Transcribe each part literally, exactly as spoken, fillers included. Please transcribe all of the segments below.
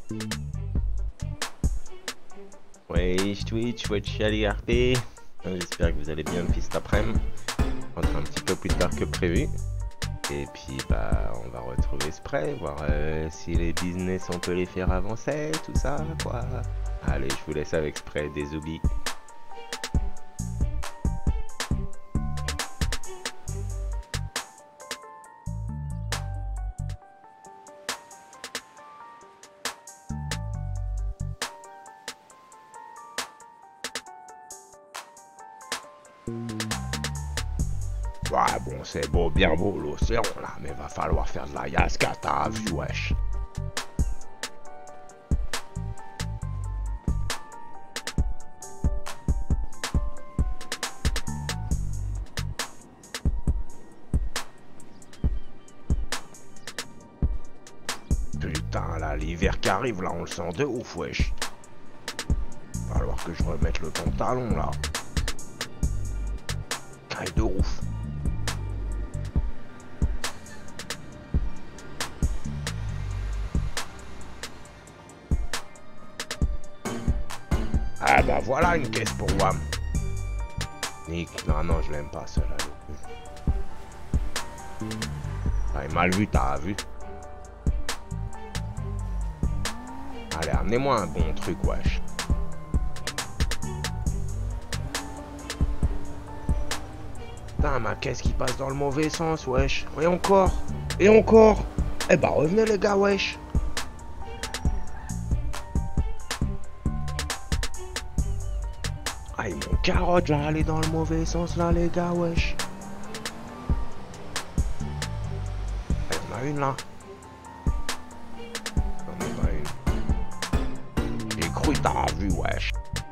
Wesh Twitch, wesh Ali R P. J'espère que vous allez bien depuis cet après-midi. Rentre un petit peu plus tard que prévu. Et puis bah on va retrouver Spray, voir euh, si les business on peut les faire avancer, tout ça quoi. Allez, je vous laisse avec Spray des oublis. Ouais, bon, c'est beau, bien beau l'océan là, mais va falloir faire de la yaska, t'as vu, wesh. Putain, là, l'hiver qui arrive, là, on le sent de ouf, wesh. Va falloir que je remette le pantalon, là. Caille de ouf. Ah bah voilà une caisse pour Wam. Nick, non, non, je l'aime pas, celle-là. Ah, mal vu, t'as vu. Allez, amenez-moi un bon truc, wesh. Putain, ma caisse qui passe dans le mauvais sens, wesh. Et encore. Et encore. Eh bah, revenez, les gars, wesh. Ah, mon carotte, j'ai allé dans le mauvais sens, là, les gars, wesh. Ah, y'en a une, là. Y'en a pas une. J'ai cru t'as vu, wesh.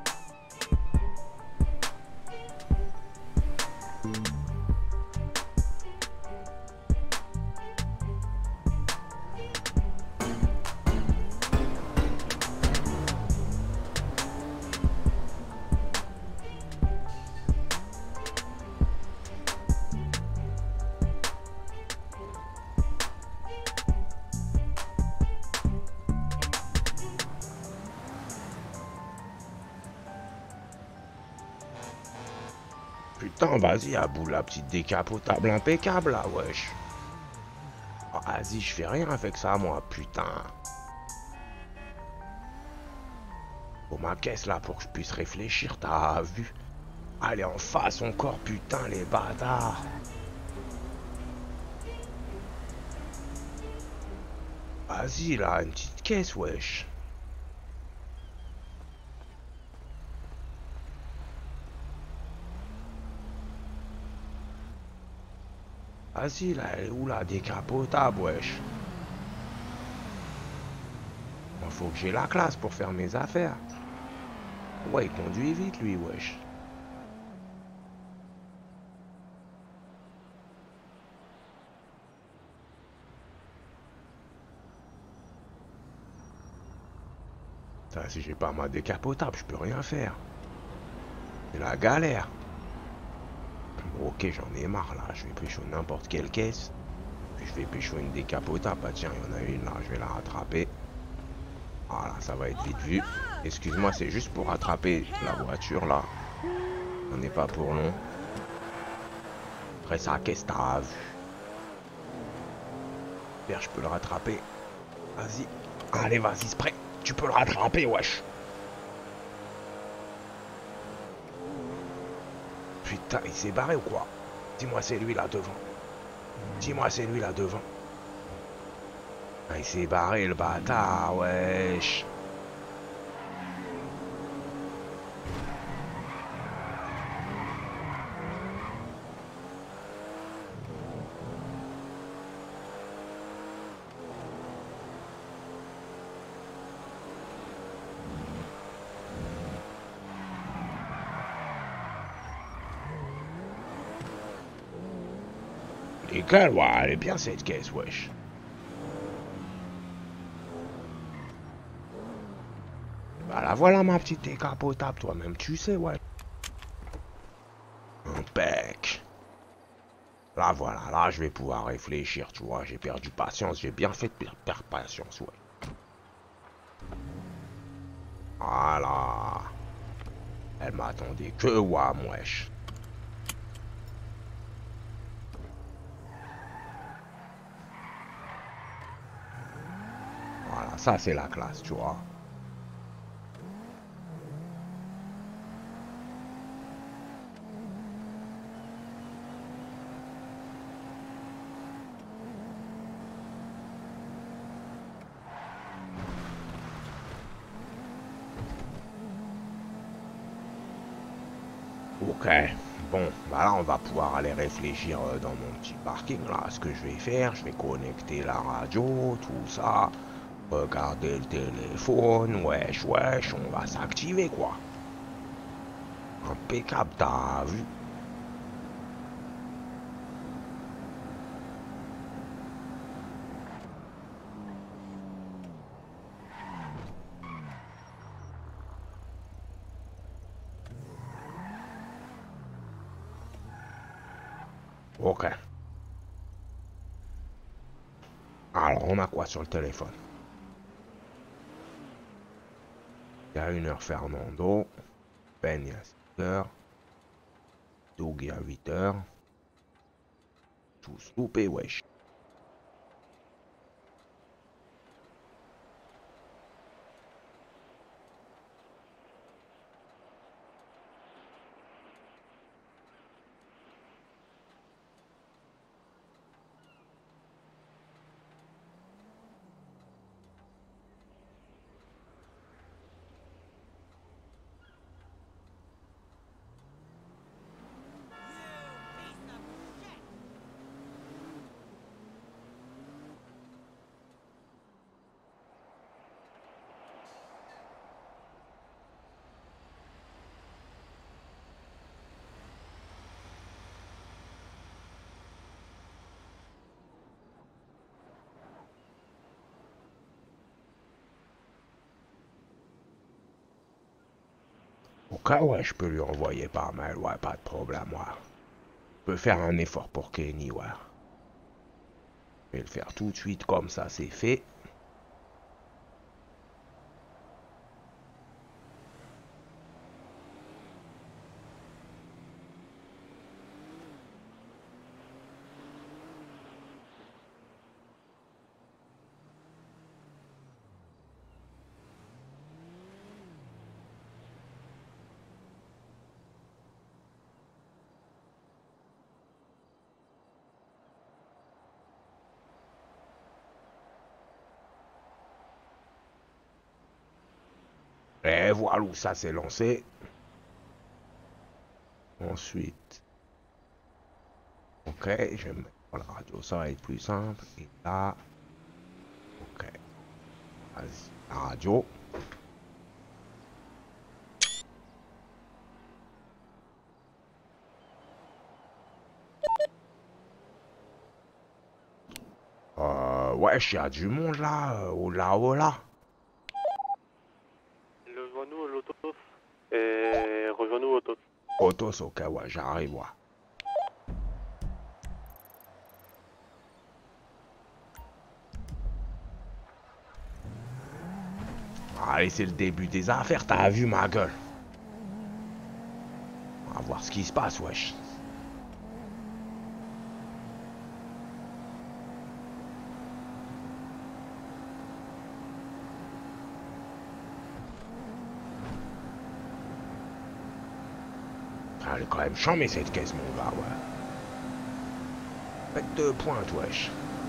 Putain, vas-y, à bout la petite décapotable impeccable, là, wesh. Oh, vas-y, je fais rien avec ça, moi, putain. Faut ma caisse, là, pour que je puisse réfléchir, t'as vu. Allez, en face encore, putain, les bâtards. Vas-y, là, une petite caisse, wesh. Vas-y, là, elle est où la décapotable, wesh? Moi, faut que j'ai la classe pour faire mes affaires. Ouais, il conduit vite, lui, wesh. Ça, si j'ai pas ma décapotable, je peux rien faire. C'est la galère. Ok, j'en ai marre, là. Je vais pécho n'importe quelle caisse. Puis je vais pécho une décapotable. Ah, tiens, il y en a une, là. Je vais la rattraper. Voilà, ça va être vite vu. Excuse-moi, c'est juste pour rattraper la voiture, là. On n'est pas pour long. Après ça, qu'est-ce que t'as vu? Père, je peux le rattraper. Vas-y. Allez, vas-y, Spray. Tu peux le rattraper, wesh. Putain, il s'est barré ou quoi? Dis-moi, c'est lui là devant. Dis-moi, c'est lui là devant. Ah, il s'est barré, le bâtard, wesh. Et quelle, ouais, elle est bien cette caisse, wesh. Bah la voilà ma petite décapotable, toi-même tu sais, ouais. Impec. Là voilà, là je vais pouvoir réfléchir, tu vois. J'ai perdu patience, j'ai bien fait de perdre patience, ouais. Voilà. Elle m'attendait que WAM, wesh. Voilà, ça c'est la classe, tu vois. Ok, bon, bah là on va pouvoir aller réfléchir euh, dans mon petit parking là. Ce que je vais faire, je vais connecter la radio, tout ça. Regarder le téléphone, wesh, wesh, on va s'activer quoi. Impeccable, t'as vu? Ok. Alors, on a quoi sur le téléphone? Il y a une heure Fernando, Ben il y a six heures, Doug il y a huit heures. Tous loupés, wesh. Ok, ouais, je peux lui envoyer par mail, ouais, pas de problème, ouais. Je peux faire un effort pour Kenny, ouais. Je vais le faire tout de suite, comme ça, c'est fait. Et voilà où ça s'est lancé. Ensuite, ok, je vais mettre la radio, ça va être plus simple. Et là, ok, vas-y, la radio. Euh, wesh, y a du monde là, euh, oh là, oh là. Rejoins-nous au Lotos et rejoins-nous au Lotos. Autos, ok, ouais, j'arrive, ouais. Allez, c'est le début des affaires, t'as vu ma gueule. On va voir ce qui se passe, wesh. Elle est quand même chambée cette caisse, mon gars, ouais. Faites deux pointes, wesh.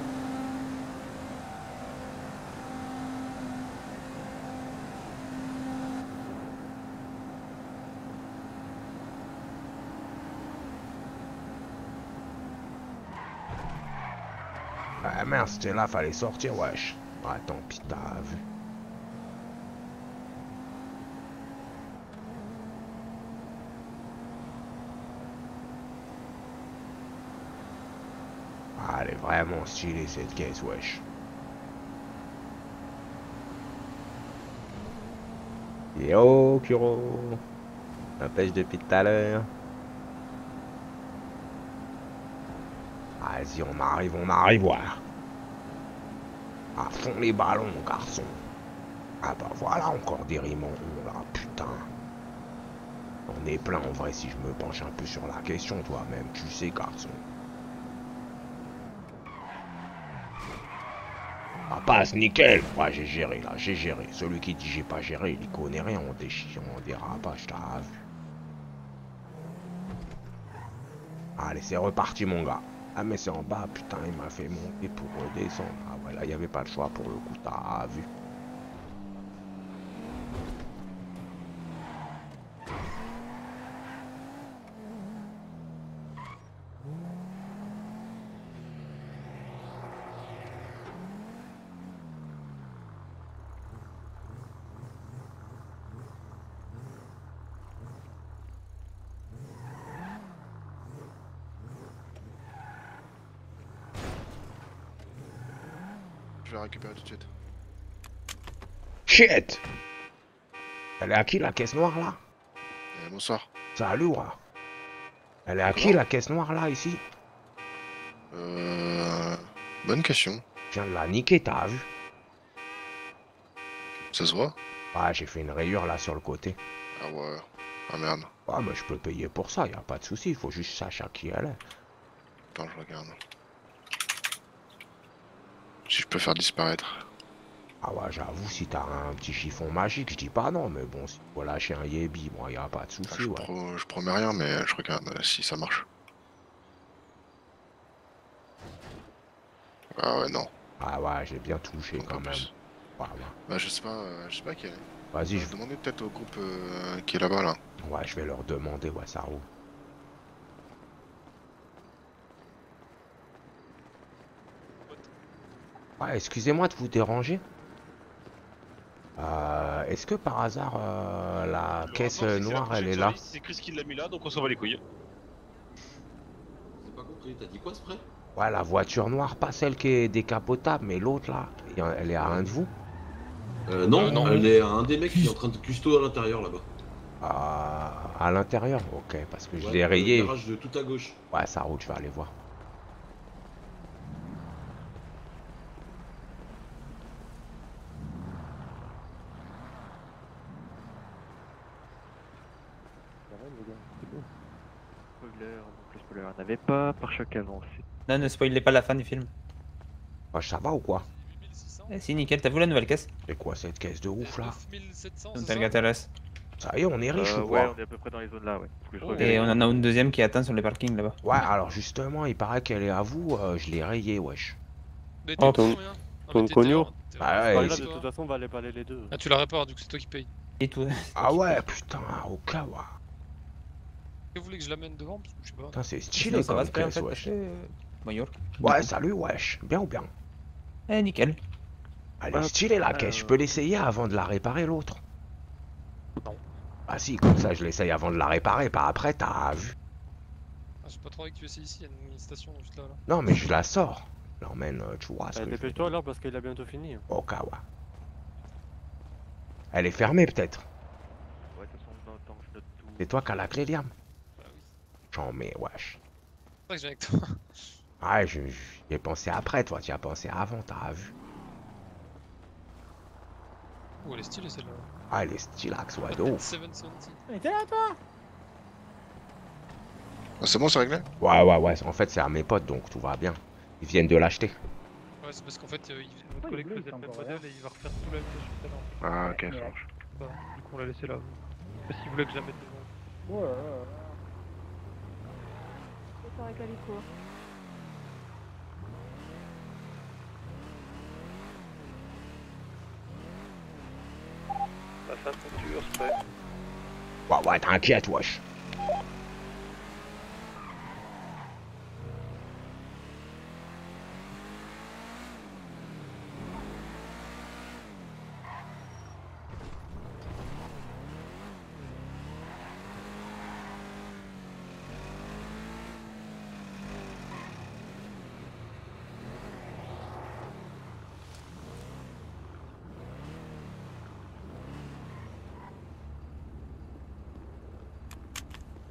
Ah merde, c'était là, fallait sortir, wesh. Ah, tant pis, t'as vu. Ah, elle est vraiment stylée cette caisse, wesh. Yo, Kuro. La pêche depuis tout à l'heure. Vas-y, on arrive, on arrive, voilà. À fond les ballons, garçon. Ah bah voilà, encore des rimes en rond là, putain. On est plein en vrai si je me penche un peu sur la question, toi-même, tu sais, garçon. Ah passe, nickel. Ouais, j'ai géré là, j'ai géré. Celui qui dit j'ai pas géré, il y connaît rien en déchirant, en dérapage, t'as vu. Allez, c'est reparti mon gars. Ah mais c'est en bas, putain, il m'a fait monter pour redescendre. Ah ouais, là, il n'y avait pas de choix pour le coup, t'as vu. Je vais la récupérer tout de suite. Shit. Elle est à qui la caisse noire là? Eh, bonsoir. Salut, ouais. Elle est à qui Comment? la caisse noire là ici? Euh... Bonne question. Je viens de la niquer, t'as vu? Ça se voit? Ouais, j'ai fait une rayure là sur le côté. Ah ouais. Ah merde. Ouais, mais je peux payer pour ça, y a pas de souci, il faut juste que je sache à qui elle est. Attends, je regarde. Si je peux faire disparaître. Ah ouais, j'avoue, si t'as un petit chiffon magique, je dis pas non, mais bon, si faut lâcher un yébi, moi, y a pas de Ah, souci, je, ouais. pro... je promets rien, mais je regarde euh, si ça marche. Ah ouais, non. Ah ouais, j'ai bien touché Donc, quand en même. plus. Ouais, ouais. Bah je sais pas, euh, je sais pas qui elle est. Vas-y, Euh, je... Demandez peut-être au groupe euh, qui est là-bas là. Ouais, je vais leur demander, ouais, ça roule. Ouais, excusez-moi de vous déranger. Euh, est-ce que par hasard, euh, la Le caisse rapport, c'est que c'est la noire, elle prochaine est sur là? la liste, c'est Chris qui l'a mis là, donc on s'en va les couilles. J'ai pas compris, t'as dit quoi, Spray? Ouais, la voiture noire, pas celle qui est décapotable, mais l'autre là, y a- elle est à un de vous? Euh, non, Euh, non. elle est à un des mecs qui est en train de custo à l'intérieur là-bas. À, à l'intérieur? Ok, parce que je Ouais, l'ai rayé. le garage de tout à gauche. Ouais, ça roule, je vais aller voir. Spoiler, donc le spoiler n'avait pas, pare-choc avancé. Non, ne spoilez pas la fin du film. Ouais, ça va ou quoi? Eh si, nickel, t'as vu la nouvelle caisse? C'est quoi cette caisse de ouf là? neuf mille sept cents, Dans c'est tel ça? Gatalas. Ça y est, on est riche Euh, ou ouais, quoi? on est à peu près dans les zones là, ouais. Faut que je Oh. revérifie. Et on en a une deuxième qui attend sur les parkings là-bas. Ouais, alors justement, il paraît qu'elle est à vous, euh, je l'ai rayée, wesh. Mais Oh, t'es ton- combien? Ah, ton mais t'es cogno. dehors, t'es Bah dehors, ouais, c'est Pas et grave, toi. de toute façon, on va aller parler les deux. Ah, tu la répares, du coup, c'est toi qui payes. Et tout. Ah ouais, putain, Okawa. Vous voulez que je l'amène devant? Parce que je sais pas. Putain, c'est Sinon, stylé ça va comme se faire en caisse, fait. wesh. parce que, euh, Major. Ouais, salut, wesh. Bien ou bien? Eh nickel. Elle est Hop, stylée la caisse, je peux euh, l'essayer avant de la réparer l'autre? Non. Ah si, comme ça je l'essaye avant de la réparer, pas après, t'as vu? Ah, j'ai pas trop envie que tu essayes ici, il y a une station juste là. là. Non, mais je la sors. Je l'emmène, euh, tu vois ce Euh, que je veux Dépêche-toi dire. alors parce qu'il a bientôt fini. Okawa. Elle est fermée peut-être. Ouais, de toute façon, dans- tant que je note tout. C'est toi qui as la clé, Liam? Bah oui. J'en mets, wesh. C'est pour ça que j'ai avec toi. Ouais, je- j'y ai pensé après, toi, tu y as pensé avant, t'as vu? Oh, elle est stylée celle-là. Ah, elle est stylax, ouais, de ouf. sept cent soixante. Ah, c'est bon, c'est réglé? Ouais, ouais, ouais, en fait, c'est à mes potes, donc tout va bien. Ils viennent de l'acheter. Ouais, c'est parce qu'en fait, euh, il- votre collègue faisait le même modèle et il va refaire tout la même chose tout à l'heure. Ah ok, ça marche. Bah, du coup, on l'a laissé là. Parce qu'il voulait que je la mette devant. Autant avec la lico. La fin de ceinture, c'est prêt. Ouais, ouais, t'inquiète, wesh.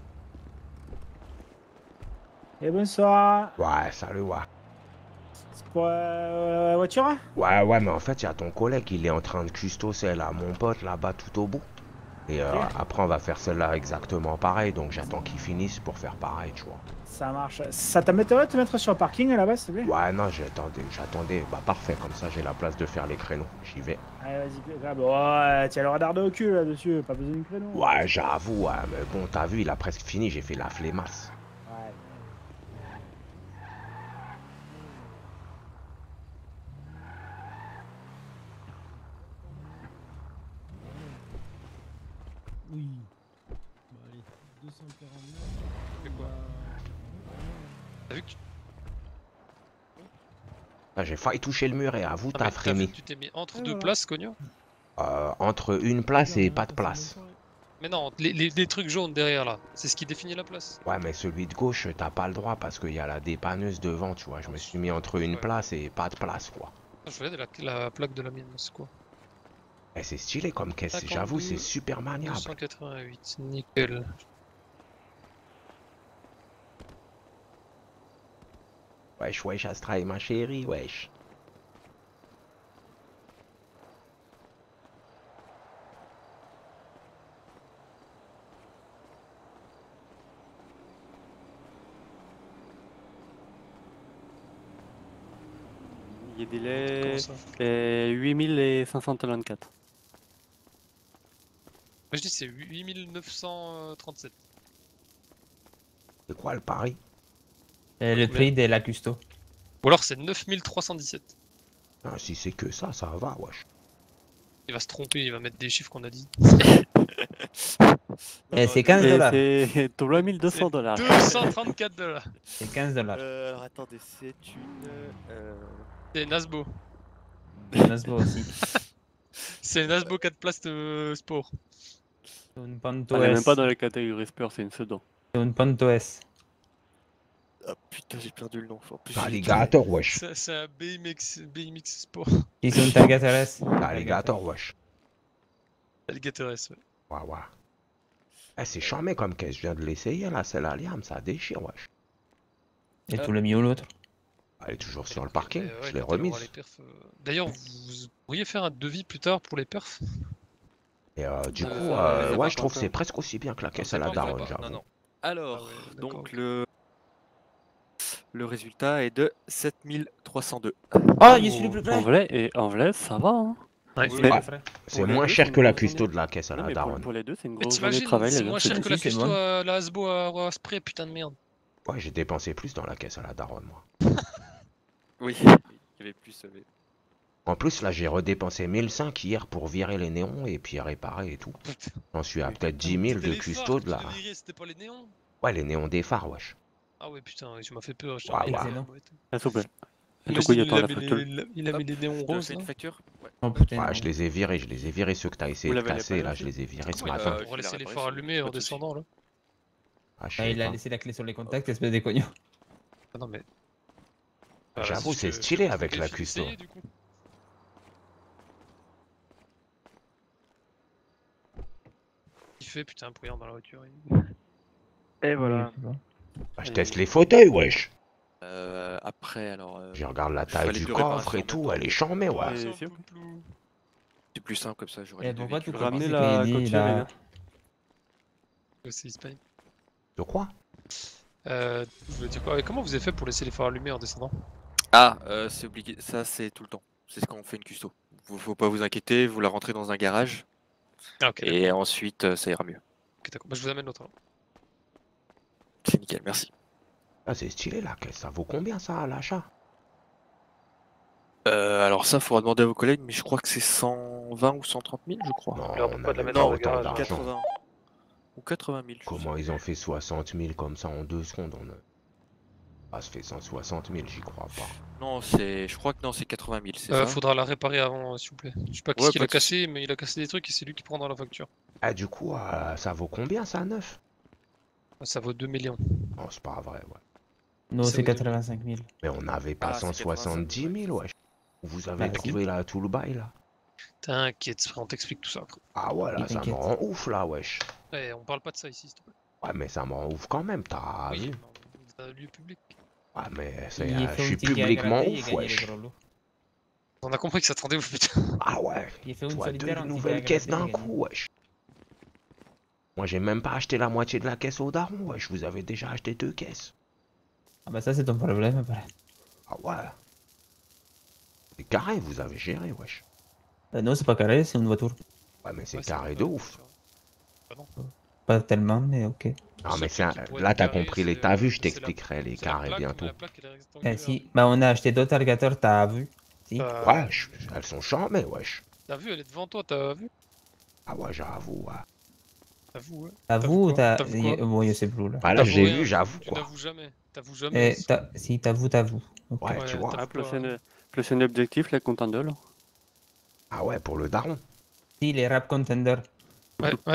Et bonsoir. Ouais, salut, ouais. pour euh, la voiture? Ouais, ouais, mais en fait, il y a ton collègue, il est en train de custo celle-là, mon pote, là-bas, tout au bout. Et euh, Ok. après, on va faire celle-là exactement pareil, donc j'attends qu'il finisse pour faire pareil, tu vois. Ça marche. Ça t'embêterait de te mettre sur le parking là-bas, s'il te plaît? Ouais, non, j'attendais, j'attendais. Bah, parfait, comme ça, j'ai la place de faire les créneaux. J'y vais. Allez, vas-y, grave. Ouais, tiens le radar de cul là-dessus, pas besoin de créneau. Ouais, j'avoue, ouais, mais bon, t'as vu, il a presque fini, j'ai fait la flemmasse. Ouais. Oui. Bon, allez, deux cent quarante-neuf. C'est quoi? T'as vu que tu... Ah, j'ai failli toucher le mur et à vous, Ah, t'as mais t'as vu frémi. que tu t'es mis entre Ouais, deux voilà. places, Cogno? Euh, entre une place et pas de place. Mais non, les, les, les trucs jaunes derrière là, c'est ce qui définit la place. Ouais, mais celui de gauche, t'as pas le droit parce qu'il y a la dépanneuse devant, tu vois. Je me suis mis entre une Ouais. place et pas de place, quoi. Ah, je voyais la, la plaque de la mine, c'est quoi? Eh, c'est stylé comme caisse, j'avoue, c'est super maniable. deux cent quatre-vingt-huit, nickel. Wesh, wesh, Astra ma chérie, wesh. Il y a Comment délai ça? euh, huit mille cinq cent vingt-quatre. Moi je dis c'est huit mille neuf cent trente-sept. C'est quoi le pari? Et le prix de la custo. Ou alors c'est neuf mille trois cent dix-sept. Ah, si c'est que ça, ça va, wesh. Il va se tromper, il va mettre des chiffres qu'on a dit. Et c'est quinze dollars. C'est trois mille deux cents dollars. deux cent trente-quatre dollars. C'est quinze dollars. Euh, alors attendez, c'est une. Euh... C'est Nasbo. Nasbo aussi. C'est Nasbo quatre places de sport. Un Panto On est même S. pas dans la catégorie sport, c'est une sedan. Un Panto S. Ah putain, j'ai perdu le nom. En plus, Alligator, wesh. C'est c'est un B M X, B M X Sport. Ils sont Alligator S. Alligator, wesh. Alligator S, ouais. Ouais, ouais. Eh, c'est charmé comme caisse, je viens de l'essayer, là, c'est la liam, ça déchire, wesh. Et tout le mieux l'autre. Elle est toujours sur le parking, Euh, ouais, je l'ai quand on aura remise. les perfs, euh, D'ailleurs, vous, vous pourriez faire un devis plus tard pour les perfs? Et euh, du Euh, coup, euh, euh, les ouais, a je pas trouve que encore. c'est presque aussi bien que la caisse C'est à la pas encore, daronne, pas- Non, j'avoue. non. Alors, Ah ouais, d'accord, donc ok. le... le résultat est de sept mille trois cent deux. Oh, je suis le plus En près. vrai, et en vrai, ça va. Hein. Ouais, Oui, c'est- oui. Ouais. Près. C'est Pour les moins deux, cher c'est que une la grosse custo journée. de la caisse à Non, la mais pour, daronne. pour les deux, c'est une Mais grosse journée de t'imagines, travail. c'est là, moins c'est cher bon. que la Si, c'est custo bon. à la Hasbo à, à Spray, putain de merde. Ouais, j'ai dépensé plus dans la caisse à la daronne, moi. Oui, il y avait plus. euh, mais- En plus, là, j'ai redépensé mille cinq hier pour virer les néons et puis réparer et tout. J'en suis à peut-être dix mille C'était de les phares custo que de la... tu devais virer, c'était pas les néons? Ouais, les néons des phares, wesh. Ah ouais, putain, tu m'as fait peur. je Ouais, t'en ai- ouais. Excellent. Ah, s'il vous plaît. Imagine, Du coup, il il attend a la mis facture. les- il a mis Hop, les néons Je te roses. fais une là. facture. Ouais. Oh putain. Ouais, je les ai virés, je les ai virés, ceux que t'as essayé Vous de l'avez casser, réparé là, aussi je les ai virés ce Comment il matin. a Euh, pour je laisser l'ai les réparé, phares c'est allumés en pas de souci. descendant là? Ah, je Ah, sais il a pas. laissé la clé sur les contacts, espèce de cognon. Ah non mais. J'avoue, vas-y, c'est je te- stylé je te avec fais la essayer, custo. du coup. Il fait putain un bruyant dans la voiture. Et voilà. Bah, je teste les fauteuils, wesh. Euh, après, alors. euh, Je regarde la je taille ferai les du deux coffre réparations et en tout, même temps. elle est charmée, ouais. Ouais. Ouais, c'est sûr. C'est plus simple comme ça, j'aurai Et les deux pourquoi véhicules. tu Ramenez commences la avec les coquille, nids, là là. C'est Espagne. De quoi? Euh, je veux dire quoi? Et comment vous avez fait pour laisser les phares allumés en descendant? Ah, euh, c'est obligé. Ça, c'est tout le temps. C'est ce qu'on fait une custo. Vous, faut pas vous inquiéter, vous la rentrez dans un garage. Ah ok. Et ensuite, euh, ça ira mieux. Ok, d'accord. Bah, je vous amène l'autre. alors. C'est nickel, merci. Ah, c'est stylé la caisse, ça vaut combien ça à l'achat? Euh, alors ça, faudra demander à vos collègues, mais je crois que c'est cent vingt ou cent trente mille, je crois. Non, leur on pas de la n'avait mettre pas dans le autant garage. d'argent. quatre-vingts. Ou quatre-vingt mille. je Comment ils ont fait soixante mille comme ça en deux secondes? On a... Ah, ça fait cent soixante mille, j'y crois pas. sais. Non, c'est. Je crois que non, c'est quatre-vingt mille, c'est Euh, ça. faudra la réparer avant, euh, s'il vous plaît. Je sais pas qu'est-ce Ouais, qu'il pas a de cassé, mais il a cassé des trucs et c'est lui qui prend dans la facture. Ah, du coup, euh, ça vaut combien ça neuf? Ça vaut deux millions. Non, c'est pas vrai, ouais. Non, Ça c'est vaut quatre-vingt-cinq mille. Mais on n'avait pas Ah, c'est cent soixante-dix mille, wesh. Vous avez Bah, si. trouvé là tout le bail là? T'inquiète, on t'explique tout ça. Ah ouais, là, Oui, ça me t'inquiète. rend ouf là, wesh. Eh, on parle pas de ça ici, s'il te plaît. Ouais, mais ça me rend ouf quand même, t'as Oui, vu? mais on- c'est un lieu public. Ah, mais c'est, Il euh, fait je un suis petit gars publiquement gratuit, il ouf, a gagné les wesh. gros lots. On a compris que ça attendait vous, putain. Ah ouais. Il fait Tu une vois, deux solitaire, un petit nouvelles gars caisses gratuit, d'un il a gagné. coup, wesh. Moi, j'ai même pas acheté la moitié de la caisse au daron, wesh. Vous avez déjà acheté deux caisses. Ah bah ça c'est ton problème après. Ah ouais. C'est carré, vous avez géré, wesh. Euh, non c'est pas carré, c'est une voiture. Ouais, mais c'est Ouais, carré pas- de ouf. Bah non. Pas tellement, mais ok. Non, mais Ce c'est un- qui pourrait là, être t'as carré, compris les. c'est, T'as vu, euh, je c'est la- t'expliquerai les c'est la carrés plaque, mais bientôt. la plaque, elle est Eh, rectangulaire. si, bah on a acheté d'autres alligators, t'as vu? Si. T'as- Ouais, je- elles sont charmées, wesh. T'as vu, elle est devant toi, t'as vu? Ah ouais, j'avoue, ouais. T'as vu, ouais. T'as vu vu ou quoi t'as. T'as vu quoi Euh, Bon, je sais plus là. Bah là, T'avoues j'ai rien, vu, j'avoue, Tu quoi. n'avoues jamais. T'avoues jamais. Eh, t'as- si, t'avoues, t'avoues. Ok. Ouais, Ouais, tu vois. t'as- Ah, plus un, plus un objectif, la contender. Ah ouais, pour le daron. Si, les rap contenders. Ouais, ouais.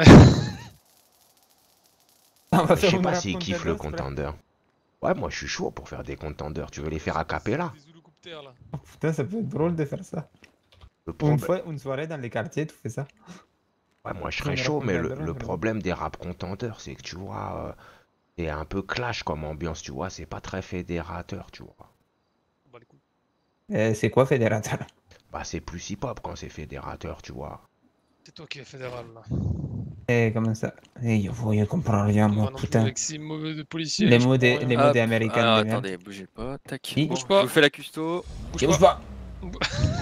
On va Je faire sais une pas rap s'il kiffe contender, le frère. contender. Ouais, moi, je suis chaud pour faire des contenders. Tu veux les faire à cappella? Des Zoulocoptères, là. Oh, putain, ça peut être drôle de faire ça. Le Une problème. fois, une soirée dans les quartiers, tu fais ça. Ouais, moi, je Prends serais une chaud, rap mais le, contender, le vraiment. problème des rap contenders, c'est que tu vois, euh, c'est un peu clash comme ambiance, tu vois. C'est pas très fédérateur, tu vois. Bah, les couilles. Eh, c'est quoi fédérateur? Bah, c'est plus hip-hop quand c'est fédérateur, tu vois. C'est toi qui es fédéral, là. Eh, comment ça? Eh, yo, je comprends rien, moi, Moi non plus, putain. avec ces mots de policiers. Les là, je mots comprends des, rien. les mots Hop, des américains alors, de merde. attendez, bougez pas. Tac. Si. Bon, Bouge pas. je vous fais la custo. Bouge Et bouge pas. pas!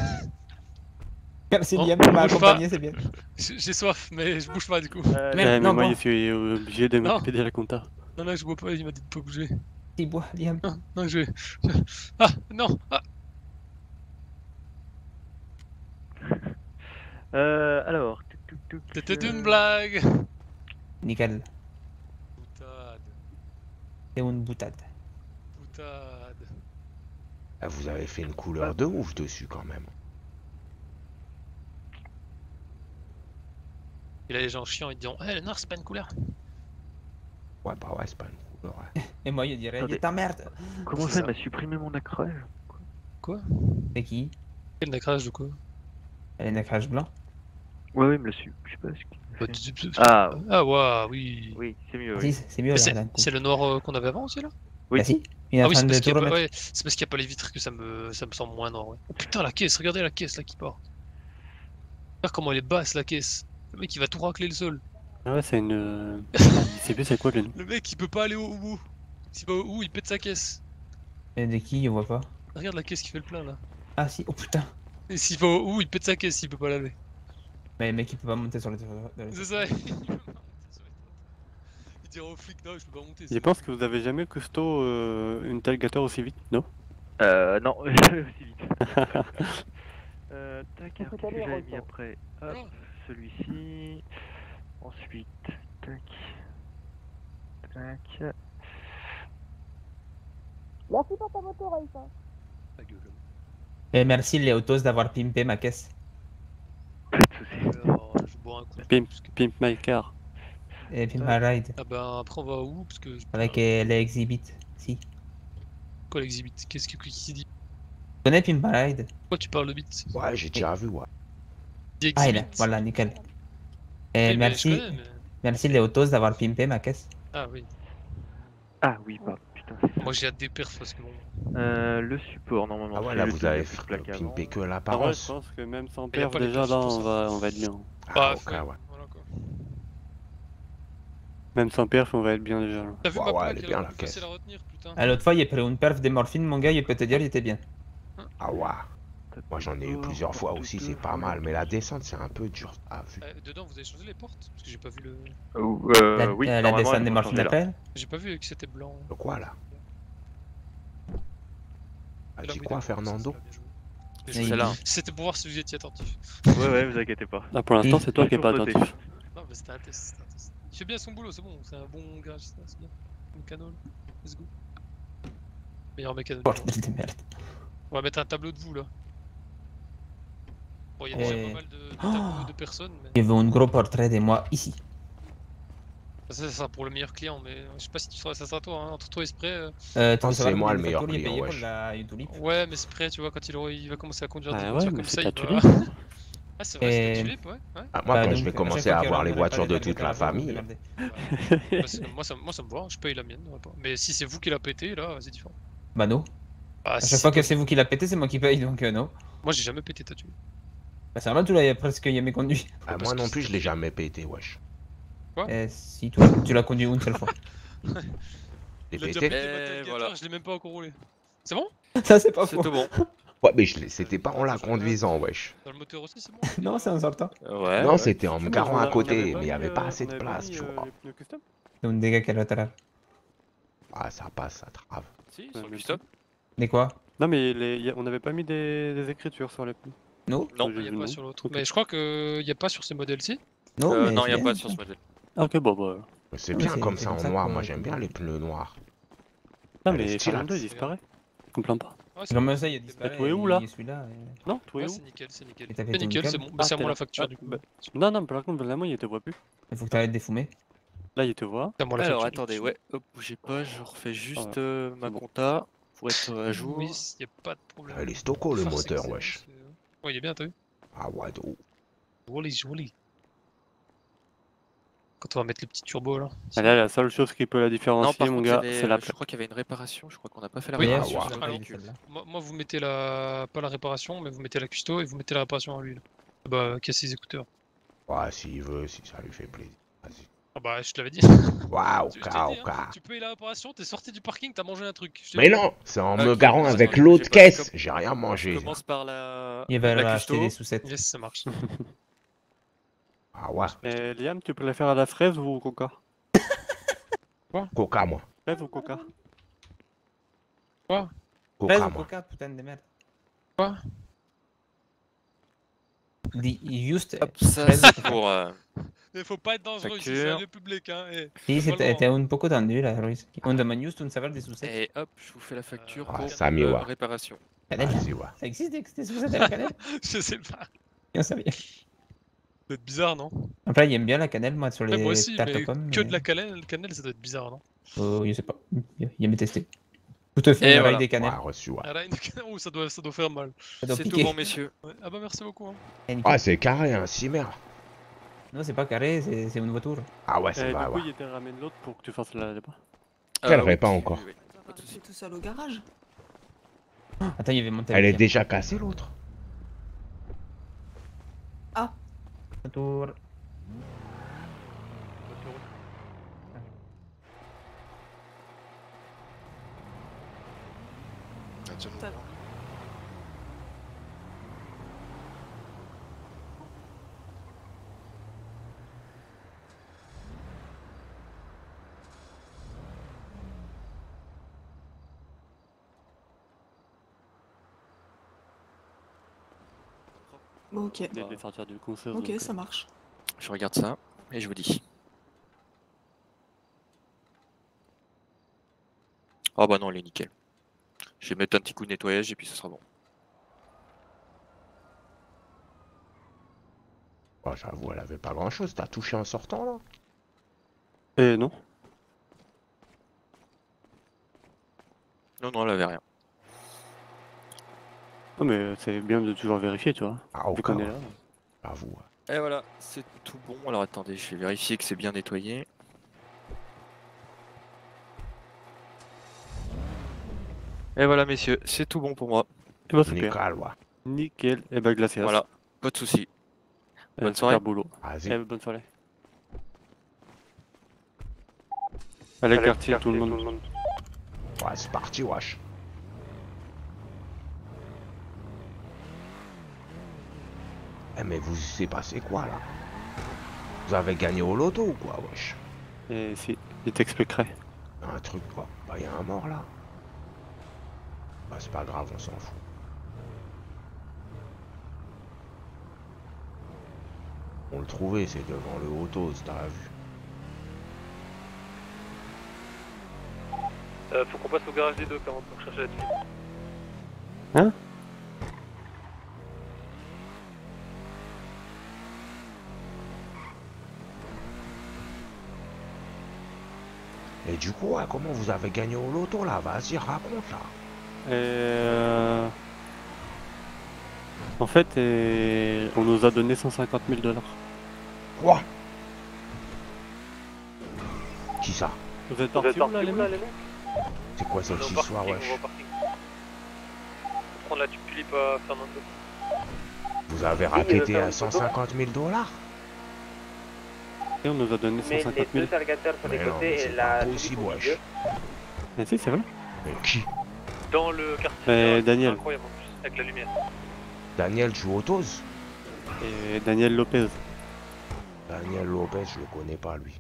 Merci Non, Liam de bouge m'accompagner, pas. c'est bien. J'ai j'ai soif, mais je bouge pas du coup. Merde, Ouais, mais non, moi, bon. je suis obligé de Non. m'occuper de la compta. Non, non, je bois pas, il m'a dit de pas bouger. Si, bois, Liam. Non, non, je vais. je- Ah, non! Ah. Euh, alors. tuc, tuc, tuc, C'était euh, une blague! Nickel. Boutade, C'est une boutade. boutade. Ah, vous avez fait une couleur de ouf dessus, quand même. Et là, les gens chiants, ils diront: Eh, le noir, c'est pas une couleur! Ouais, bah ouais, c'est pas une couleur, ouais. Et moi, je dirais, Attendez. ta merde. Comment C'est ça, ça. il m'a supprimé mon accroche? Quoi? C'est qui? Quel nacrage de quoi? Elle est nacrage blanc. Ouais, oui, il me l'a su. Je sais pas ce qu'il Bah, fait. tu- tu- Ah, Ah, ouais, oui. oui, c'est mieux. Ah, Oui. si, c'est mieux Mais là. c'est d'un coup. c'est le noir euh, qu'on avait avant aussi là? Oui. Bah si, il est Ah en oui, train c'est de parce tout qu'il n'y a, pas- remettre. ouais, c'est parce qu'il y a pas les vitres que ça me, ça me semble moins noir. Ouais. Oh putain, la caisse, regardez la caisse là qui part. Regarde comment elle est basse la caisse. Le mec il va tout racler le sol. Ah ouais, c'est une. euh, Je sais plus c'est quoi le nom. Le mec il peut pas aller au bout. S'il va au bout, il pète sa caisse. Et de qui, je vois pas. Regarde la caisse qui fait le plein là. Ah si, oh putain. Et s'il va au bout, il pète sa caisse s'il peut pas laver. Mais le mec, il peut pas monter sur le. sur le- C'est ça. Il dira au flic: Non, je peux pas monter. Je pense que vous avez jamais custo euh, une alligator aussi vite, non? Euh, non, aussi vite. euh, tac, alors, qu'est-ce que j'avais mis après? Hop, celui-ci. Ensuite, tac. Tac. Merci pour ta moto, Raïssa. Ta gueule. Et merci Léotos d'avoir pimpé ma caisse. Pas de soucis. Alors, je bois un coup. Pimp, pimp my car. Et pimp my ride. Ah ben après on va où? Parce que. Avec euh, les exhibits. Si. Tu Quoi l'exhibit? Qu'est-ce que qui s'est dit? connais pimp my ride? Pourquoi tu parles de bits? Ouais, j'ai déjà vu, ouais. Dis Ah, il est. exhibit. Voilà, nickel. Oui, Et mais merci. je connais, mais- Merci Léotos d'avoir pimpé ma caisse. Ah oui. Ah oui, pardon, putain, c'est ça. Moi j'ai hâte des perfs parce que bon. Euh, le support, normalement. Ah ouais, c'est là, le vous truc avez le plus fait plaqué avant. pimper que Ah ouais, je l'apparence. pense que même sans Mais y a perf, pas les déjà perfs, là, c'est pour on ça. va, on va être bien. Ah, Bah, ok, ouais. ouais. Voilà quoi. Même sans perf, on va être bien déjà. Là. T'as vu Ouais, ma ouais, plaque, elle est elle bien, est la plus facile caisse. à retenir, putain. Ah, l'autre fois, il a pris une perf de morphine, mon gars, il peut te dire, il était bien. Ah ouais. Moi, j'en ai eu plusieurs fois aussi, c'est pas mal. Mais la descente, c'est un peu dur à vue. Euh, dedans vous avez changé les portes? Parce que j'ai pas vu le. Euh, euh, La, oui, euh, la normalement, descente elles des vont morphines changer, là. après. J'ai pas vu que c'était blanc. De quoi, là? Ah, Et là, dis oui, quoi, d'accord, Fernando? ça, c'est bien joué. Mais Bien joué. Celle-là. C'était pour voir si vous étiez attentif. Ouais, ouais, vous inquiétez pas. Là, pour l'instant, Oui. c'est toi qui es pas Toujours sauté. attentif. Non, mais c'était un test, c'était un test. Il fait bien son boulot, c'est bon, c'est un bon gars, c'est c'est bien. Une canole, let's go. Meilleur mécano. Bordel de merde. On va mettre un tableau de vous là. Bon, il y a déjà Et- pas mal de, de tableaux de personnes, mais Je veux un gros portrait de moi ici. ça, ça sera pour le meilleur client. Mais je sais pas si tu feras ça, sera toi, hein. Entre toi et Spray. euh, Euh, tu Non, veux savoir c'est moi combien le de meilleur factures il est client, payé pour wesh. la Utulip? Ouais, mais Spray, tu vois, quand il, aura- il va commencer à conduire Ah des ouais, voitures mais comme c'est ça, ta il va. tulipe. Ah, c'est vrai, c'est Et- ta tulipe, ouais. ouais. Ah, moi, Bah, quand donc, je vais à chaque commencer fois à qu'il y avoir aura les un voitures de réparé toute la d'alligator, famille. vous demandez. Bah, c'est- moi, ça, moi ça me va, je paye la mienne. on va pas- Mais si c'est vous qui la pété, là, c'est différent. Bah non. Ah, À si, chaque fois que toi- c'est vous qui l'a pété, c'est moi qui paye, donc euh, non. Moi j'ai jamais pété ta thune. Bah c'est normal, tu l'as presque jamais conduit. Ah, moi non plus, je l'ai jamais pété, wesh. Quoi? Eh si, toi, tu l'as conduit une seule fois. J'ai Il a déjà pété. pété ma Et tailgateur, voilà. je l'ai même pas encore roulé. C'est bon? Ça c'est pas C'est faux. tout bon. Ouais, mais je l'ai- c'était pas en la conduisant, wesh. Dans le moteur aussi, c'est bon? Non, c'est en sortant. Ouais. Non, ouais. c'était en me Mais garant on a- à on côté, avait mais pas il y avait mis, pas euh, assez on de avait pas place, mis, tu euh, vois. les pneus custom. C'est un dégât collatéral. Ah, ça passe, ça trave. Si, sur Ouais, le mais custom. Mais quoi? Non, mais les, y a- on n'avait pas mis des, des écritures sur les pneus. Non? Non. Il J'ai y a vu pas non. sur l'autre. Ok. Mais je crois qu'il y a pas sur ces modèles-ci. Non, Euh, mais non, c'est il n'y a bien, pas sur ce modèle. Ah, ok, bon, bah. Mais c'est Ouais, bien c'est- comme c'est ça comme en ça noir, qu'on- moi j'aime bien les pneus noirs. Non, Elle est mais stylée, Fernando, il c'est- disparaît. Je comprends pas. Ouais, c'est Comment ça, il y a disparu? Toi, où, là il est celui-là. et- Non, toi, ouais, où c'est nickel, c'est nickel. Et t'as fait C'est ton nickel, c'est câble? bon. Bah, c'est à t'es moi là. la facture Ah, du coup. bah, Non, non, par contre, vraiment, il te voit plus. Il faut que t'arrêtes de fumer. Là, il te voit. C'est à moi la Alors facture. attendez, ouais, hop, bougez pas, je refais juste ouais. euh, ma C'est bon. compta pour être euh, à jour. Oui, il y a pas de problème. Ah, il est stoco le Farce moteur, excellent, wesh. c'est- Ouais, il est bien, t'as vu? Ah ouais, de ouf. Joli, joli. Quand on va mettre le petit turbo là. Ah, là, la seule chose qui peut la Non, différencier, par mon contre, il y gars, avait, c'est la euh, je plaque. crois qu'il y avait une réparation, je crois qu'on n'a pas fait la Oui, Ah, réparation ouais. sur le alors, véhicule. Moi, moi, vous mettez la. Pas la réparation, mais vous mettez la custo et vous mettez la réparation à lui. Là. Bah, casser les écouteurs. Ouais, s'il veut, si ça lui fait plaisir. Vas-y. Ah bah, je te l'avais dit. Waouh, Je t'ai ka, dit, hein, ka. tu payes la réparation, t'es sorti du parking, t'as mangé un truc. Je t'ai Mais dit. non, c'est en Ok, me garant attends, avec attends, l'autre j'ai pas- j'ai caisse. pas- J'ai rien Je mangé. commence par la, Il va la acheter custo. des sucettes. Yes, ça marche. Ah ouais, Et Liam, tu préfères à la fraise ou au coca? coca, moi. Fraise ou coca? Quoi? Fraise Coca, ou moi. coca, putain de merde. Quoi? Dis juste. Hop, ça fraise ou c'est coca. pour... euh, Il faut pas être dangereux ici, c'est Facture. un lieu public. Hein. Et... Sí, sí, Normalement. t'es un poco tendu là, Ruiz. On demande juste un savoir des sucettes. Et hop, je vous fais la facture Ah, pour Samy, euh, ouais. réparation. Canelle. Vas-y, ouais. Ça existe des des sucettes à la cannelle? Je sais pas. On sait bien. Ça doit être bizarre, non? Après, il aime bien la cannelle, moi, sur Ouais, les moi aussi, tartes mais aux pommes. que mais- de la cannelle, cannelle, ça doit être bizarre, non? Oh, je sais pas. Il il aime tester. Tout à fait, Et on voilà. des Ouais, cannelles. reçu, ouais. Ah là, une cannelle, ouh, ça doit, ça doit faire mal. Ça doit C'est tout piquer. bon, messieurs. Ouais. Ah bah merci beaucoup. Hein. Eh, nickel. Ah, c'est carré, hein, Cimer. Non, c'est pas carré, c'est c'est une voiture. Ah ouais, Et c'est du vrai, coup, ouais. il te ramène l'autre pour que tu fasses la débat. Quel Euh, oui, repas oui, encore? oui, pas de souci. tout seul au garage. Attends, il y avait monté Elle est avec déjà cassée, l'autre. Ah. Tour. Ah, tiens, Ça- Bon, ok. Dès de les sortir du concert. Ok, donc, ça euh, marche. Je regarde ça et je vous dis. Oh bah non, il est nickel. Je vais mettre un petit coup de nettoyage et puis ce sera bon. Oh, j'avoue, elle avait pas grand chose. T'as touché en sortant, là? Eh non. Non, non, elle avait rien. Non, mais c'est bien de toujours vérifier, tu vois. Ah, au Vu cas qu'on est où. là. J'avoue, ouais. Et voilà, c'est tout bon. Alors attendez, je vais vérifier que c'est bien nettoyé. Et voilà, messieurs, c'est tout bon pour moi. Et bah, super. Nickel, ouais. Nickel. Et bah, glacias. Voilà, pas de soucis. Eh, Bonne super soirée. boulot. Vas-y. Eh, bonne soirée. Allez, quartier, tout le monde. Ouais, c'est parti, wesh. Eh, mais vous, c'est passé quoi, là? Vous avez gagné au loto ou quoi, wesh? Et si, il t'expliquerait. Un truc, quoi. Bah, y a un mort, là. Bah, c'est pas grave, on s'en fout. On le trouvait, c'est devant le auto, si t'as vu. Euh, faut qu'on passe au garage des deux quarante pour chercher la thune. Hein? Et du coup, ouais, comment vous avez gagné au loto, là? Vas-y, raconte, là. Et euh... En fait, et... on nous a donné cent cinquante mille dollars. Quoi? Qui ça? Vous êtes partis où, là, les mecs? C'est quoi cette On est au histoire, parking, wesh? on va au parking. Faut prendre la tulipe à Fernando. Vous avez racketté à cent cinquante mille dollars? Et on nous a donné cent cinquante mille. Mais non, mais c'est pas possible, wesh. Mais si, c'est vrai. Mais qui? Dans le quartier. Mais c'est Daniel. incroyable en plus, avec la lumière. Daniel joue au Toz? Et Daniel Lopez. Daniel Lopez, je le connais pas, lui.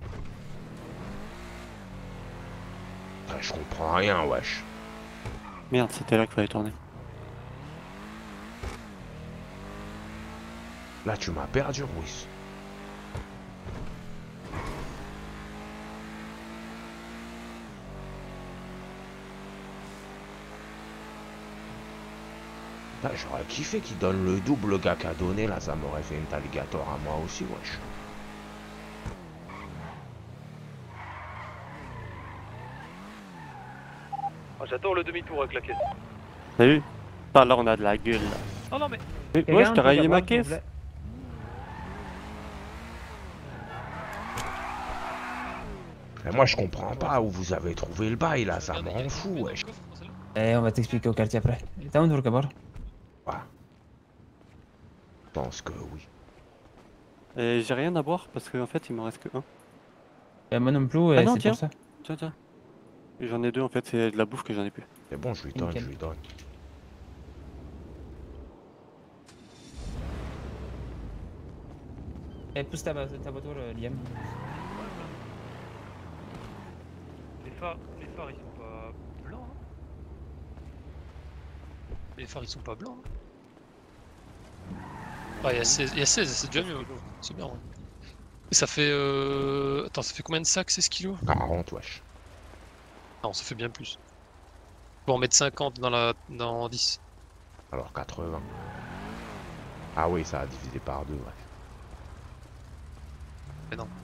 Ah, je comprends rien, wesh. Merde, c'était là qu'il fallait tourner. Là, tu m'as perdu, Ruiz. Là, j'aurais kiffé qu'il donne le double gars qu'a donné, là, ça m'aurait fait une alligator à moi aussi, wesh. Oh, j'adore le demi-tour avec la caisse. T'as vu? Ah, là, on a de la gueule, là. Non, non, mais. Mais ouais, je t'ai rayé ma caisse. Mais moi, je comprends pas où vous avez trouvé le bail, là, ça me rend fou, wesh. Eh, on va t'expliquer au quartier après. T'as un tour d'abord? Ouais. Je pense que oui. Et j'ai rien à boire parce qu'en fait, il m'en reste que un. Eh, moi non plus, Ah et non, c'est tiens. pour ça. Tiens, tiens. J'en ai deux en fait, c'est de la bouffe que j'en ai plus. C'est bon, je lui donne, Nickel. je lui donne. Eh, pousse ta, ta voiture, euh, Liam. Les phares, les phares ils sont pas blancs. Hein. Les phares ils sont pas blancs. Hein. Ah, il y a seize, il y a seize, c'est déjà mieux. C'est bien. Ouais. Et ça fait. Euh... Attends, ça fait combien de sacs, seize kilos? quarante, wesh. Non, ça fait bien plus. Bon, on mettre cinquante dans la dans dix. Alors quatre-vingts. Ah oui, ça a divisé par deux, ouais. Mais non.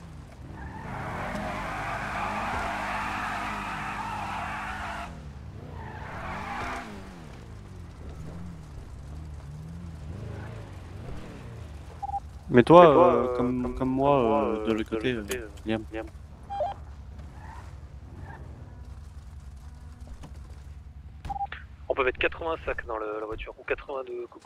Mais toi, euh, comme, comme moi, euh, de l'autre côté, euh, Liam. Liam. On peut mettre quatre-vingts sacs dans le- la voiture, ou quatre-vingt-deux coco.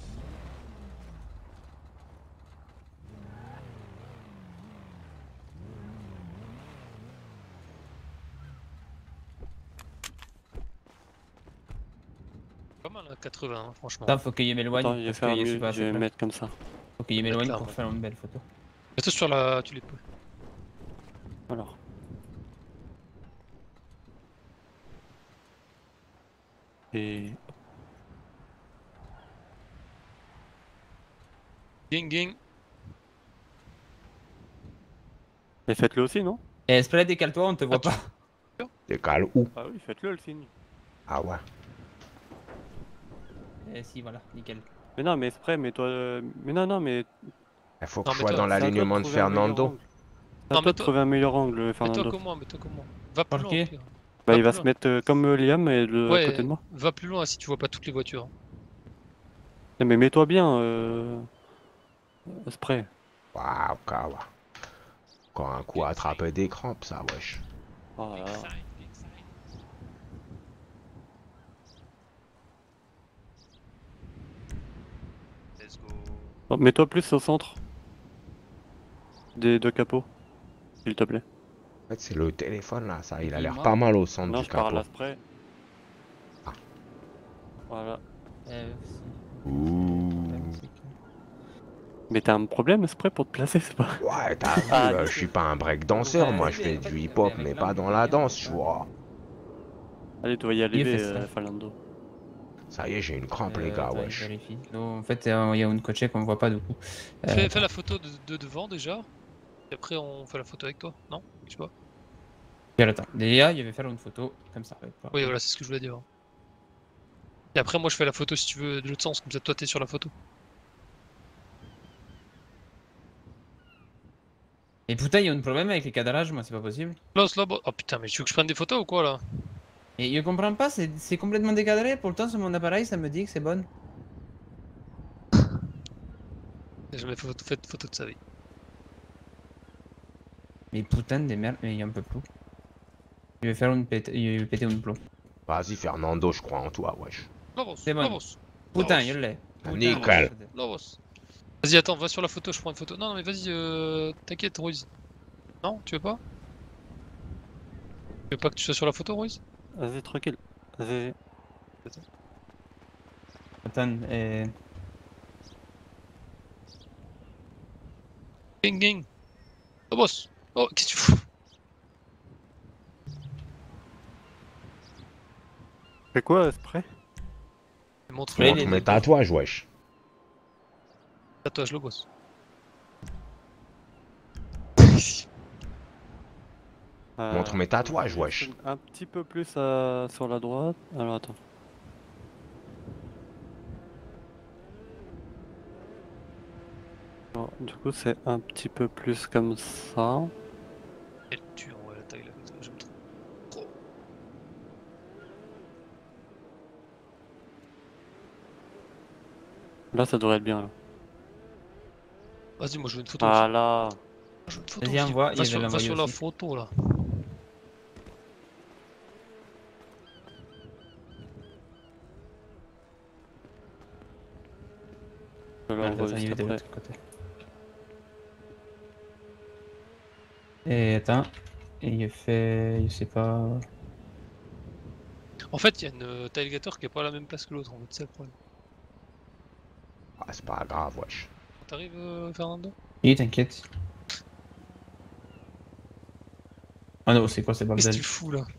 Pas mal, hein, quatre-vingts, hein, franchement. Attends, faut qu'il m'éloigne. Attends, je vais parce faire que je suis mieux, pas je assez vais près. mettre comme ça. Faut qu'il m'éloigne Clairement. pour faire une belle photo. Mets-toi sur la tulipe. Alors. Et... Ging, ging. Et faites-le aussi, non? Eh, Spray, décale-toi, on te voit pas. Décale où? Ah oui, faites-le le signe. Ah ouais. Eh, si, voilà, nickel. Mais non, mais Spray, mais toi... euh, Mais non, non, mais... Il faut que Non, je mais sois toi, dans c'est à toi l'alignement de trouver un meilleur Fernando. angle. C'est à Non, toi mais de toi- trouver un meilleur angle, Mets-toi Fernando. comme moi, mets-toi comme moi. Va plus Par loin. qui au pire. Bah, Va il va plus se loin. mettre euh, comme euh, Liam et de à Ouais, côté de moi. va plus loin si tu vois pas toutes les voitures. Non, mais mets-toi bien, euh... Spray. Waouh, kawa. Encore un coup à attraper des crampes, ça, wesh. Oh là là. Let's go. Bon, mets-toi plus au centre. Des deux capots. S'il te plaît. En fait, c'est le téléphone, là, ça. Il a l'air Dis-moi. pas mal au centre Non, du je parle capot. à Spray. Ah. Voilà. Eh, si. Ouh. Mais t'as un problème, Spray, pour te placer, c'est pas... Ouais, t'as vu, Ah, euh, je suis pas un break danseur, Ouais, moi, c'est je bien, fais en fait, du mais hip-hop, avec mais l'angle, pas dans c'est la bien, danse, ouais. tu vois. Allez, tu vas y Il arriver, fait ça. euh, Fernando. Ça y est, j'ai une crampe, les Euh, gars, attends, je wesh. vérifie. Non, en fait, euh, il y a une coachée qu'on voit pas du coup. Euh, Fais, fais la photo de, de devant déjà. Et après on fait la photo avec toi, non? Je sais pas. Puis, attends, déjà, il va faire une photo comme ça. avec toi. Oui, voilà, c'est ce que je voulais dire. Et après, moi je fais la photo si tu veux de l'autre sens, comme ça toi t'es sur la photo. Et putain, il y a un problème avec les cadrages, moi, c'est pas possible. Là, c'est là-bas. Oh putain, mais tu veux que je prenne des photos ou quoi là? Et je comprends pas, c'est c'est complètement décadré, pourtant sur mon appareil, ça me dit que c'est bon. J'ai jamais fait photo, fait photo de sa vie. Mais putain de merde, mais il y a un peu plus. Il veut faire une pète, il veut péter une plomb. Vas-y, Fernando, je crois en toi, wesh. Lobos, C'est bon. Lobos. Putain, il l'est. Ah, nickel. Lobos. Vas-y, attends, va sur la photo, je prends une photo. Non, non, mais vas-y, euh, t'inquiète, Ruiz. Non, tu veux pas? Tu veux pas que tu sois sur la photo, Ruiz? Vas-y, tranquille. Vas-y. Attends, euh... Gang, gang. Lobos. Oh, qu'est-ce que tu fous? Fais quoi, spray? Montre Montre mes tatouages, wesh. Tatouage Lobos. Euh, Montre mes tatouages, wesh. Un petit peu plus à... sur la droite. Alors attends. Alors, du coup, c'est un petit peu plus comme ça. Elle tue en vrai la taille là, j'aime trop. Trop. Là, ça devrait être bien. Là. Vas-y, moi je veux une photo. Ah aussi. là. Je veux une photo. Vas-y, aussi. envoie, Va il sur, va va sur la aussi. photo là. Je Ouais, l'envoie attends, juste il est de après. l'autre côté. Et attends, et il fait, je sais pas. En fait, il y a une euh, tailgator qui est pas à la même place que l'autre, en fait, c'est le problème. Ah, c'est pas grave, wesh. T'arrives, euh, Fernando? Oui, t'inquiète. Ah non, c'est quoi ces Qu'est-ce que bordel? tu fous là?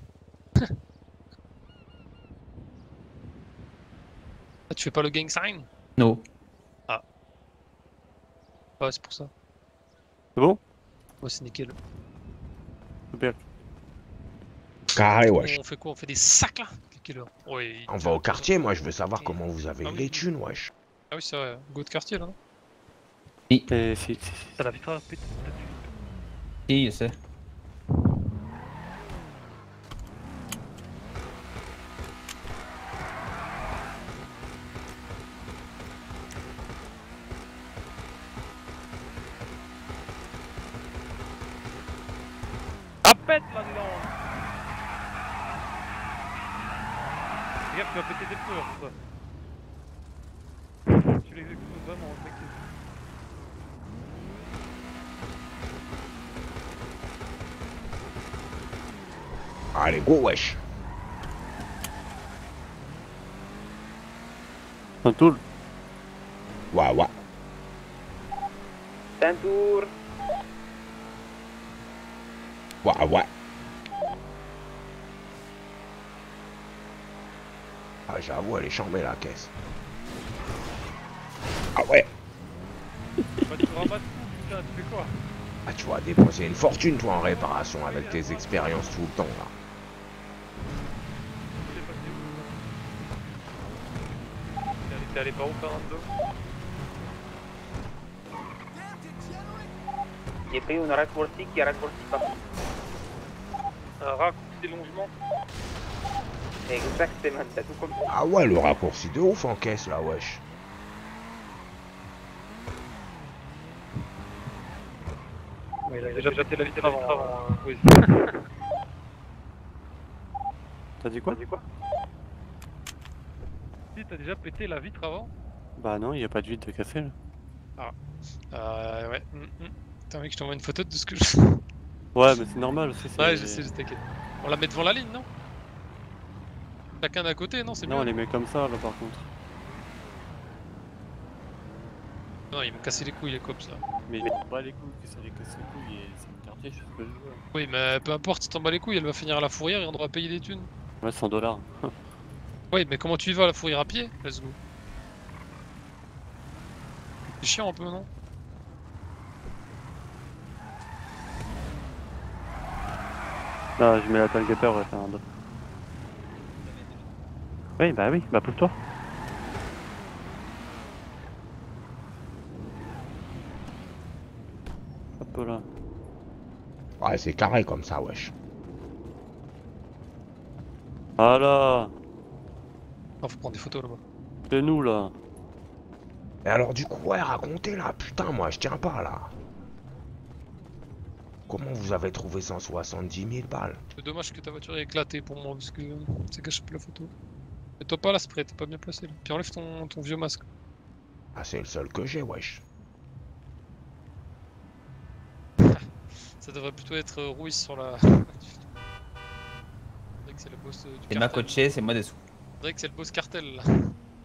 Ah, tu fais pas le gang sign? Non. Ah. Ouais, c'est pour ça. C'est bon? Ouais, c'est nickel. Super. Carré, wesh. On fait quoi? On fait des sacs là? Quelle heure? Ouais. On va au quartier, moi, je veux savoir comment vous avez Ah eu oui. les thunes, wesh. Ah oui, c'est vrai, go de quartier là. Si, Et si, si, si. Ça l'a vite rapide. si, je sais. Ah, pète là-dedans! Regarde, tu vas péter des pneus pour ça. Tu l'exécutes vraiment, t'inquiète. Allez, go, wesh. Un tool. Ouais, ouais. Un tour. Ouais, ouais. Ah, j'avoue, elle est chambée, la caisse. Ah ouais. Bah, tu ramasses tout, putain, tu fais quoi? Ah, tu vas dépenser une fortune, toi, en réparation, avec tes expériences tout le temps, là. T'es allé par où, Fernando? J'ai pris un raccourci qui raccourci pas. Un raccourci longement? Exactement, t'as tout compris. Ah ouais, le raccourci de ouf en caisse, là, wesh. Ouais, il a déjà jeté la vitre avant, hein, oui. T'as dit quoi? T'as dit quoi? Si, t'as déjà pété la vitre avant? Bah non, il y a pas de vide de café là. Ah. Euh, ouais. Mm -hmm. Attends, mec, je t'envoie une photo de ce que je. Ouais, mais c'est normal aussi. Ouais, je sais, je t'inquiète. On la met devant la ligne, non? Chacun d'un côté, non? C'est mieux. Non, on les met comme ça là par contre. Non, ils m'ont cassé les couilles, les cops là. Mais ils m'en bat les couilles, que ça les casse les couilles et c'est une quartier, je sais pas jouer. Oui, mais peu importe, si t'en bats les couilles, elle va finir à la fourrière et on devra payer des thunes. Ouais, cent dollars. Oui, mais comment tu y vas à la fourrière à pied? Let's go. C'est chiant un peu, non? Là, je mets la tailgator, ouais, Fernando. Oui, bah oui, bah pousse-toi. Hop là. Ouais, c'est carré comme ça, wesh. Voilà. Oh, faut prendre des photos là-bas. C'est nous là. Et alors, du coup, ouais, racontez là, putain, moi, je tiens pas là. Comment vous avez trouvé cent soixante-dix mille balles? C'est dommage que ta voiture est éclatée pour moi, parce que c'est caché pour la photo. Et toi pas là, Spray, t'es pas bien placé là. Puis enlève ton, ton vieux masque. Ah, c'est le seul que j'ai, wesh. Ça devrait plutôt être euh, Ruiz sur la... C'est vrai que c'est le boss euh, du C'est ma cartel. coachée, c'est moi dessous. C'est vrai que c'est le boss cartel là.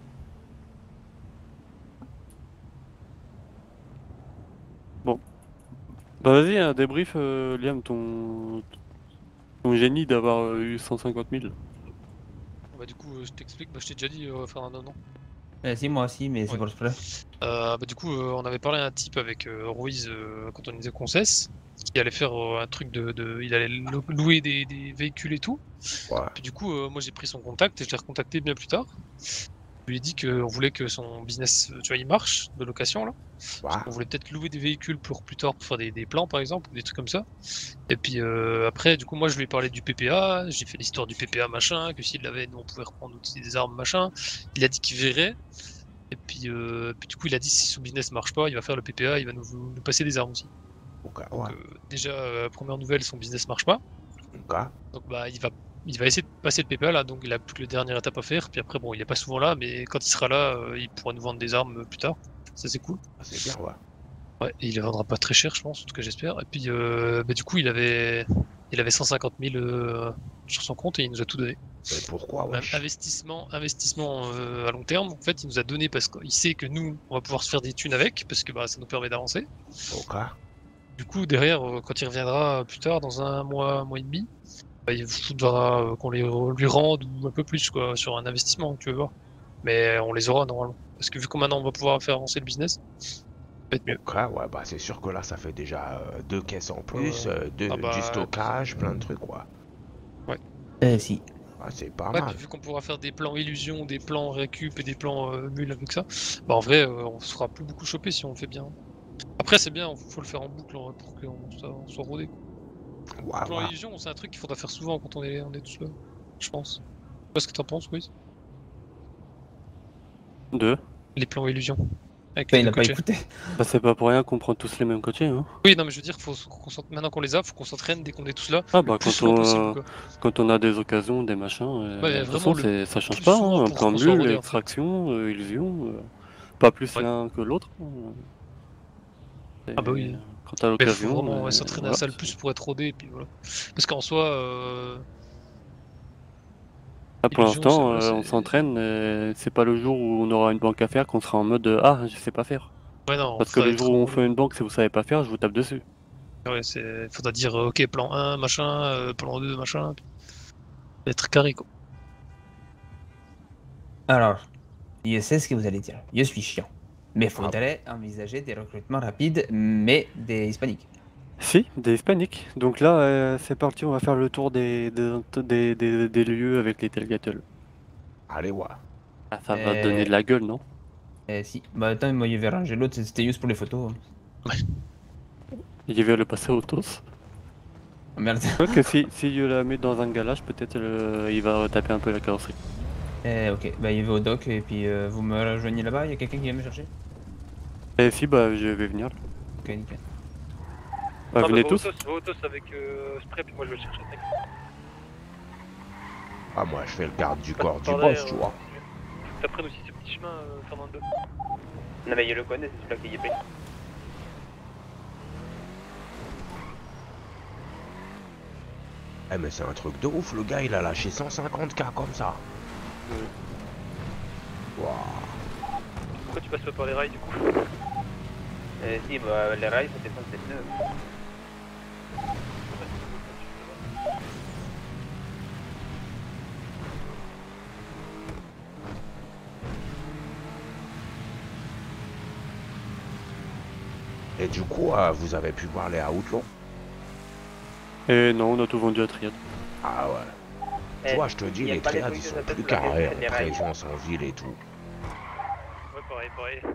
Bon. Bah vas-y, un débrief, euh, Liam, ton... ton génie d'avoir euh, eu cent cinquante mille. Bah du coup, euh, je t'explique, bah je t'ai déjà dit, euh, Fernando, non? Euh, si, moi aussi, mais c'est Ouais. pour le spray. Euh, bah du coup, euh, on avait parlé à un type avec euh, Ruiz euh, quand on était concesse, qui allait faire euh, un truc de, de... Il allait lou- louer des, des véhicules et tout. Ouais. Puis du coup, euh, moi j'ai pris son contact et je l'ai recontacté bien plus tard. Je lui ai dit qu'on voulait que son business, euh, tu vois, il marche, de location là. Ouais. On voulait peut-être louer des véhicules pour plus tard, pour faire des, des plans par exemple, ou des trucs comme ça. Et puis euh, après, du coup, moi je lui ai parlé du P P A, j'ai fait l'histoire du P P A machin, que s'il l'avait, nous on pouvait reprendre aussi des armes machin. Il a dit qu'il verrait. Et puis, euh, puis du coup, il a dit si son business marche pas, il va faire le P P A, il va nous, nous passer des armes aussi. Ok, ouais. Donc, euh, déjà, euh, première nouvelle, son business marche pas. Ok. Donc bah il va il va essayer de passer le P P A là, donc il a plus que la dernière étape à faire. Puis après bon, il est pas souvent là, mais quand il sera là, euh, il pourra nous vendre des armes euh, plus tard. Ça c'est cool. Ah, c'est bien, ouais. Ouais, et il les vendra pas très cher, je pense, en tout cas j'espère. Et puis euh, bah, du coup, il avait il avait cent cinquante mille euh, sur son compte et il nous a tout donné. Mais pourquoi, Un wesh? investissement, investissement euh, à long terme. En fait, il nous a donné parce qu'il sait que nous, on va pouvoir se faire des thunes avec, parce que bah, ça nous permet d'avancer. Ok. Du coup, derrière, euh, quand il reviendra plus tard, dans un mois, un mois et demi, bah, il faudra euh, qu'on les re- lui rende ou un peu plus quoi, sur un investissement, tu veux voir. Mais on les aura normalement. Parce que vu que maintenant on va pouvoir faire avancer le business, ça va être mieux. Ok, ouais, bah c'est sûr que là, ça fait déjà euh, deux caisses en plus, Ouais. euh, deux, Ah bah, du stockage, plein de trucs, quoi. Ouais. Euh, si. Ah, c'est pas Ouais, mal. puis vu qu'on pourra faire des plans illusion, des plans récup et des plans euh, mule avec ça, bah en vrai, euh, on se fera plus beaucoup choper si on le fait bien. Après, c'est bien, faut le faire en boucle en vrai, pour qu'on soit, on soit rodé. Ouais, Le plan ouais. illusion, c'est un truc qu'il faudra faire souvent quand on est, on est tous là, je pense. Je sais pas ce que t'en penses, Wiz. Deux. Les plans illusion. Avec Bah, les il deux a pas coachés. écouté. Bah c'est pas pour rien qu'on prend tous les mêmes coachés, hein. Oui, non, mais je veux dire, faut qu'on s'en- maintenant qu'on les a, faut qu'on s'entraîne dès qu'on est tous là. Ah le bah plus quand souvent on, possible, euh, quoi. quand on a des occasions, des machins, euh, Ouais, de toute vraiment façon le c'est- ça change plus pas, souvent hein. Un pour plan qu'on soit mule, rodé, en fait. extraction, euh, illusion, euh, pas plus Ouais. l'un que l'autre. hein. Ah bah oui. Et Quand t'as Mais faut l'occasion. vraiment ouais, euh, s'entraîner voilà. à ça le plus pour être rodé, et puis voilà. Parce qu'en soi, euh... Là, pour illusion, l'instant, c'est- euh, on c'est- s'entraîne, euh, c'est pas le jour où on aura une banque à faire qu'on sera en mode euh, ah, je sais pas faire. Ouais, non, Parce que faut le être jour où on vraiment fait une banque, si vous savez pas faire, je vous tape dessus. Ouais, c'est... faudra dire, euh, ok, plan un, machin, euh, plan deux, machin. puis- Être carré, quoi. Alors, je sais ce que vous allez dire. Je suis chiant. Mais Ah. faudrait envisager des recrutements rapides, mais des hispaniques. Si, des hispaniques. Donc là, euh, c'est parti, on va faire le tour des, des, des, des- des lieux avec les tailgateuls. Allez, ouais. Ah, ça va Euh, donner de la gueule, non? Eh si. Bah attends, moi je vais ranger l'autre, c'était juste pour les photos. Il va le passer au tos. Oh, merde. Ok, si, si je la met dans un galage, peut-être euh, il va taper un peu la carrosserie. Eh ok, bah il va au dock et puis euh, vous me rejoignez là-bas, il y a quelqu'un qui vient me chercher? Et si, bah je vais venir. Ok, nickel. Bah, Non, venez mais tous. va au toss, va au toss avec euh, Spray, puis moi je vais le chercher. Ah, moi, je fais le garde du Pas corps de du parler, boss, tu euh, vois. T'apprennes aussi ce petit chemin, euh, Fernando. Non mais je le connais, c'est celui-là qui est pris. Eh, mais c'est un truc de ouf, le gars, il a lâché cent cinquante K comme ça. Waouh. Pourquoi tu passes pas par les rails du coup? Euh, si, bah les rails ça dépend des pneus. Et du coup, euh, vous avez pu voir les Outlaws? Et non, on a tout vendu à Triade. Ah ouais. Eh, Tu vois, je te dis, y a les pas les triades, trucs ils de sont sa tête plus sur la carrés, tête, les en rails. présence en ville et tout. Ouais, pareil, pareil.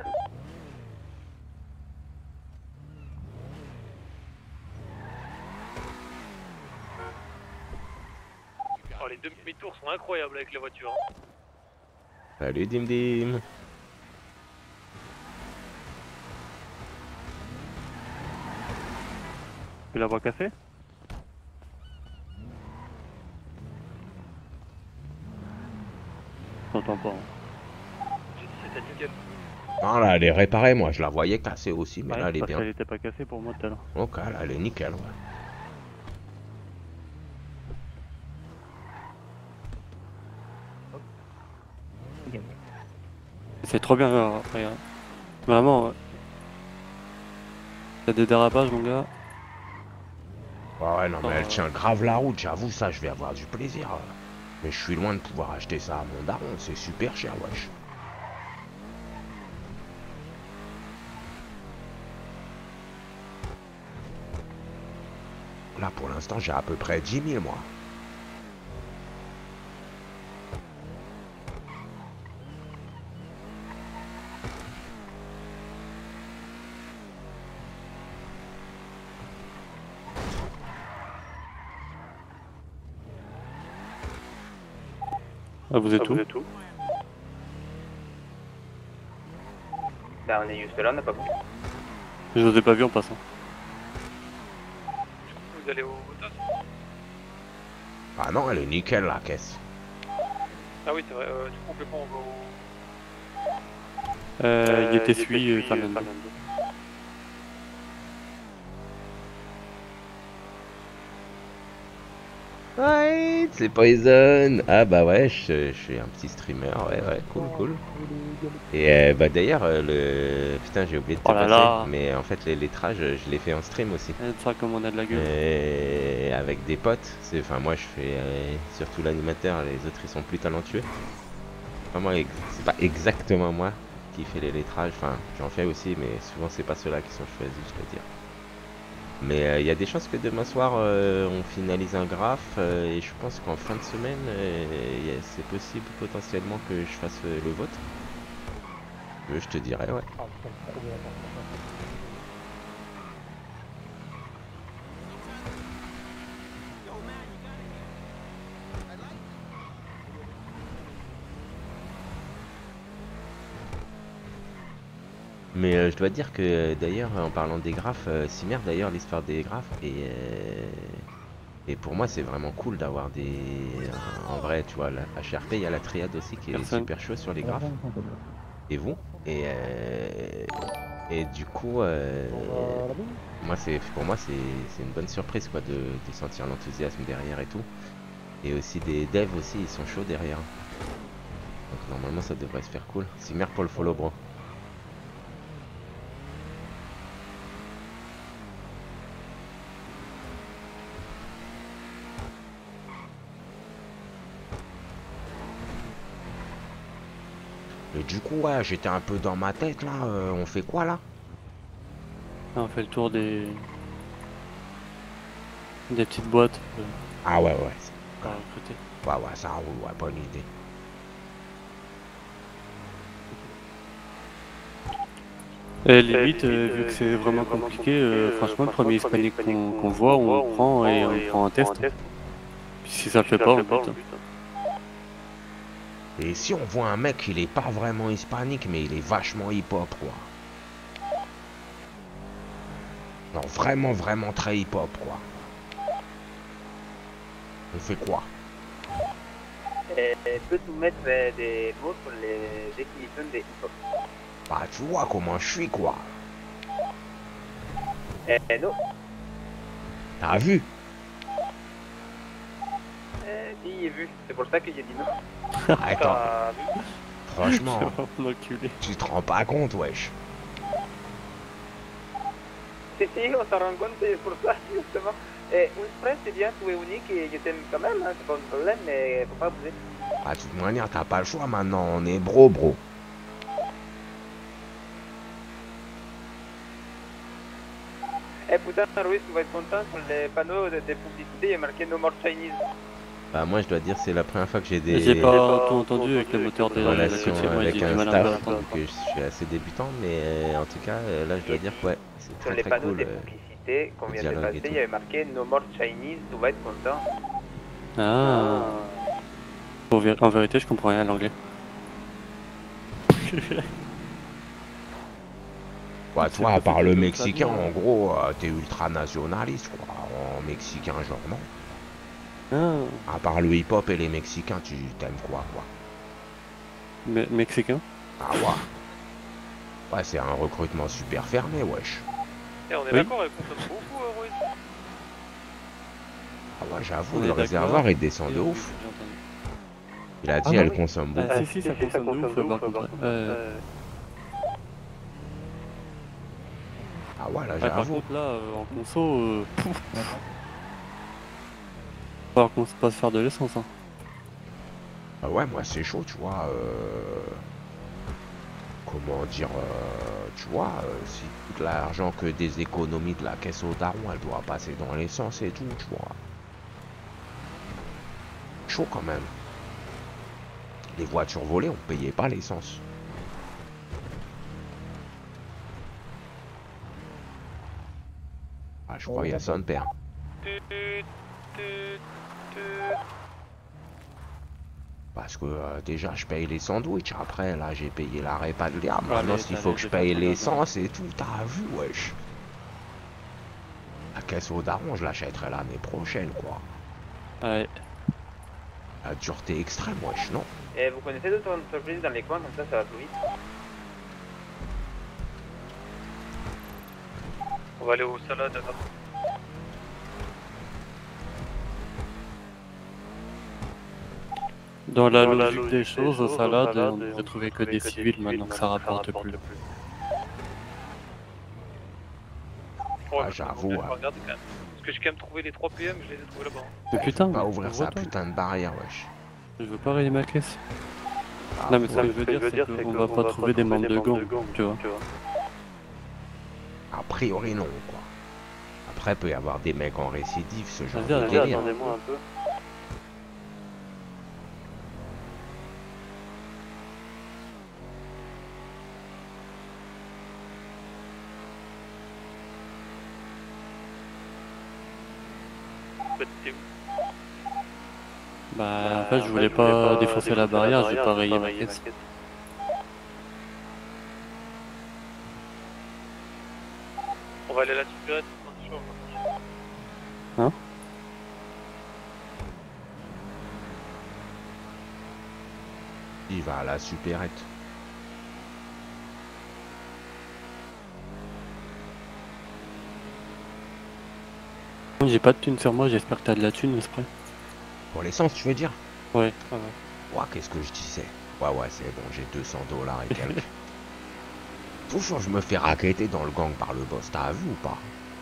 Oh, les demi-tours sont incroyables avec la voiture. Hein. Salut Dim Dim. Tu la vois cassée? J'entends pas. Hein. C'était nickel. Non, là, elle est réparée, moi, je la voyais cassée aussi, mais Ouais, là, elle est parce bien. qu'elle était pas cassée pour moi tout à l'heure. Ok, là, elle est nickel, ouais. C'est trop bien, euh, regarde. Vraiment, ouais. T'as des dérapages, mon gars. Ouais, ouais, non, mais elle Oh. tient grave la route, j'avoue, ça, je vais avoir du plaisir. Mais je suis loin de pouvoir acheter ça à mon daron, c'est super cher, wesh. Là, pour l'instant, j'ai à peu près dix mille, moi. Ah, vous êtes Ah, où? vous êtes où? Là, on est juste là, on n'a pas compris. Je vous ai pas vu en passant. Vous allez au tas? Ah non, elle est nickel, la caisse. Ah oui, c'est vrai, euh, du coup, complètement, on va au... Euh, il Euh, était il était celui, celui, euh, Fernando. Fernando. Ouais, c'est Poison. Ah bah ouais, je, je suis un petit streamer, ouais, ouais, cool, cool. Et euh, bah d'ailleurs, euh, le... Putain, j'ai oublié de te Oh là passer, là. mais en fait, les lettrages, je les fais en stream aussi. C'est ça comme on a de la gueule. Et avec des potes, c'est, enfin moi je fais euh, surtout l'animateur, les autres ils sont plus talentueux. Enfin, moi, ex- c'est pas exactement moi qui fais les lettrages, enfin j'en fais aussi, mais souvent c'est pas ceux-là qui sont choisis, je dois dire. Mais il y a des chances que demain soir euh, on finalise un graphe euh, et je pense qu'en fin de semaine euh, y a- c'est possible potentiellement que je fasse euh, le vôtre. Euh, je te dirais, ouais. Mais euh, je dois dire que euh, d'ailleurs en parlant des graphes, euh, Cimer d'ailleurs l'histoire des graphes et euh, et pour moi c'est vraiment cool d'avoir des en vrai tu vois la H R P il y a la triade aussi qui est Personne. super chaud sur les graphes et vous et euh, et du coup euh, moi c'est pour moi c'est c'est une bonne surprise quoi de, de sentir l'enthousiasme derrière et tout et aussi des devs aussi ils sont chauds derrière donc normalement ça devrait se faire cool. Cimer pour le follow bro. Et du coup, ouais, j'étais un peu dans ma tête, là. euh, on fait quoi, là? On fait le tour des... des petites boîtes. euh, Ah ouais, ouais. à recruter. Ouais, ouais, ça roule, ouais, bonne idée. Et limite, euh, vu que c'est vraiment compliqué, euh, franchement, le premier hispanique qu'on qu'on voit, on le prend et on prend un test. Puis si ça fait pas, on le bute. Et si on voit un mec, il est pas vraiment hispanique, mais il est vachement hip-hop, quoi. Non, vraiment, vraiment très hip-hop, quoi. On fait quoi? Euh, Peux-tu mettre euh, des mots pour les définitions de hip-hop? Bah, tu vois comment je suis, quoi. Euh, non. T'as vu? Euh, si, j'ai vu. C'est pour ça que j'ai dit non. Attends, T'as vu? franchement, C'est vraiment enculé. tu te rends pas compte, wesh. Si, si, on s'en rend compte, c'est pour ça, justement. Et Wilfred, c'est bien, tu es unique et je t'aime quand même, hein, c'est pas un problème, mais faut pas abuser. Ah, de toute manière, t'as pas le choix maintenant, on est bro, bro. Eh putain, Ruiz, tu vas être content, sur les panneaux de, de publicité, il y a marqué No More Chinese. Bah moi je dois dire c'est la première fois que j'ai des J'ai pas tout entendu avec le moteur de la relations côté, moi j'ai avec du un mal à staff, me entendre. donc euh, je suis assez débutant, mais euh, en tout cas euh, là je dois dire que ouais, c'est Sur très les très panneaux cool. de euh, publicité qu'on le vient de dialogue et passer, tout. il y avait marqué No More Chinese, tu vas être content. Ah. En vé- En vérité, je comprends rien à l'anglais. Ouais, C'est toi, à pas part fait le comme ça, mexicain, bien. en gros, euh, t'es ultra nationaliste, quoi. En mexicain, genre, non. Ah, À part le hip-hop et les mexicains, tu t'aimes quoi, quoi? me- mexicain. Ah ouais. Ouais, c'est un recrutement super fermé, wesh. Et on est Oui. d'accord, elle consomme beaucoup, euh, Ruiz. Ah ouais, j'avoue, On le est d'accord. réservoir, il descend Et de oui, ouf. j'ai entendu. Il a Ah dit, non, elle oui. consomme beaucoup. Ah, si, si, ça consomme de ouf, par contre. Euh, Ah ouais, là, ouais, par j'avoue. contre, là, euh, en conso, euh, pouf. Faut qu'on se passe faire de l'essence. Hein. Ah ouais, moi, c'est chaud, tu vois. euh, Comment dire, euh, tu vois, euh, si tout l'argent que des économies de la caisse au daron, elle doit passer dans l'essence et tout, tu vois. Chaud quand même. Les voitures volées, on payait pas l'essence. Ah, je crois qu'il y a son père. Parce que euh, déjà, je paye les sandwichs. Après, là, j'ai payé la repas de l'herbe. Ouais, Maintenant, mais s'il t'as faut les que je dépenses paye en l'essence et tout, t'as vu, wesh. La caisse au daron, je l'achèterai l'année prochaine, quoi. Ouais. La dureté extrême, wesh, non? Et vous connaissez d'autres entreprises dans les coins, comme ça, ça va plus vite. On va aller aux salades, attends. Dans la logique des choses, aux salades, on ne devrait trouver que des civils maintenant que ça rapporte plus. Ah, j'avoue, ouais. Regarde quand même. Parce que j'ai quand même trouvé les trois P M, je les ai trouvés là-bas. Mais putain, Pas mais ouvrir sa ouvre-toi. putain de barrière, wesh. Je veux pas rayer ma caisse. Ah, Non mais ce ouais. que je veux dire, c'est qu'on va pas trouver des membres de gang, tu vois. A priori, non, quoi. Après, peut y avoir des mecs en récidive, ce genre Vas-y, de vas-y, délire. attendez-moi un peu. Bah, t'es où? Bah, en fait, je voulais pas défoncer la barrière, j'ai pas rayé ma caisse. On va aller à la supérette, c'est chaud. Hein? Il va à la supérette. J'ai pas de thune sur moi, j'espère que t'as de la thune, Esprit. Pour l'essence, tu veux dire? Ouais, ouais, ouais. Ouais, qu'est-ce que je disais? Ouais, ouais, c'est bon, j'ai deux cents dollars et quelques. Toujours, je me fais raqueter dans le gang par le boss, t'as vu ou pas?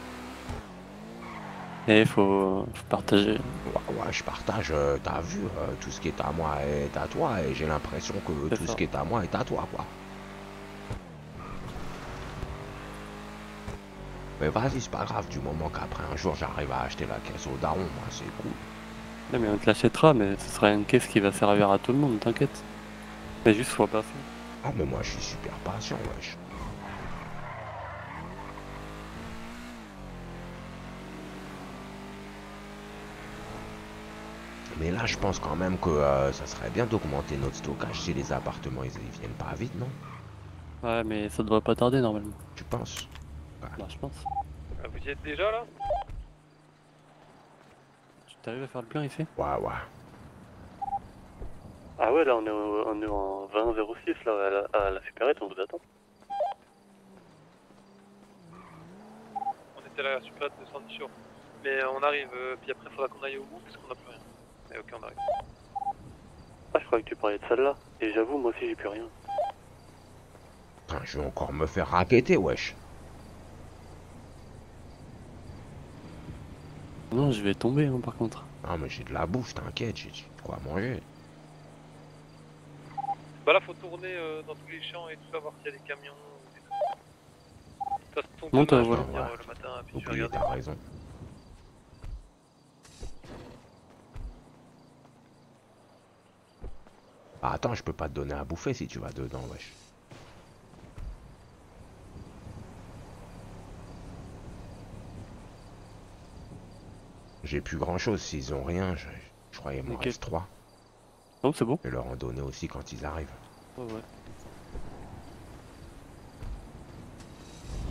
Eh, faut, faut partager. Ouais, ouais, je partage, euh, t'as vu, euh, tout ce qui est à moi est à toi, et j'ai l'impression que tout ça. ce qui est à moi est à toi, quoi. Mais vas-y, c'est pas grave, du moment qu'après un jour j'arrive à acheter la caisse au daron, moi c'est cool. Non mais on te l'achètera, mais ce sera une caisse qui va servir à tout le monde, t'inquiète. Mais juste faut passer. Ah mais moi je suis super patient, wesh. Mais là je pense quand même que euh, ça serait bien d'augmenter notre stockage si les appartements ils, ils viennent pas vite, non? Ouais, mais ça devrait pas tarder normalement. Tu penses? Bah, je pense. Ah, vous y êtes déjà là? Tu t'arrives à faire le plein ici? Ouais, ouais. Ah ouais, là on est, au, on est en vingt zéro six là, à la, à la supérette, on vous attend. On était là à la supérette de Sandy Shore. Mais on arrive, euh, puis après faudra qu'on aille au bout parce qu'on a plus rien. Mais ok, on arrive. Ah, je croyais que tu parlais de celle-là. Et j'avoue, moi aussi j'ai plus rien. Putain, je vais encore me faire raqueter, wesh. Non, je vais tomber hein, par contre. Non mais j'ai de la bouffe, t'inquiète, j'ai j'ai de quoi manger. Bah là faut tourner euh, dans tous les champs et tout ça, voir s'il y a des camions. ou des trucs. De toute façon, Monte, demain, voilà. je vais venir, Ouais. euh, le matin, puis je vais Oublié, regarder. t'as raison. Ah, attends, je peux pas te donner à bouffer si tu vas dedans, wesh. J'ai plus grand chose, s'ils ont rien, je, je crois qu'il m'en Ok. reste trois. Non, c'est bon. Je vais leur en donner aussi quand ils arrivent. Ouais, ouais.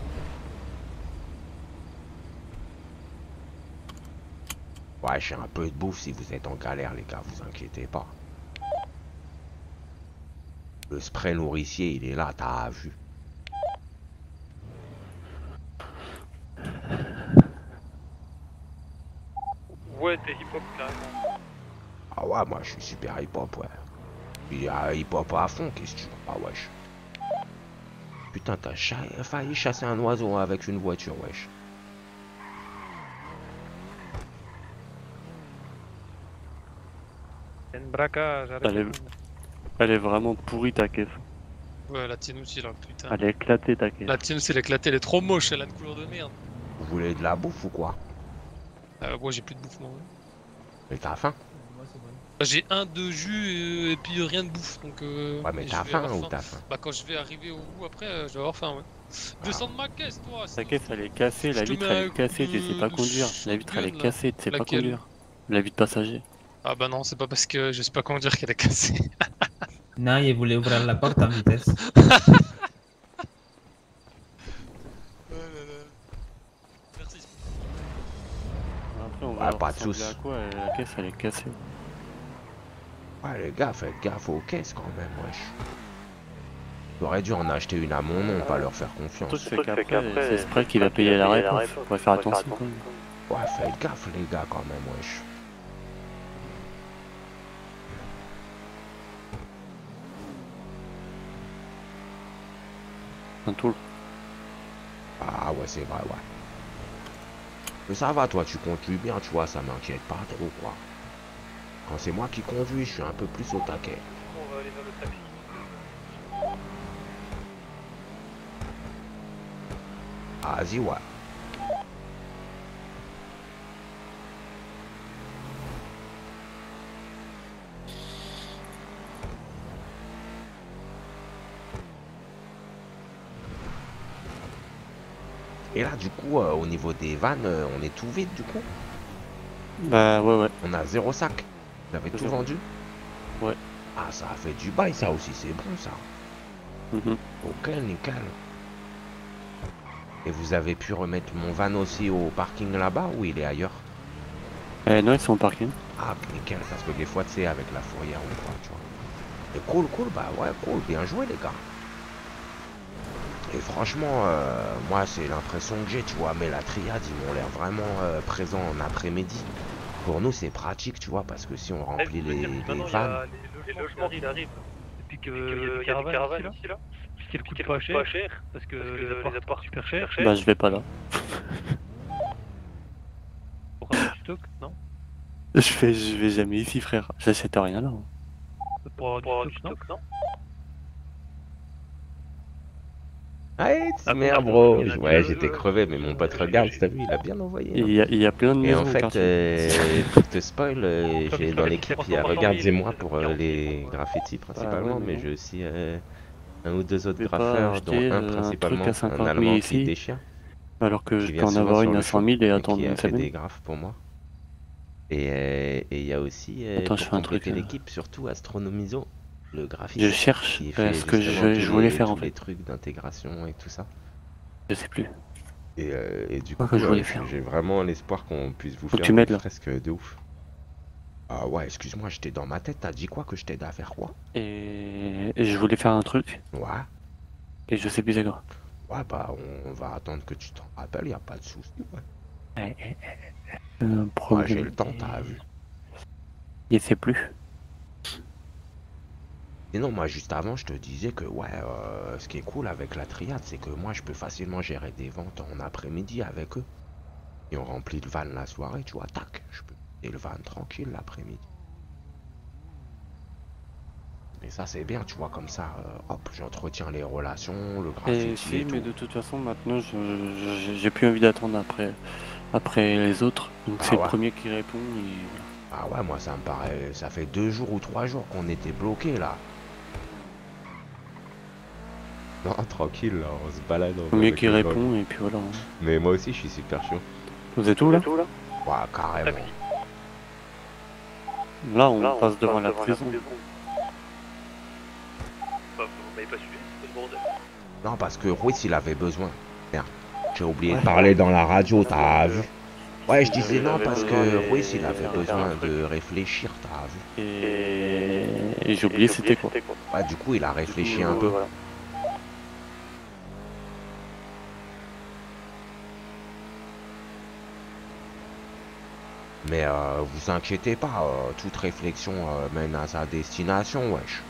Ouais, j'ai un peu de bouffe si vous êtes en galère, les gars, vous inquiétez pas. Le spray nourricier, il est là, t'as vu. Ouais, t'es hip-hop carrément. Ah ouais, moi je suis super hip-hop, ouais. Il y a hip-hop à fond, qu'est-ce que tu veux? Ah wesh. Putain, t'as cha... failli chasser un oiseau avec une voiture, wesh. C'est une braquage, Elle est... Elle est vraiment pourrie ta caisse. Ouais, la tienne aussi là, putain. Elle est éclatée ta caisse. La tienne aussi, elle est éclatée, elle est trop moche, elle a une couleur de merde. Vous voulez de la bouffe ou quoi? Euh, moi j'ai plus de bouffe, moi. Mais t'as faim? Bah, j'ai un de jus euh, et puis rien de bouffe, donc euh... Ouais, mais et t'as je vais faim avoir ou t'as faim? Bah quand je vais arriver au bout après, euh, je vais avoir faim, ouais. Descends de ma caisse, toi! Ta caisse elle est cassée, la Je te vitre mets elle un est cassée, coup tu sais de- pas de conduire. La vitre elle est shotgun, là. cassée, tu sais pas Laquelle? conduire. La vitre passager. Ah bah non, c'est pas parce que je sais pas conduire qu'elle est cassée. Non, il voulait ouvrir la porte en vitesse. Merci. Après on Ouais, va pas de ressembler soucis. à quoi, euh, la caisse elle est cassée. Ouais, les gars, faites gaffe aux caisses quand même, wesh. J'aurais dû en acheter une à mon nom, pas leur faire Le confiance. truc c'est qu'après, c'est Spray qui va payer la réponse. Faut faire attention quand même. Ouais, faites gaffe, les gars, quand même, wesh. Un tool. Ah ouais, c'est vrai, ouais. Mais ça va, toi, tu conduis bien, tu vois, ça m'inquiète pas trop, quoi. Quand c'est moi qui conduis, je suis un peu plus au taquet. On va aller vers le taxi. Vas-y, ouais. Et là, du coup, euh, au niveau des vannes, euh, on est tout vide, du coup? Bah ouais ouais. On a zéro sac. Vous avez tout Zéro. vendu? Ouais. Ah, ça a fait du bail, ça aussi, c'est bon, ça. Mhm. Ok, nickel. Et vous avez pu remettre mon van aussi au parking là-bas ou il est ailleurs? Eh non, ils sont au parking. Ah, nickel, parce que des fois, tu sais, avec la fourrière ou quoi, tu vois. Et cool, cool, bah ouais, cool, bien joué, les gars. Et franchement, euh, moi, c'est l'impression que j'ai, tu vois, mais la triade, ils m'ont l'air vraiment euh, présents en après-midi. Pour nous, c'est pratique, tu vois, parce que si on remplit les, les Maintenant, il y vannes... a les logements qui arrivent. Et puis qu'il y a des caravanes ici, là. Puis qu'elles coûtent pas cher, cher, parce que les apparts super chers. Bah je vais pas là. Pour avoir du stock, non? Je vais, je vais jamais ici frère. J'achète rien là. Pour avoir du stock, non? Allez, Ah, merde, bon, bro. il y en a Ouais, deux, j'étais euh, crevé, mais mon pote regarde, t'as vu, il a bien envoyé. Il y a, il y a plein de Et maisons en au fait, quartier. euh, pour te spoil, euh, Comme j'ai ça, dans mais l'équipe, c'est il y a pas Regarde encore et moi c'est pour pas euh, encore les pour, euh, graffitis principalement, ouais, mais mais bon. j'ai aussi euh, un ou deux autres Je vais pas graffeurs, dont acheter, un euh, un principalement, truc à un cinquante mille allemand qui ici, déchire, alors que qui je vient peux en souvent avoir sur une le à cent show mille et et attendre qui a une fait des semaine. graffes pour moi. Et euh, et il y a aussi, euh, Attends, je pour fais un truc, compléter euh. l'équipe, surtout Astronomiso, le graphiste, Je cherche qui euh, fait ce que justement je, tous je voulais les, faire tous en les fait. trucs d'intégration et tout ça. Je sais plus. Et, euh, et du Quoi coup, que je voulais euh, faire. j'ai vraiment l'espoir qu'on puisse vous Faut que faire tu m'aides, des là. fresques de ouf. Ah ouais, excuse-moi, j'étais dans ma tête, t'as dit quoi? Que je t'aide à faire quoi? Et et je voulais faire un truc Ouais, et je sais plus c'est quoi. ouais, bah on va attendre que tu t'en rappelles, y a pas de souci, ouais. Eh, eh, eh, Un Ouais, problème. j'ai le temps, t'as vu. Il sait plus. Sinon, moi, juste avant, je te disais que, ouais, euh, ce qui est cool avec la triade, c'est que moi, je peux facilement gérer des ventes en après-midi avec eux. Et on remplit le van la soirée, tu vois, tac, je peux et le van tranquille l'après-midi. Et ça, c'est bien, tu vois, comme ça, euh, hop, j'entretiens les relations, le Et graffiti si, et mais tout. de toute façon, maintenant, je- je- j'ai plus envie d'attendre après, après les autres. Donc Ah c'est le ouais. premier qui répond. Et... Ah ouais, moi, ça me paraît, ça fait deux jours ou trois jours qu'on était bloqués, là. Non, tranquille, là, on se balade. Le premier qui répond, et puis voilà. Mais moi aussi, je suis super chaud. Vous êtes où là? Ouais, carrément. Là, on passe devant la prison. Bah, vous m'avez pas suivi, c'est le bordel. Non, parce que Ruiz, il avait besoin. Merde, j'ai oublié de parler dans la radio, t'as vu? Ouais, je disais non parce que Ruiz il avait besoin de réfléchir, t'as vu. Et, et j'ai oublié c'était quoi. Ouais, du coup il a réfléchi un peu. Mais euh, vous inquiétez pas, euh, toute réflexion euh, mène à sa destination, wesh.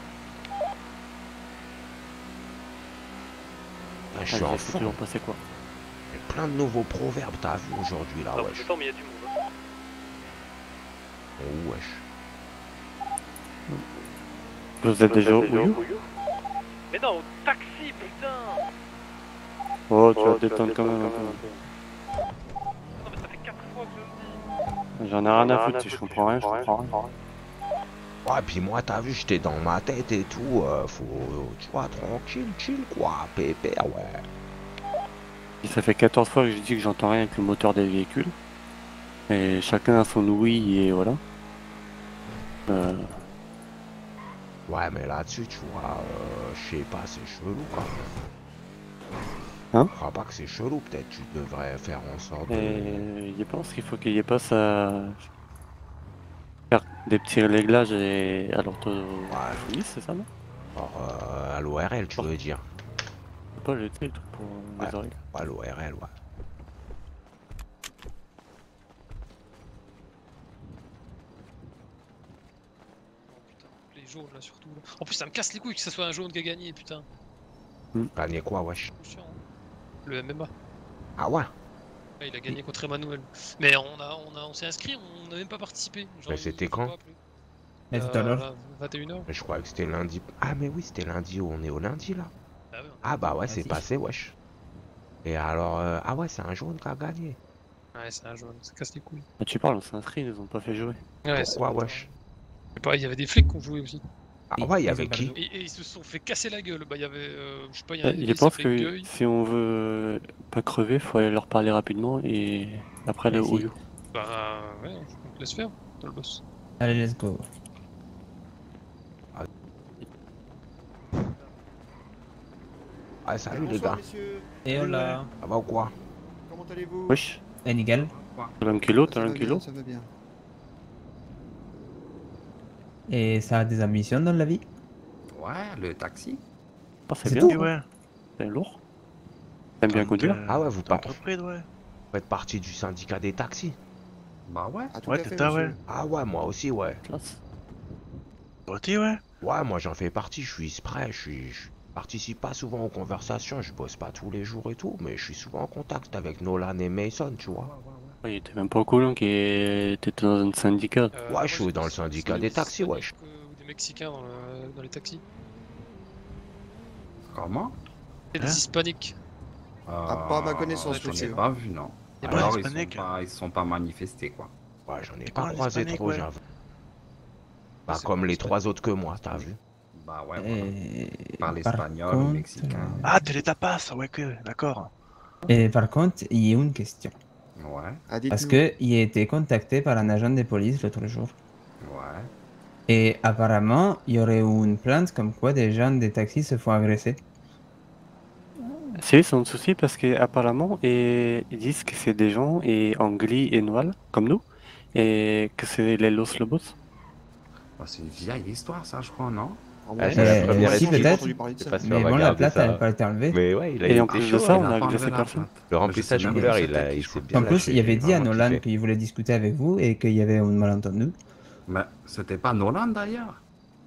Ah, je suis en fond. toujours passé quoi. Il y a plein de nouveaux proverbes, t'as vu aujourd'hui là, Non, wesh. mais il y a du monde. Oh, wesh. Vous êtes déjà au Ouillou? Mais non, au taxi, putain. Oh, tu vas te détendre quand même un peu. Non, mais ça fait quatre fois que je le dis. J'en ai rien à foutre, si je comprends rien, je comprends rien. Ouais, puis moi, t'as vu, j'étais dans ma tête et tout, euh, faut, tu vois, tranquille, chill, quoi, pépère, ouais. Et ça fait quatorze fois que je dis que j'entends rien avec le moteur des véhicules. Et chacun a son ouïe et voilà. Euh... Ouais, mais là-dessus, tu vois, euh, je sais pas, c'est chelou, quand même. Hein? Je crois pas que c'est chelou, peut-être tu devrais faire en sorte de... Et je pense qu'il faut qu'il y ait pas ça... faire des petits réglages et à l'orthophonie, c'est ça, non? Alors, euh, à l'O R L, tu veux dire? C'est pas le truc pour les ouais. oreilles. Ouais, l'O R L, ouais. Les jaunes là surtout. Là. En plus ça me casse les couilles que ce soit un jaune qui a gagné, putain. Gagné quoi, wesh? Le M M A. Ah ouais? Ouais, il a gagné contre Emmanuel. Mais on a, on a, on s'est inscrit, on n'a même pas participé. Genre, Mais c'était quand? Mais tout à l'heure. vingt et une heures. Mais je croyais que c'était lundi. Ah mais oui, c'était lundi, on est au lundi là. Ah, ouais, ah bah ouais, Ah, c'est si. passé, wesh. Et alors, euh... ah ouais, c'est un jaune qui a gagné. Ouais, c'est un jaune, ça casse les couilles. Ah, tu parles, on s'est inscrit, ils nous ont pas fait jouer. Ouais, Pourquoi, wesh? Je sais pas, il y avait des flics qui ont joué aussi. Ah ouais, il y avait qui? Et, et ils se sont fait casser la gueule. Bah, il y avait, euh, je sais pas, il y a un Je qui s'est pense fait que gueule. si on veut pas crever, faut aller leur parler rapidement et après le Vas-y. Ouillou. Bah, ouais, on te laisse faire, t'as le boss. Allez, let's go. Ah salut les gars. Et hola. Ça va ou quoi? Comment allez-vous? Wesh. Eh, nickel. T'as un kilo, t'as Ça un va kilo? bien, ça va bien. Et ça a des ambitions dans la vie? Ouais, le taxi. Ah, c'est C'est bien. tout, Ouais. C'est lourd. T'aimes bien conduire? Ah ouais, vous pas... Entreprise, ouais. Vous faites partie du syndicat des taxis? Bah ouais. Ah, tout Ouais, à t'es fait, ça, monsieur. ouais. Ah ouais, moi aussi, ouais. Classe. Toi aussi, ouais. Ouais, moi j'en fais partie, je suis prêt, je suis... Je participe pas souvent aux conversations, je bosse pas tous les jours et tout, mais je suis souvent en contact avec Nolan et Mason, tu vois. Ouais, il était même pas au courant qu'il était dans un syndicat. Euh, Ouais, je suis dans le syndicat des taxis, wesh. Ou des Mexicains dans, le, dans les taxis. Comment? Et des Hein hispaniques. Ah, pas à ma connaissance, J'en ai monsieur. pas vu, non. Y a pas Alors, ils d'hispaniques? sont pas, ils sont pas manifestés, quoi. Ouais, j'en ai Et pas pas un croisé hispanique, trop, ouais. j'avoue. Bah C'est comme pas les hispanique. trois autres que moi, t'as vu? Bah ouais, voilà. Et... Par par l'espagnol, contre, le mexicain. Ah, t'es les tapas, ouais, que, d'accord. Et par contre, il y a une question. Ouais, Ah, Parce dites-nous. que il a été contacté par un agent de police l'autre jour. ouais. Et apparemment, il y aurait eu une plainte comme quoi des gens des taxis se font agresser. C'est son souci parce qu'apparemment, ils disent que c'est des gens et en gris et noir, comme nous, et que c'est les Los Lobos. Bah, c'est une vieille histoire, ça, je crois, non? Ah, Ah, ouais, c'est la Euh, première si, esquisse. j'ai peut-être. entendu parler de Je sais ça. pas si on Mais va bon, la regarder plainte ça. n'a pas été enlevée. Mais ouais, il a Et en été plus de chaud. ça, hein. on a pas agressé enlevé la personne. plainte. Le Je remplissage sais même couleur, pas il, c'était a, qui, il je s'est crois. bien En plus, lâché, il avait j'ai dit à vraiment Nolan kiffé. qu'il voulait discuter avec vous et qu'il y avait un malentendu. Mais c'était pas Nolan, d'ailleurs.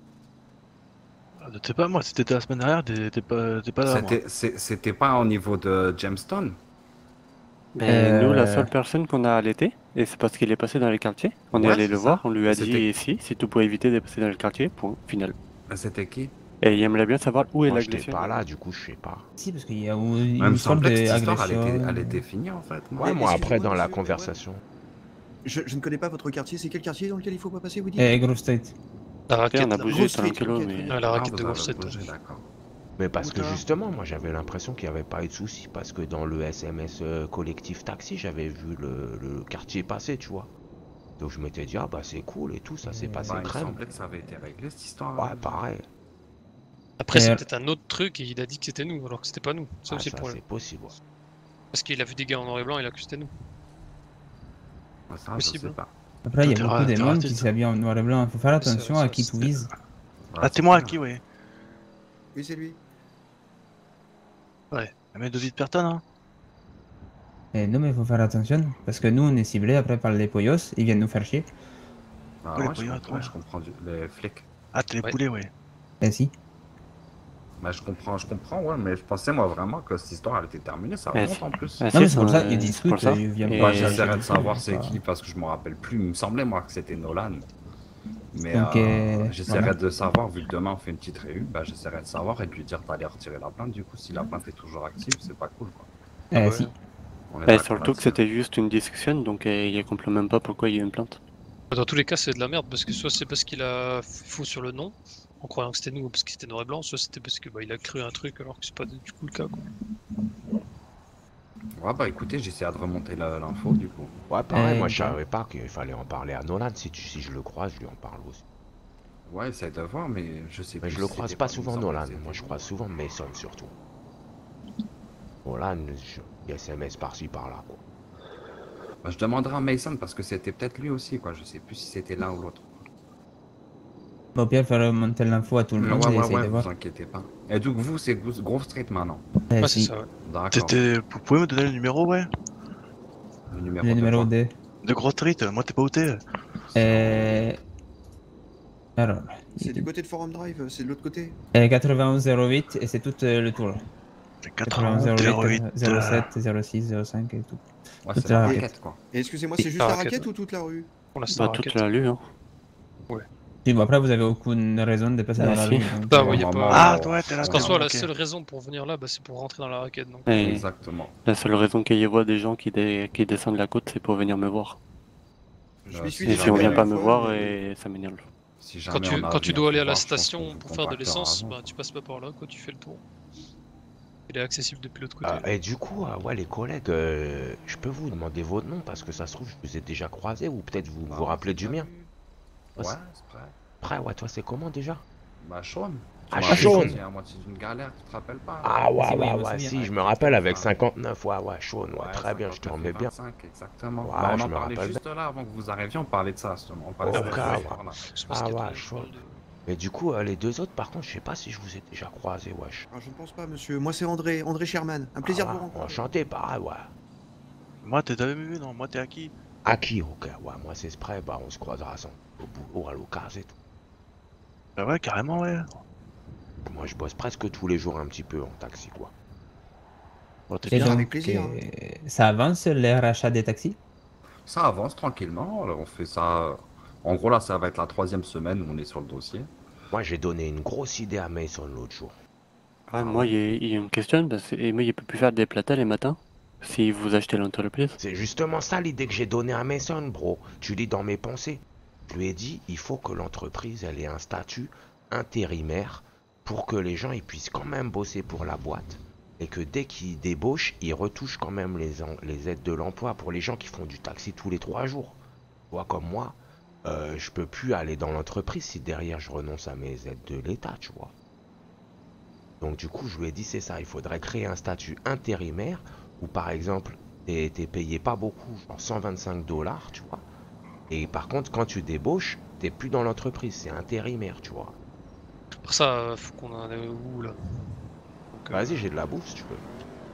Je sais pas, moi, c'était la semaine dernière, t'es t'es pas, t'es pas là, moi. C'était c'est- c'était pas au niveau de Jamestown. Mais nous, la Euh, seule personne qu'on a allaité, et c'est parce qu'il est passé dans les quartiers, on est Ouais, allé c'est le ça. voir, on lui a C'était- dit si, si tu pouvais éviter de passer dans le quartier, point, final. Mais c'était qui? Et il aimerait bien savoir où est Moi, j'étais l'agression. pas là, du coup, je sais pas. Si, parce qu'il y a eu Ouais, il une me sorte semblait que cette histoire, elle d'agression. était, elle était finie, en fait. moi. Ouais, moi, après, dans la monsieur, conversation. Je, je ne connais pas votre quartier. C'est quel quartier dans lequel il faut pas passer, vous dites? Et Grove State. La Et raquette, on a là. bougé Grove sur un Street, kilo, ok, mais... très bien. Ah, la Ah, raquette vous de avez Grosset. bougé, d'accord. Mais parce que Putain. justement, moi j'avais l'impression qu'il n'y avait pas eu de soucis. Parce que dans le S M S euh, collectif taxi, j'avais vu le, le quartier passer, tu vois. Donc je m'étais dit, ah bah c'est cool et tout, ça s'est passé Bah, il me crème. semblait que ça avait été réglé, cette histoire. Ouais, pareil. Après, c'est Euh, peut-être un autre truc et il a dit que c'était nous, alors que c'était pas nous. Ça Ah, aussi ça, le problème. c'est possible. ouais. Parce qu'il a vu des gars en noir et blanc, il a cru que c'était nous. Ça, Possible. je sais pas. Après, il y a T'es beaucoup ra- de t'es monde raté, qui toi. s'habille en noir et blanc. Il faut faire attention Ça- à ça- qui tu c'était- vises. Ah, t'es moi à qui, ouais. Oui, c'est lui. Ouais, mais de vie de personne, hein. Et non, mais il faut faire attention. Parce que nous, on est ciblés après par les poyos. Ils viennent nous faire chier. Ah, Ouais, les ouais, je poyotes, comprends, ouais. je comprends du- les flics. Ah, t'es les Ouais. poulets, ouais. Eh si. Bah, je comprends, je comprends, ouais, mais je pensais moi vraiment que cette histoire elle était terminée, ça Mais remonte si- en plus. mais Non, si, mais c'est pour ça, euh, ils discutent, pour ça. ils viennent Et- pas Ouais, j'essaierai de savoir c'est Enfin, qui parce que je me rappelle plus. Il me semblait moi que c'était Nolan. Mais Donc, euh, euh, j'essaierai voilà. de savoir, vu que demain on fait une petite réu, bah, j'essaierai de savoir et de lui dire d'aller retirer la plainte. Du coup, si la plainte est toujours active, c'est pas cool quoi. Eh ouais. si. On est Bah, d'accord surtout que là-dessus. c'était juste une discussion, donc euh, il comprend même pas pourquoi il y a une plainte. Dans tous les cas, c'est de la merde parce que soit c'est parce qu'il a faux sur le nom, en croyant que c'était nous parce que c'était noir et blanc, soit c'était parce que bah, il a cru un truc alors que c'est pas du coup le cas. Quoi. Ouais, bah écoutez, j'essaie de remonter la- l'info du coup. Ouais, pareil, Euh, moi je bah. savais pas qu'il fallait en parler à Nolan. Si, tu, si je le croise, je lui en parle aussi. Ouais, essaie de voir, mais je sais Mais plus. je le si croise c'était pas il me souvent semblait que Nolan. c'était Moi je vous. croise souvent Mason surtout. Nolan, je... il S M S par-ci par-là quoi. Bah, je demanderai à Mason parce que c'était peut-être lui aussi quoi. Je sais plus si c'était l'un ou l'autre. Bon, Pierre, faire remonter l'info à tout le Ouais, monde ouais, et ouais, essayer ouais, de vous voir. inquiétez pas. Et donc vous, c'est Gro- Grove Street maintenant. Eh Ouais, c'est si. ça, ouais. D'accord. T'étais... Vous pouvez me donner le numéro, ouais? Le numéro Le de numéro quoi de... De Gros Street, moi t'es pas où t'es? Euh... Alors... C'est du côté de Forum Drive, c'est de l'autre côté. Euh, quatre-vingt-onze zéro huit et c'est tout euh, le tour. quatre-vingt-onze zéro huit, zéro huit, zéro sept, zéro six, zéro cinq et tout. Ouais, Toute c'est la la raquette raquette. quoi. Et excusez-moi, Et c'est juste la la raquette, raquette ouais. ou toute la rue? Pour l'instant, Bah, toute raquette. la lue, hein. Puis bon, après, vous avez aucune raison de passer Ah, dans la si. rue. donc, Ah, euh, ouais, y a Maman, pas. Ah, ouais, t'es là, Parce t'es qu'en là, soi, la ok. seule raison pour venir là, bah, c'est pour rentrer dans la raquette. Donc. Et Exactement. la seule raison qu'il y voit des gens qui, dé- qui descendent la côte, c'est pour venir me voir. Je Euh, m'y si suis Et déjà si on fait vient une pas me fois, voir, mais- et ça m'énerve. Si Quand jamais tu, on a quand tu envie dois de aller à se la voir, je pense station qu'on pour vous faire de contactera l'essence, avant. bah, tu passes pas par là, quoi, tu fais le tour. Il est accessible depuis l'autre côté. Ah, et du coup, euh, ouais, les collègues, euh, je peux vous demander votre nom parce que ça se trouve, je vous ai déjà croisé ou peut-être vous Bah, vous rappelez du c'est mien. Ouais, Ouais, c'est vrai. Après, ouais, toi, c'est comment déjà? Bah, Sean. Ah, Tu m'as Sean. dit, à moitié d'une galère, tu te rappelles pas? Ah ouais, Si, oui, ouais, je me ouais, souviens. si, Ouais, je me qui rappelle était avec fin. cinquante-neuf, ouais, ouais, Sean, ouais, Ouais, très bien, je te cinquante-neuf remets et bien. vingt-cinq, exactement. Ouais, Bah, on je en me parlait rappelle juste là avant que vous arriviez, on parlait de ça justement. On parlait Oh, de cette grave. histoire-là. Je pense Ah qu'il y a ouais, tout- chaud. pas mal de- Mais du coup, euh, les deux autres, par contre, je sais pas si je vous ai déjà croisé, wesh. Ah, je ne pense pas, monsieur. Moi, c'est André, André Sherman. Un plaisir Ah, de vous rencontrer. enchanté, pareil, ouais. Moi t'es t'avais vu, non? Moi t'es à qui? À qui, ok, ouais, moi c'est spray, bah on se croisera sans au boulot, à l'occasion et tout. Bah ouais, carrément, ouais. Moi je bosse presque tous les jours un petit peu en taxi, quoi. Bon, t'es Et bien. avec donc, plaisir, hein. euh, ça avance les rachats des taxis? Ça avance tranquillement. Alors, on fait ça. En gros, là, ça va être la troisième semaine où on est sur le dossier. Moi j'ai donné une grosse idée à Mason l'autre jour. Ouais, moi, il y, a- il y a une question, parce que et moi, il peut plus faire des platas les matins, si vous achetez l'entreprise. C'est justement ça l'idée que j'ai donnée à Mason, bro. Tu lis dans mes pensées. Je lui ai dit, il faut que l'entreprise elle ait un statut intérimaire pour que les gens ils puissent quand même bosser pour la boîte et que dès qu'ils débauchent, ils retouchent quand même les, en- les aides de l'emploi pour les gens qui font du taxi tous les trois jours. Tu vois, comme moi, euh, je peux plus aller dans l'entreprise si derrière je renonce à mes aides de l'État, tu vois. Donc du coup, je lui ai dit, c'est ça, il faudrait créer un statut intérimaire où par exemple, t'es t'es payé pas beaucoup, genre cent vingt-cinq dollars, tu vois. Et par contre, quand tu débauches, t'es plus dans l'entreprise, c'est intérimaire, tu vois. Pour ça, euh, faut qu'on en ait où là Donc, euh, Vas-y, j'ai de la bouffe si tu veux.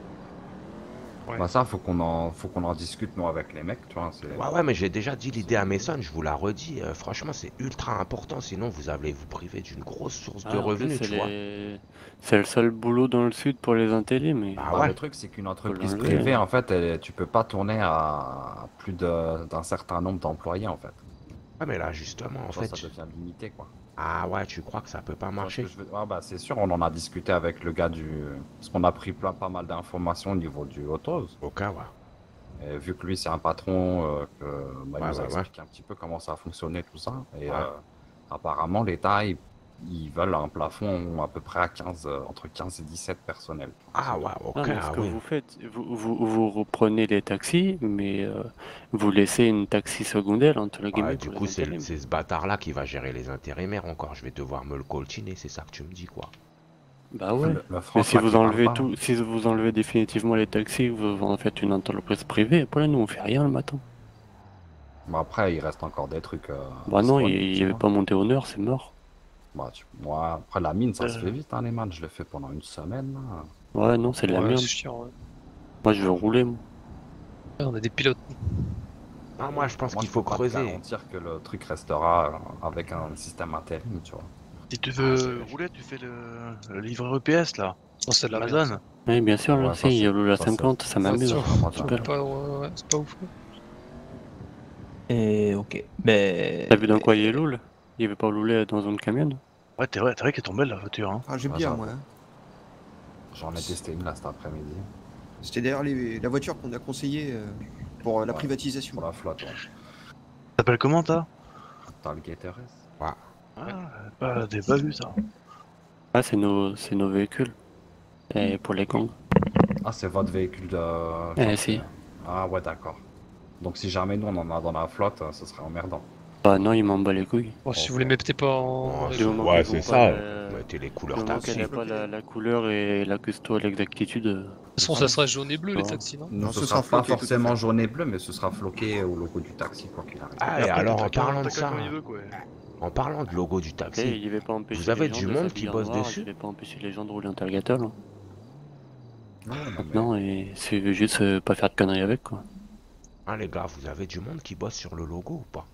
Ouais. Bah, ça, faut qu'on en, faut qu'on en discute, nous, avec les mecs, tu vois. c'est- Ouais, ouais, mais j'ai déjà dit l'idée à Mason, je vous la redis. euh, franchement, c'est ultra important, sinon vous allez vous priver d'une grosse source Ah, de en plus, revenus, c'est tu vois. les- c'est le seul boulot dans le sud pour les intélés, mais... Ah Bah, ouais. le truc, c'est qu'une entreprise l'enlever, privée, hein. en fait, elle- tu peux pas tourner à plus de- d'un certain nombre d'employés, en fait. Ouais, mais là, justement, en Tu vois, fait. ça devient limité, quoi. Ah ouais, tu crois que ça peut pas Tu vois ce marcher? que je veux- Ah, bah, c'est sûr, on en a discuté avec le gars du. Parce qu'on a pris plein, pas mal d'informations au niveau du Autos. Ok, ouais. Et vu que lui, c'est un patron, euh, que, bah, il Ouais, nous a ouais, ouais. expliqué un petit peu comment ça a fonctionné, tout ça. Et Ouais. euh, apparemment, l'État, ils, ils veulent un plafond à peu près à quinze, euh, entre quinze et dix-sept personnels. Ah ouais, ok, Non, mais ce ah que oui. vous faites, vous, vous, vous reprenez les taxis, mais euh, vous laissez une taxi secondaire, entre guillemets, Ouais, du pour coup, les c'est intérims. c'est ce bâtard-là qui va gérer les intérimaires encore. Je vais devoir me le coltiner, c'est ça que tu me dis, quoi. Bah ouais. Le- le Mais franc, si là, vous qui parle enlevez pas. tout, si vous enlevez définitivement les taxis, vous en faites une entreprise privée, après nous on fait rien le matin. Bon, après, il reste encore des trucs. Euh, Bah non, spawn, il, tu il avait vois. pas monté honneur, c'est mort. Bah, tu... Moi, après la mine, ça se Euh. fait vite, hein, les man. Je l'ai fait pendant une semaine. Là. Ouais, non, c'est de la Ouais, merde. c'est chiant, ouais. Moi, je veux rouler, moi. Ouais, on a des pilotes. Ah, moi, je pense Moi, qu'il je faut peux pas te creuser. garantir que le truc restera euh, avec un système intérim, tu vois. Si tu veux rouler, tu fais le, le livreur E P S là. Non, c'est de la merde, Amazon. ça. Oui, bien sûr, là, Ouais, si, ça, il y a c'est- le ça, cinquante, c'est- ça m'amuse. c'est vraiment Tu dingue. peux. Pas, ouais, ouais, c'est pas ouf. Ouais. Et ok. Ben. T'as vu dans quoi il est loul? Il y avait pas loulé dans une camion? Ouais, t'es vrai, t'es vrai qu'elle est tombée la voiture. Hein. Ah, j'aime Ouais, bien, j'avoue. moi. hein. J'en ai testé une là cet après-midi. C'était d'ailleurs les- la voiture qu'on a conseillée euh, pour euh, la Ouais, privatisation. Pour la flotte, ouais. T'appelles comment toi? T'as le Gator S. Ouais. Ah, pas, t'as pas vu ça. Ah, c'est nos, c'est nos véhicules. Et pour les gangs. Ah, c'est votre véhicule de. Eh, genre, si. c'est- Ah, ouais, d'accord. Donc, si jamais nous on en a dans la flotte, euh, ce serait emmerdant. Bah non, il m'en bat les couilles. Bon, si vous les mettez pas en. Ouais, Du moment ouais, qu'ils c'est ont ça. pas la- Mettez les Du couleurs moment taxi. qu'elle n'a pas la, la couleur et la custo à l'exactitude. euh, De toute façon, ça sera jaune et bleu les Ouais. taxis, non? Non, Non, ce, ce sera, sera pas floqué, tout à forcément fait. jaune et bleu, mais ce sera floqué au logo du taxi, quoi qu'il arrive. Ah, Et et après, alors, en t'attaques un- parlant de t'attaques ça, quand il veut, quoi. en parlant de logo du Et taxi, il va pas empêcher vous avez les gens du de monde s'habiller qui en bosse noir, dessus? Il va pas empêcher les gens de rouler en Talgator. Hein. Non, non, mais- Maintenant, et c'est juste euh, pas faire de conneries avec, quoi. Hein, les gars, vous avez du monde qui bosse sur le logo ou pas?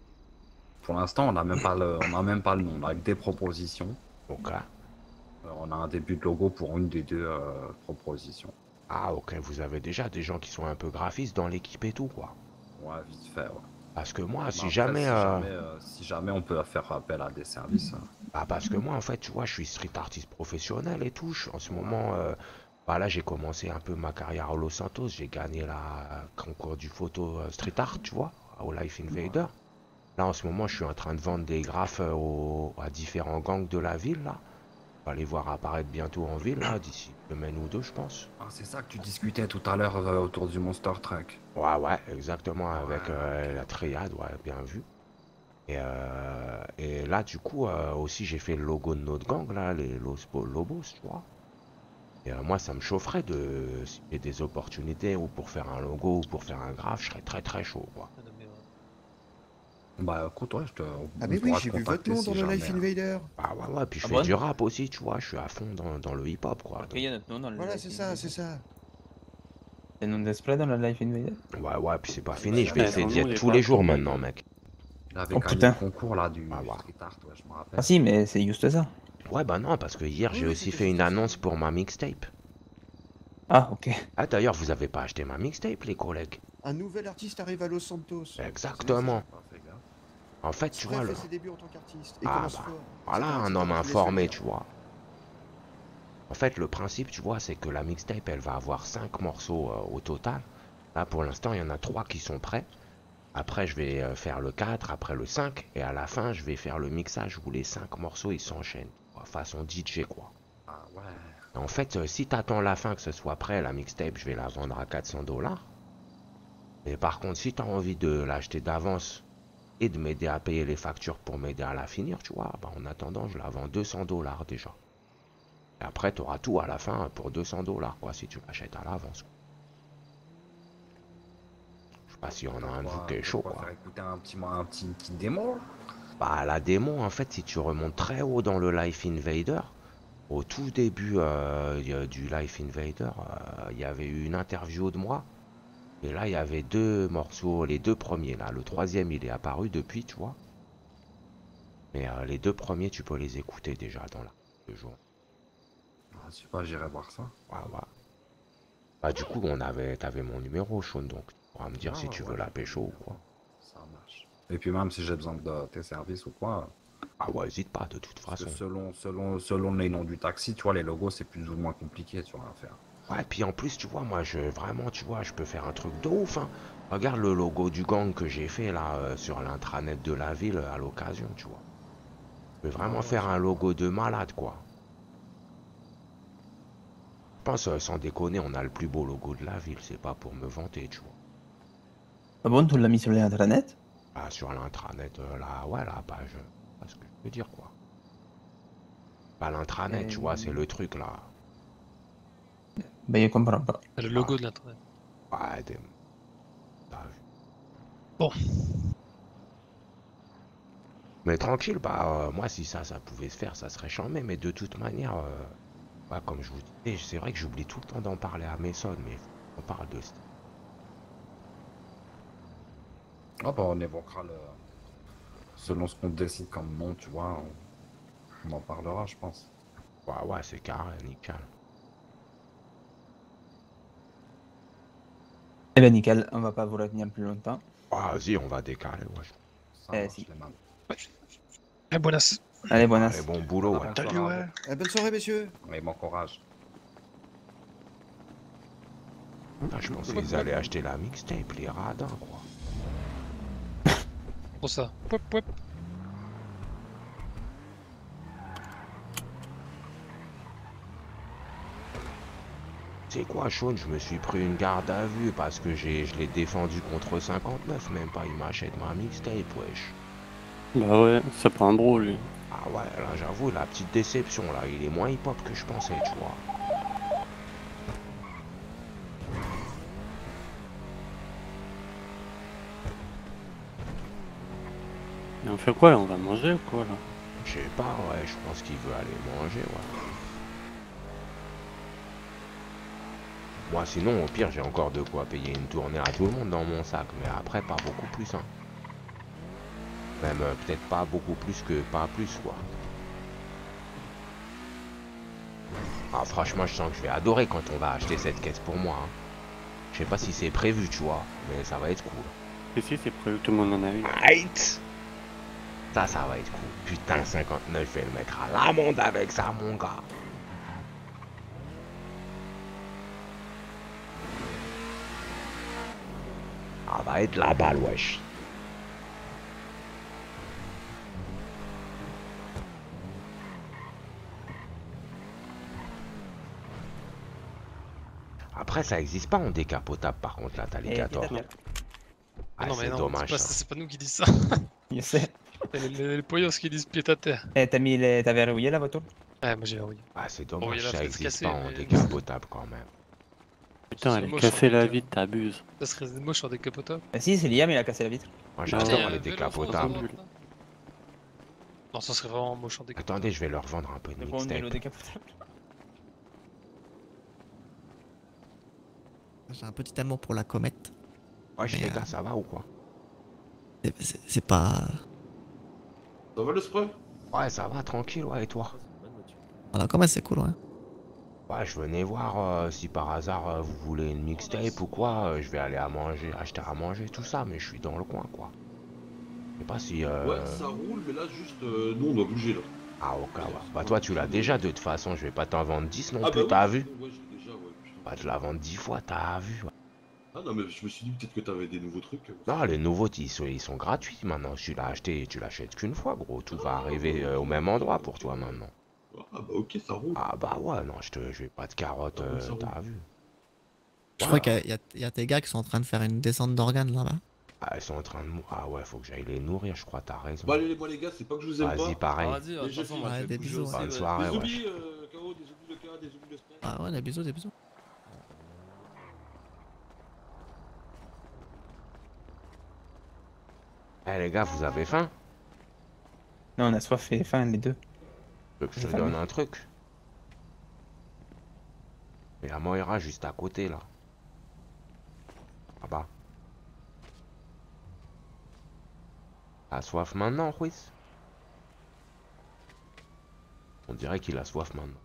Pour l'instant, on n'a même pas le, on a même pas le nom. On a que des propositions. Ok. Euh, on a un début de logo pour une des deux euh, propositions. Ah, ok, vous avez déjà des gens qui sont un peu graphistes dans l'équipe et tout, quoi. Ouais, vite fait, ouais. Parce que moi, Mais si après, jamais... Si, euh, jamais euh, si jamais on peut faire appel à des services. euh, Bah parce que moi en fait tu vois je suis street artiste professionnel et tout. Je- En ce moment euh, bah là j'ai commencé un peu ma carrière à Los Santos. J'ai gagné la concours du photo euh, street art tu vois au Life Invader. Là en ce moment je suis en train de vendre des graphes euh, aux- à différents gangs de la ville là. On va les voir apparaître bientôt en ville là d'ici une semaine ou deux je pense. Ah, c'est ça que tu discutais tout à l'heure euh, autour du Monster Truck. Ouais ouais exactement avec euh, la triade ouais bien vu. Et, euh, et là, du coup, euh, aussi, j'ai fait le logo de notre gang, là, les Los Lobos, tu vois. Et euh, moi, ça me chaufferait de... S'il y a des opportunités, ou pour faire un logo, ou pour faire un graphe, je serais très très chaud, quoi. Bah écoute, ouais, je te. Ah, mais oui, j'ai vu votre nom dans le Life Invader. Ah ouais, ouais, puis je Ah fais bon du rap aussi, tu vois, je suis à fond dans, dans le hip-hop, quoi. Il y a notre nom dans le Voilà, Life c'est ça, Invader. c'est ça. C'est nom d'esprit dans le Life Invader? Ouais, ouais, puis c'est pas fini, je vais Ouais, essayer son d'y nom, être il est tous pas les jours complet. maintenant, mec. Il avait Oh, gagné putain. le concours là du Ah, ouais. street art, ouais, je me rappelle. Ah si, mais c'est juste ça. Ouais, bah non, parce que hier, j'ai Oui, aussi c'était fait une juste ça. annonce pour ma mixtape. Ah, ok. Ah, d'ailleurs, vous avez pas acheté ma mixtape, les collègues? Un nouvel artiste arrive à Los Santos. Exactement. Pas fait gaffe. En fait, tu Frère vois, fait le... ses débuts en tant qu'artiste et Ah, commence bah, fort. voilà C'est un petit, homme je laisse le informé, dire. tu vois. En fait, le principe, tu vois, c'est que la mixtape, elle va avoir cinq morceaux euh, au total. Là, pour l'instant, il y en a trois qui sont prêts. Après, je vais euh, faire le quatre, après le cinq, et à la fin, je vais faire le mixage où les cinq morceaux, ils s'enchaînent. Quoi, façon D J, quoi. Ah ouais. En fait, euh, si t'attends la fin que ce soit prêt, la mixtape, je vais la vendre à quatre cents dollars. Mais par contre, si t'as envie de l'acheter d'avance et de m'aider à payer les factures pour m'aider à la finir, tu vois, bah, en attendant, je la vends deux cents dollars déjà. Et après, t'auras tout à la fin pour deux cents dollars, quoi, si tu l'achètes à l'avance. Je sais pas s'il y en a un de vous qui est chaud, quoi. Faire écouter un petit, un petit, une petite démo. Bah, la démo, en fait, si tu remontes très haut dans le Life Invader, au tout début euh, y- du Life Invader, euh, il y avait eu une interview de moi. Et là, il y avait deux morceaux, les deux premiers, là. Le troisième, il est apparu depuis, tu vois. Mais euh, les deux premiers, tu peux les écouter déjà dans la le jour. Ah, je sais pas, j'irai voir ça. Ouais, ouais. Bah, du coup, on avait, t'avais mon numéro, Sean, donc tu pourras me dire Ah, si tu ouais, veux la pécho ou quoi. Ça marche. Et puis même si j'ai besoin de tes services ou quoi. Ah ouais, hésite pas, de toute parce que façon. Selon, selon, selon les noms du taxi, tu vois, les logos, c'est plus ou moins compliqué, tu vois, à faire. Ouais, puis en plus, tu vois, moi, je vraiment, tu vois, je peux faire un truc de ouf, hein. Regarde le logo du gang que j'ai fait, là, euh, sur l'intranet de la ville, à l'occasion, tu vois. Je peux vraiment faire un logo de malade, quoi. Je pense, euh, sans déconner, on a le plus beau logo de la ville, c'est pas pour me vanter, tu vois. Ah bon, tu l'as mis sur l'intranet? Ah, sur l'intranet, euh, là, ouais, la page, euh, c'est ce que je veux dire, quoi. Pas l'intranet, tu vois, c'est le truc, là. Ben, je comprends pas. Le logo de l'internet. Ouais, des... T'as vu. Bon. Mais tranquille, bah euh, moi si ça, ça pouvait se faire, ça serait charmé, mais de toute manière, euh, bah, comme je vous disais, c'est vrai que j'oublie tout le temps d'en parler à Mason, mais on parle de ça. Ah bah on évoquera le... Selon ce qu'on décide comme nom, tu vois, on, on en parlera, je pense. Ouais, ouais, c'est carré, nickel. Eh ben nickel, on va pas vous retenir plus longtemps. Ah, vas-y, on va décaler, ouais. Ça Eh, marche, si. les mains. Eh, buenas. Allez, buenas. Allez, bon boulot, ouais. Salut, ouais. Eh, bonne soirée, messieurs. Et bon courage. Ah, je pensais qu'ils allaient acheter la mixtape, les radins, quoi. Pour ça. Pouep, pouep. C'est quoi, Sean, je me suis pris une garde à vue parce que j'ai, je l'ai défendu contre cinquante-neuf, même pas, il m'achète ma mixtape, wesh. Bah ouais, c'est pas un bro lui. Ah ouais, là j'avoue, la petite déception, là, il est moins hip-hop que je pensais, tu vois. Et on fait quoi là? On va manger ou quoi là? Je sais pas, ouais, je pense qu'il veut aller manger, ouais. Moi sinon, au pire, j'ai encore de quoi payer une tournée à tout le monde dans mon sac, mais après, pas beaucoup plus, hein. Même euh, peut-être pas beaucoup plus que pas plus, quoi. Ah, franchement, je sens que je vais adorer quand on va acheter cette caisse pour moi, hein. Je sais pas si c'est prévu, tu vois, mais ça va être cool. Et si c'est prévu, tout le monde en a une. Right. Ça, ça va être cool. Putain, cinquante-neuf, et le mettre à l'amende avec ça, mon gars. Ça va être la balle, wesh. Après, ça existe pas en décapotable, par contre, là, t'as les Et quatorze. pied à terre. Ah, non, mais c'est non, dommage, c'est pas, ça. c'est pas nous qui disent ça. Je sais. C'est les, les, les poyos qui disent pied à terre. Eh, t'as mis les... t'as verrouillé la voiture? Ouais, moi j'ai verrouillé. Ah, c'est Bon, dommage, il y a la ça fenêtre existe cassée, pas en mais- décapotable, quand même. Putain, elle C'est a moche, cassé en la fait. vitre, t'abuses. Ça serait moche en décapotable. Bah si, c'est Liam, il a cassé la vitre. Moi, Ah, j'adore Tiens, les vélo, décapotables. France, droite, là. Non, ça serait vraiment moche en décapotable. Attendez, je vais leur vendre un peu de Le bon vélo mixtape. décapotable. J'ai un petit amour pour la comète. Ouais, Mais, les euh, gars, ça va ou quoi? C'est- C'est c'est pas. Ça va le spray? Ouais, ça va, tranquille, ouais, et toi? Ah, la comète, c'est cool, ouais. Ouais, je venais voir euh, si par hasard euh, vous voulez une mixtape ou quoi. euh, je vais aller à manger, acheter à manger, tout ça, mais je suis dans le coin, quoi. Je sais pas si. Euh... Ouais, ça roule, mais là, juste, euh, nous, on doit bouger, là. Ah, ok, ouais. Bah, toi, tu l'as déjà, de toute façon, je vais pas t'en vendre dix non Ah, plus, bah t'as oui, vu? ouais, j'ai déjà, ouais, putain. Bah, te la vendre dix fois, t'as vu, ouais. Ah non, mais je me suis dit peut-être que t'avais des nouveaux trucs. Non, les nouveaux, ils sont, ils sont gratuits maintenant. Tu l'as acheté, tu l'achètes qu'une fois, gros. Tout va arriver euh, au même endroit pour toi maintenant. Ah bah ok, ça roule. Ah bah ouais, non, je te, je vais pas de carotte, Ah, euh, ça roule. t'as vu. Je Ouais. crois qu'il y, a- il y a- il y a tes gars qui sont en train de faire une descente d'organes là-bas. Ah, ils sont en train de mou... Ah ouais, faut que j'aille les nourrir, je crois, t'as raison. Bah allez, moi les gars, c'est pas que je vous aime pas. Vas-y, pareil. Ah, vas-y, de toute façon, moi, je Ouais, vais des bouger bisous, aussi, ouais. Bonne soirée, Des ouais. oublis, euh, K O, des oublis de K, des oublis de spray. Ah ouais, des bisous, des bisous. Eh les gars, vous avez faim? Non, on a soif et faim, les deux. Tu veux que je J'ai te faim, donne oui. un truc? Il y a Moira juste à côté, là. Là-bas. T'as soif maintenant, Ruiz? On dirait qu'il a soif maintenant.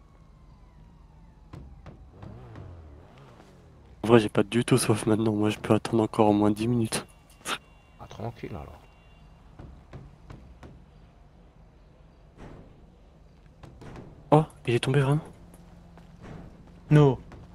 En vrai, j'ai pas du tout soif maintenant. Moi, je peux attendre encore au moins dix minutes. Ah, tranquille, alors. Oh, il est tombé vraiment? Non.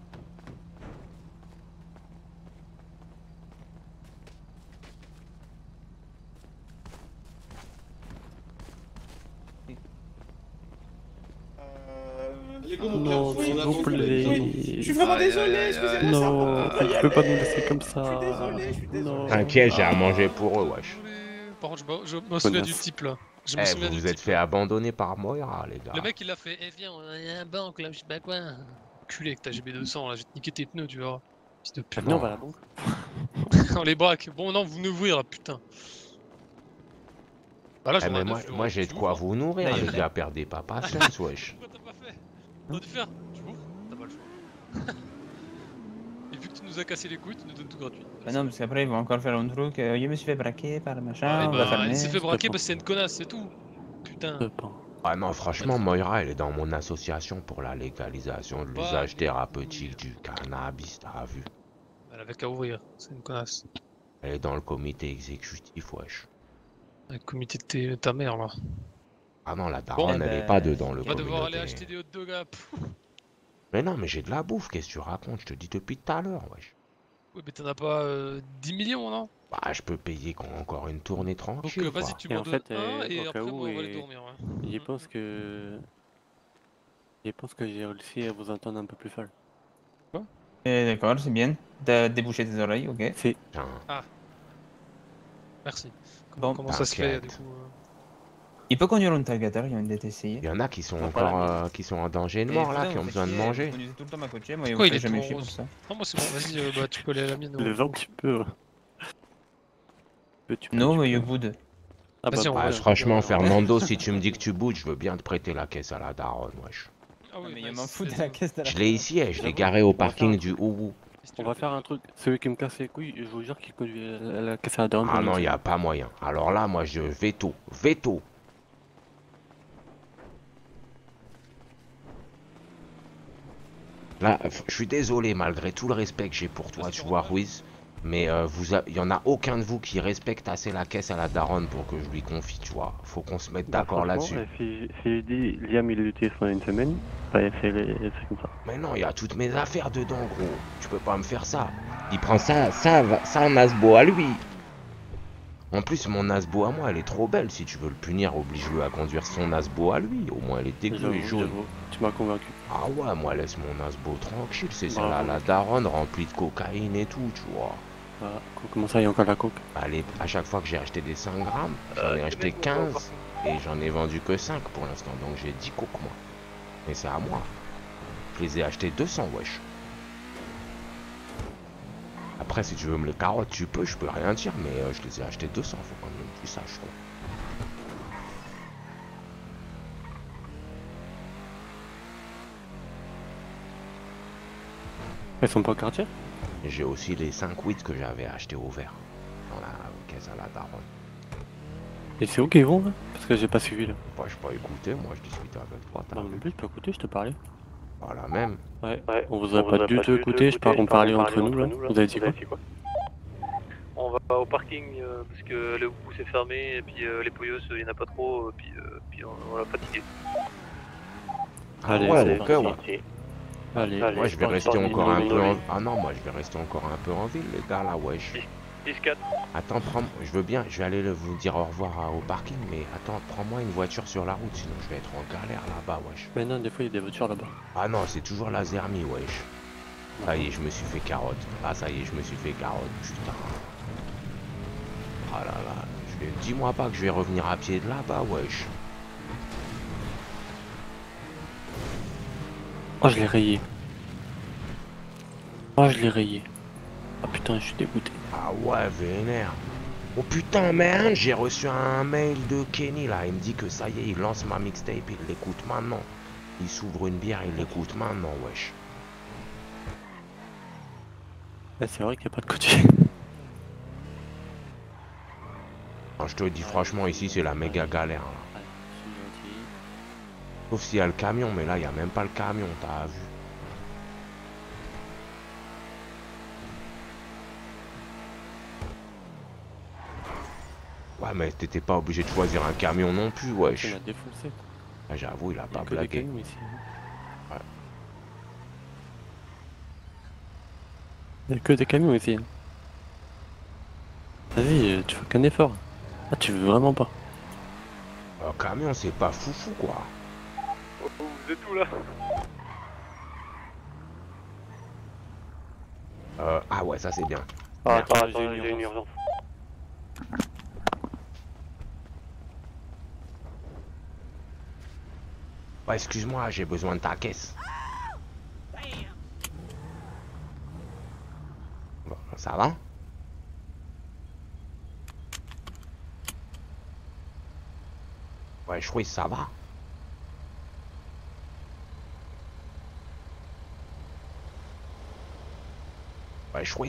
Les gars, mon Non, cœur, s'il on attend vous tous les plaît. épisodes. Je suis vraiment désolé, excusez-moi, ça Non, va. tu peux pas nous laisser comme ça. Je suis désolé, je suis désolé. Non. T'inquiète, j'ai à manger pour eux, wesh. Par contre, je me, je me souviens du Connasse. type là. Je Eh, me souviens vous du vous êtes type. fait abandonner par Moira, les gars. Le mec il a fait, eh viens, il y a un banque là, je sais pas quoi. Culé avec ta G B deux cents là, je vais te niquer tes pneus, tu vois. Fils de pute. Venez, on va à la banque. On les braque. Bon, non, vous n'ouvrez, putain. Bah là, Eh, j'en ai mais un moi, neuf, moi j'ai de quoi vous nourrir, Là, il y les en a. gars, perdez pas patience, wesh. Pourquoi t'as pas fait? T'as de faire. Tu ouvres, t'as pas le choix. Et vu que tu nous as cassé les couilles, tu nous donnes tout gratuit. Bah non, parce qu'après ils vont encore faire un truc. euh, je me suis fait braquer par machin, Eh on va bah, fermer. il s'est fait braquer parce que c'est une connasse, c'est tout. Putain. Ah non, franchement, Moira, elle est dans mon association pour la légalisation de l'usage thérapeutique du cannabis, t'as vu? Elle avait qu'à ouvrir, c'est une connasse. Elle est dans le comité exécutif, wesh. Le comité de tes- ta mère là. Ah non, la Bon, daronne, elle est pas dedans, le On va devoir communauté. aller acheter des hot dogs à. Pfff. Mais non, mais j'ai de la bouffe, qu'est-ce que tu racontes? Je te dis depuis tout à l'heure, wesh. Ouais, mais t'en as pas euh, dix millions, non? Bah, je peux payer con- encore une tournée tranquille. Donc, euh, vas-y, quoi. tu Et m'en en donnes fait, un euh, et au après cas bon, où, on va aller et- dormir. Ouais. je pense que. Je pense que j'ai réussi à vous entendre un peu plus fort. Eh, d'accord, c'est bien. T'as débouché tes oreilles, ok. C'est. Ah. Merci. Comment, Bon, comment ça se fait du t'inquiète. coup euh Il peut conduire un targateur, il y a une D T C. Il y en a qui sont Bon, encore voilà. euh, qui sont en danger de Et mort là, putain, qui vous ont faites besoin de chier, manger. Vous conduisez tout le temps ma coachée, moi, Pourquoi vous il est faites jamais tout chier pour rose? ça. Non, moi c'est bon, vas-y, euh, bah tu peux aller à la mienne. Les euh. un petit peu. ouais. Tu peux- Non, tu mais peux. je boude. Ah bah, Vas-y, on Ah, va- franchement, on va- Fernando, si tu me dis que tu boudes, je veux bien te prêter la caisse à la daronne, wesh. Ah oui, mais je nice, m'en fous de let's la go. caisse de la Je l'ai ici, eh, je l'ai J'avoue, garé au on va faire parking un du truc. Oubou. On va faire un truc. Celui qui me casse les couilles, je vous jure qu'il conduit la, la caisse à la daronne. Ah non, y a pas moyen. Alors là, moi, je veto. Veto. Là, f- je suis désolé, malgré tout le respect que j'ai pour toi, tu vois, Ruiz. Mais euh, vous a... y en a aucun de vous qui respecte assez la caisse à la daronne pour que je lui confie, tu vois. Faut qu'on se mette d'accord là-dessus. Bah, Si, si je dis Liam il l'utilise pendant une semaine, bah, c'est les- c'est comme ça. Mais non, il y a toutes mes affaires dedans, gros. Tu peux pas me faire ça. Il prend ça, ça, va- ça en Asbo à lui. En plus, mon Asbo à moi, elle est trop belle. Si tu veux le punir, oblige-le à conduire son Asbo à lui. Au moins, elle est dégueu et J'avoue, jaune. j'avoue. Tu m'as convaincu. Ah ouais, moi, laisse mon Asbo tranquille. C'est ça, la, Bravo. la daronne remplie de cocaïne et tout, tu vois. Ah, comment ça, il y a encore la coke? Allez, à chaque fois que j'ai acheté des cinq grammes, j'en ai acheté quinze. Et j'en ai vendu que cinq pour l'instant. Donc j'ai dix coques, moi. Mais c'est à moi. Je les ai achetés deux cents, wesh. Après, si tu veux me les carottes, tu peux, je peux rien dire, mais euh, je les ai achetés deux cents, faut quand même que tu saches, quoi. Elles sont pas au quartier? Et j'ai aussi les cinq huit que j'avais achetés au vert, dans la caisse à la daronne. Et c'est où qu'ils vont là? Parce que j'ai pas suivi là. Moi, je peux écouter, moi, je discutais avec toi, t'as Bah, non plus, je peux écouter, je te parlais. Voilà, même. Ouais, on vous aurait pas du tout écouté, je par... on parlait entre nous là. Vous avez dit quoi? On va au parking euh, parce que le bout c'est fermé et puis euh, les poyos il y en a pas trop et puis, euh, puis on, on l'a fatigué. Allez, ouais, c'est ok, parti. ouais. Allez, Moi, je vais on rester part encore un dans peu en... les- Ah non, moi, je vais rester encore un peu en ville, les gars, là, wesh. dix quatre. Attends, prends... je veux bien, je vais aller le- vous dire au revoir à- au parking, mais attends, prends-moi une voiture sur la route, sinon je vais être en galère là-bas, wesh. Mais non, des fois il y a des voitures là-bas. Ah non, c'est toujours la Zermi, wesh. Ça y est, je me suis fait carotte. Ah, ça y est, je me suis fait carotte, putain. Ah là là, je vais... dis-moi pas que je vais revenir à pied de là-bas, wesh. Oh, je l'ai rayé. Oh, je l'ai rayé. Ah putain, je suis dégoûté. Ah ouais, vénère. Oh putain, merde, j'ai reçu un mail de Kenny là. Il me dit que ça y est, il lance ma mixtape, il l'écoute maintenant. Il s'ouvre une bière, il l'écoute maintenant, wesh. Ouais, c'est vrai qu'il n'y a pas de côté. Non, je te dis franchement, ici c'est la méga galère. Là. Sauf s'il y a le camion, mais là il n'y a même pas le camion, t'as vu. Ouais, mais t'étais pas obligé de choisir un camion non plus, wesh. Il m'a défoncé. Ah, j'avoue, il a Il y a pas que des blagué. camions ici. Ouais. Il y a que des camions ici. Vas-y, euh, tu fais qu'un effort. Ah, tu veux vraiment pas. Un camion, c'est pas foufou, quoi. Oh, vous êtes où là? Euh, ah ouais, ça c'est bien. Ah, Merde. attends, j'ai une urgence. Ouais, excuse-moi, j'ai besoin de ta caisse. Bon, ça va? Ouais, je crois que ça va. Ouais, je crois.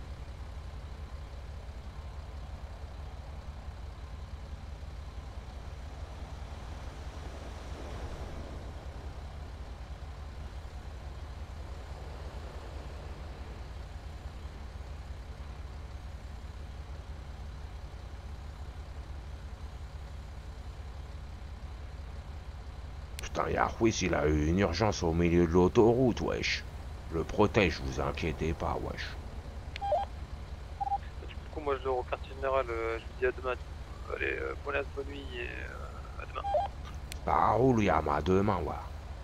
Putain, y'a Ruiz, il a eu une urgence au milieu de l'autoroute, wesh. Je le protège, vous inquiétez pas, wesh. Du coup, moi je dors au quartier général, euh, je vous dis à demain. Allez, euh, bonne bonne nuit et euh, à demain. Ça roule, y'a ma demain, ouais.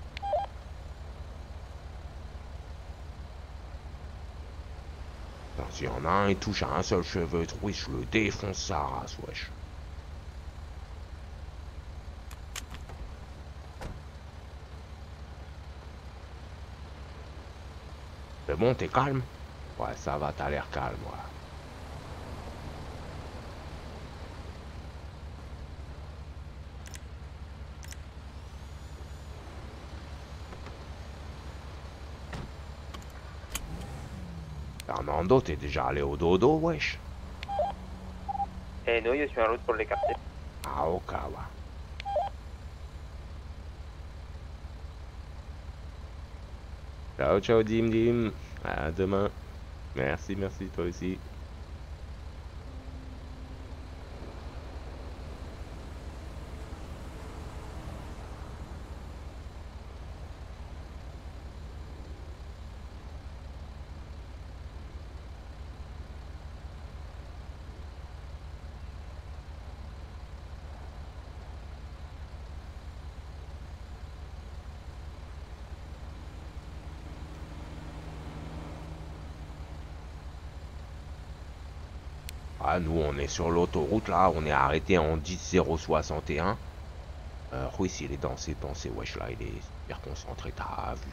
S'il y en a un, il touche à un seul cheveu de Ruiz, je le défonce sa race, wesh. C'est bon, t'es calme? Ouais, ça va, t'as l'air calme, ouais. Fernando, t'es déjà allé au dodo, wesh? Eh non, je suis en route pour les quartiers. Ah, ok, ouais. Ciao, ciao, Dim Dim. À demain. Merci, merci, toi aussi. Ah, nous, on est sur l'autoroute, là. On est arrêté en dix zéro soixante et un. Euh, Ruiz, il est dans ses pensées. Wesh, là, il est super concentré. T'as vu?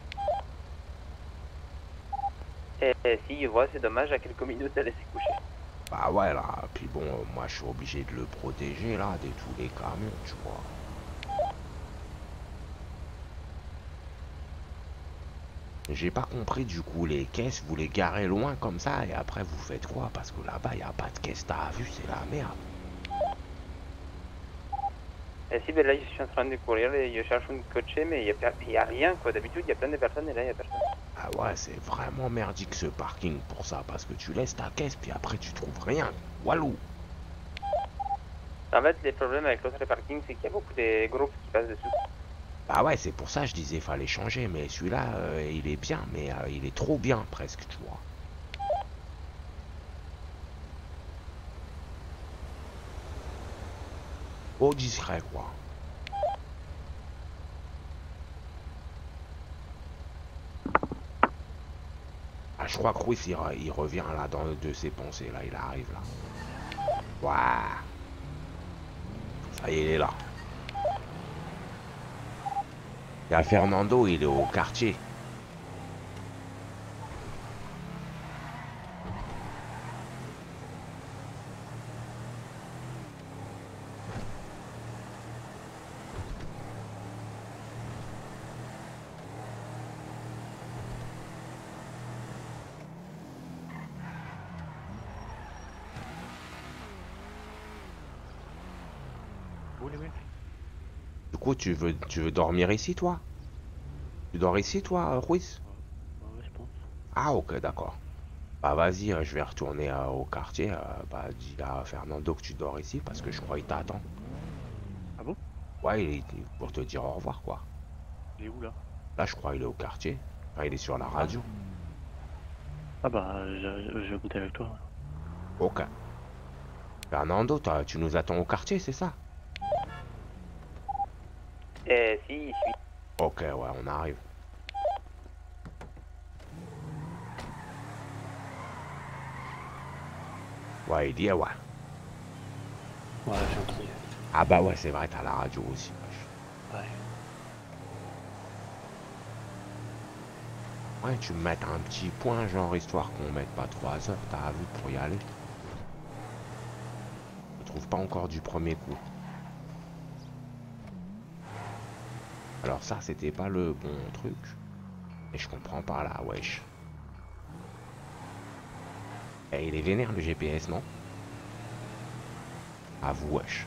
Eh, eh, si, je vois, c'est dommage, à quelques minutes, elle s'est couchée. Bah ouais, là. Puis bon, euh, moi, je suis obligé de le protéger, là, de tous les camions, tu vois. J'ai pas compris, du coup, les caisses, vous les garez loin comme ça, et après, vous faites quoi? Parce que là-bas, y a pas de caisse, t'as vu, c'est la merde. Eh si, ben là, je suis en train de courir et je cherche une coche, mais il n'y a, a rien, quoi. D'habitude, il y a plein de personnes et là, il n'y a personne. Ah ouais, c'est vraiment merdique ce parking pour ça, parce que tu laisses ta caisse, puis après, tu trouves rien. Walou. En fait, le problème avec l'autre parking, c'est qu'il y a beaucoup de groupes qui passent dessus. Bah ouais, c'est pour ça que je disais fallait changer, mais celui-là, euh, il est bien, mais euh, il est trop bien presque, tu vois. Au discret, quoi. Ah, je crois que Ruiz, il, re- il revient là dans de ses pensées, là, il arrive là. Waouh. Ça y est, il est là. Il y a Fernando, il est au quartier. Du coup, tu veux, tu veux dormir ici, toi? Tu dors ici, toi, Ruiz? Ouais, je pense. Ah, ok, d'accord. Bah, vas-y, euh, je vais retourner euh, au quartier. euh, bah, dis à Fernando que tu dors ici parce que je crois qu'il t'attend. Ah bon? Ouais, il est pour te dire au revoir, quoi. Il est où là? Là, je crois qu'il est au quartier. Enfin, il est sur la radio. Ah bah, je, je- je vais monter avec toi. Ok. Fernando, toi, tu nous attends au quartier, c'est ça? Eh si, je suis. Ok, ouais, on arrive. Ouais, il dit ouais. Ouais, j'ai entendu. Ah bah ouais, c'est vrai, t'as la radio aussi. Ouais. Ouais, tu me mets un petit point, genre, histoire qu'on mette pas trois heures, t'as vu, pour y aller. Je trouve pas encore du premier coup. Alors ça, c'était pas le bon truc. Et je comprends pas là, wesh. Et il est vénère le G P S, non? À vous, wesh.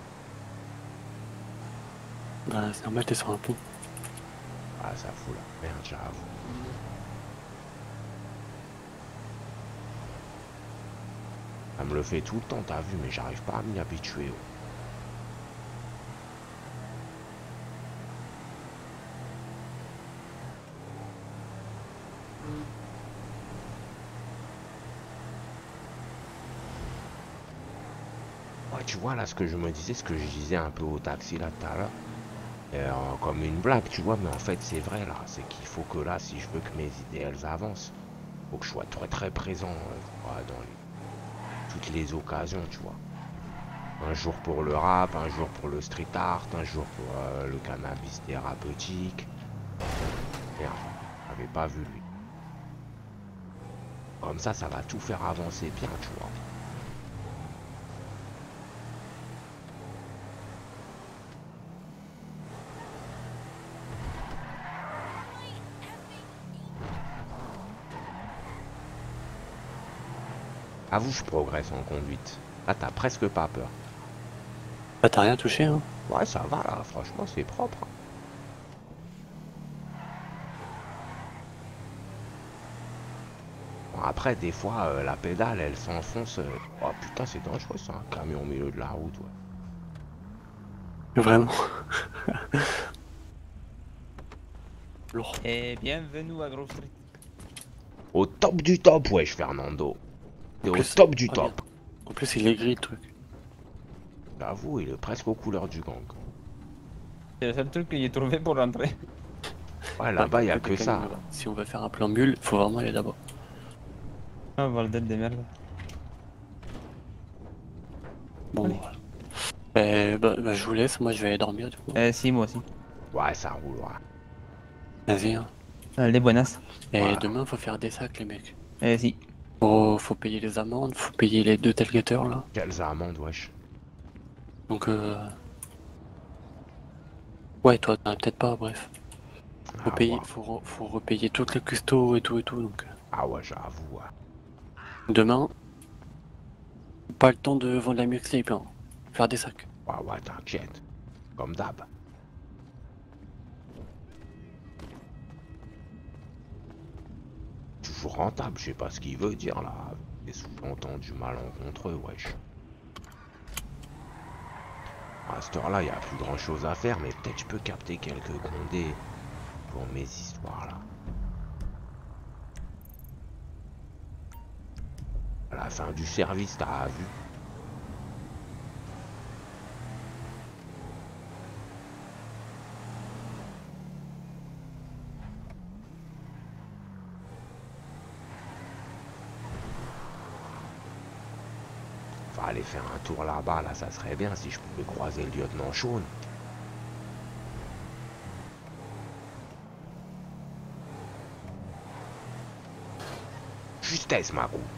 Bah, c'est normal, t'es sur un pont. Ah, ça fout la merde, j'avoue. Ça me le fait tout le temps, t'as vu, mais j'arrive pas à m'y habituer. Oh. Ouais, tu vois là ce que je me disais, ce que je disais un peu au taxi là tout à l'heure. Euh, comme une blague, tu vois, mais en fait c'est vrai là, c'est qu'il faut que là, si je veux que mes idées elles avancent, faut que je sois très très présent euh, dans les, toutes les occasions, tu vois. Un jour pour le rap, un jour pour le street art, un jour pour euh, le cannabis thérapeutique. Merde, j'avais pas vu lui. Comme ça, ça va tout faire avancer bien, tu vois. Avoue, je progresse en conduite. Là, t'as presque pas peur. Bah, t'as rien touché, hein? Ouais, ça va, là. Franchement, c'est propre. Bon, après, des fois, euh, la pédale, elle s'enfonce. Euh... Oh putain, c'est dangereux, ça. Un camion au milieu de la route, ouais. Vraiment. Lourd. Et bienvenue à Grove Street. Au top du top, wesh, Fernando. T'es au top du oh, top. Bien. En plus, il est gris, le truc. J'avoue, il est presque aux couleurs du gang. C'est le seul truc que j'ai trouvé pour rentrer. Ouais, là-bas, il y a que ça. Si on veut faire un plan mule, faut vraiment aller là-bas. Ah, bordel de merde. Bon, euh, bah, bah, je vous laisse, moi je vais aller dormir du coup. Euh, si, moi aussi. Ouais, ça roulera. Vas-y, hein. Allez, buenas. Et Ouais. demain, faut faire des sacs, les mecs. Euh, si. Faut, faut payer les amendes, faut payer les deux tailgateurs là. Quelles amendes, wesh. Donc, euh. Ouais, toi, t'en as peut-être pas, bref. Faut Ah, payer, ouais. faut, re- faut repayer toutes les custos et tout et tout, donc. Ah ouais, j'avoue, ouais. Demain, pas le temps de vendre la mixtape, hein. Faire des sacs. Ouais, ouais, t'inquiète. Comme d'hab. Toujours rentable, je sais pas ce qu'il veut dire là. Des sous-entendus malencontreux, wesh. À cette heure-là, il n'y a plus grand chose à faire, mais peut-être je peux capter quelques grondés pour mes histoires là. À la fin du service, t'as vu? On va aller faire un tour là-bas, là, ça serait bien si je pouvais croiser le lieutenant Shawn. Justesse, ma roue.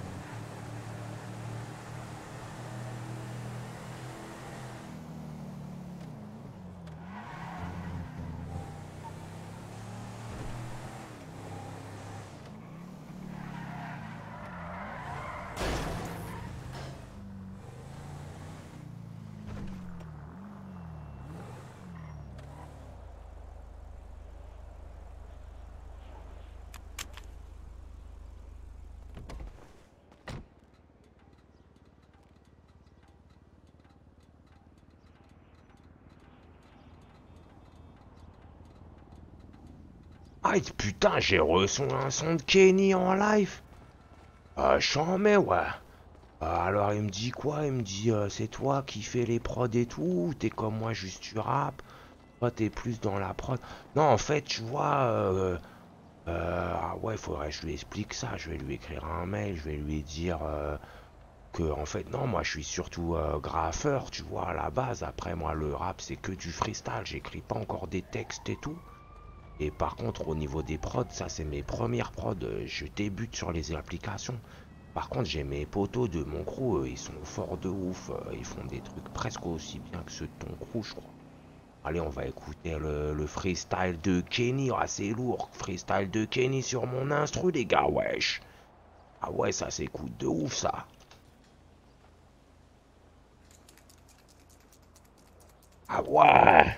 Ah putain, j'ai reçu un son de Kenny en live. Euh, j'en mets, ouais. Euh, alors il me dit quoi? Il me dit euh, c'est toi qui fais les prods et tout, t'es comme moi juste tu rap. Toi t'es plus dans la prod. Non en fait tu vois euh, euh, ah ouais faudrait que je lui explique ça. Je vais lui écrire un mail, je vais lui dire euh, que en fait non moi je suis surtout euh, graffeur tu vois à la base. Après moi le rap c'est que du freestyle, j'écris pas encore des textes et tout. Et par contre au niveau des prods, ça c'est mes premières prods, je débute sur les applications. Par contre j'ai mes potos de mon crew, ils sont forts de ouf, ils font des trucs presque aussi bien que ceux de ton crew je crois. Allez, on va écouter le, le freestyle de Kenny. Ah, c'est lourd. Freestyle de Kenny sur mon instru, les gars, wesh. Ah ouais, ça s'écoute de ouf, ça. Ah ouais.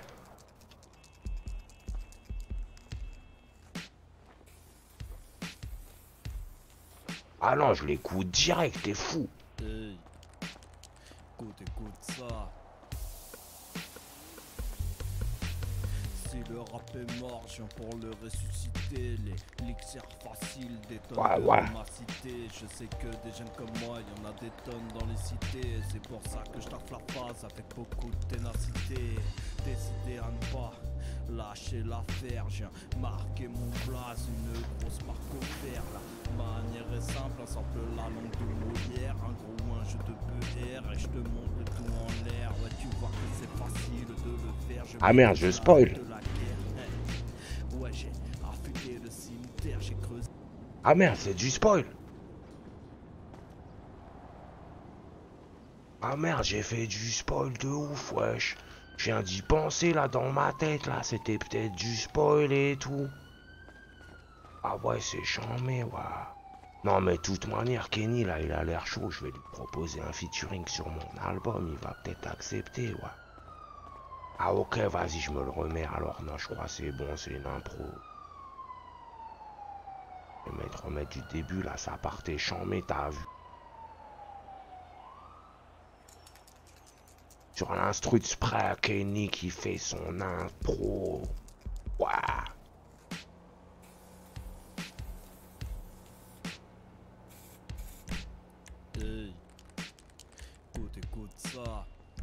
Ah non, je l'écoute direct, t'es fou. Hey, écoute, écoute ça. Si le rap est mort, je viens pour le ressusciter. Les l'élixir facile, des tonnes ouais, de ouais. ma cité. Je sais que des jeunes comme moi, y en a des tonnes dans les cités. C'est pour ça que je taffe la phase avec beaucoup de ténacité. Décidé à ne pas lâcher l'affaire, je viens marquer mon blaze, une grosse marque au fer. La manière est simple, un sample la langue de Molière, un gros ou un jeu de P R et je te montre le tout en l'air. Ouais, tu vois que c'est facile de le faire. Je ah merde, je spoil. Ouais, j'ai affûté le cimetière, j'ai creusé. Ah merde, c'est du spoil. Ah merde, j'ai fait du spoil de ouf, wesh. Je viens d'y penser là dans ma tête là, c'était peut-être du spoil et tout. Ah ouais, c'est charmé, ouais. Non mais de toute manière, Kenny là, il a l'air chaud, je vais lui proposer un featuring sur mon album, il va peut-être accepter, ouais. Ah ok, vas-y, je me le remets alors, non, je crois que c'est bon, c'est une impro. Je vais mettre, remettre du début là, ça partait charmé, t'as vu. Sur l'instru de spray, Kenny qui fait son impro. Waouh. Hey, écoute, écoute ça.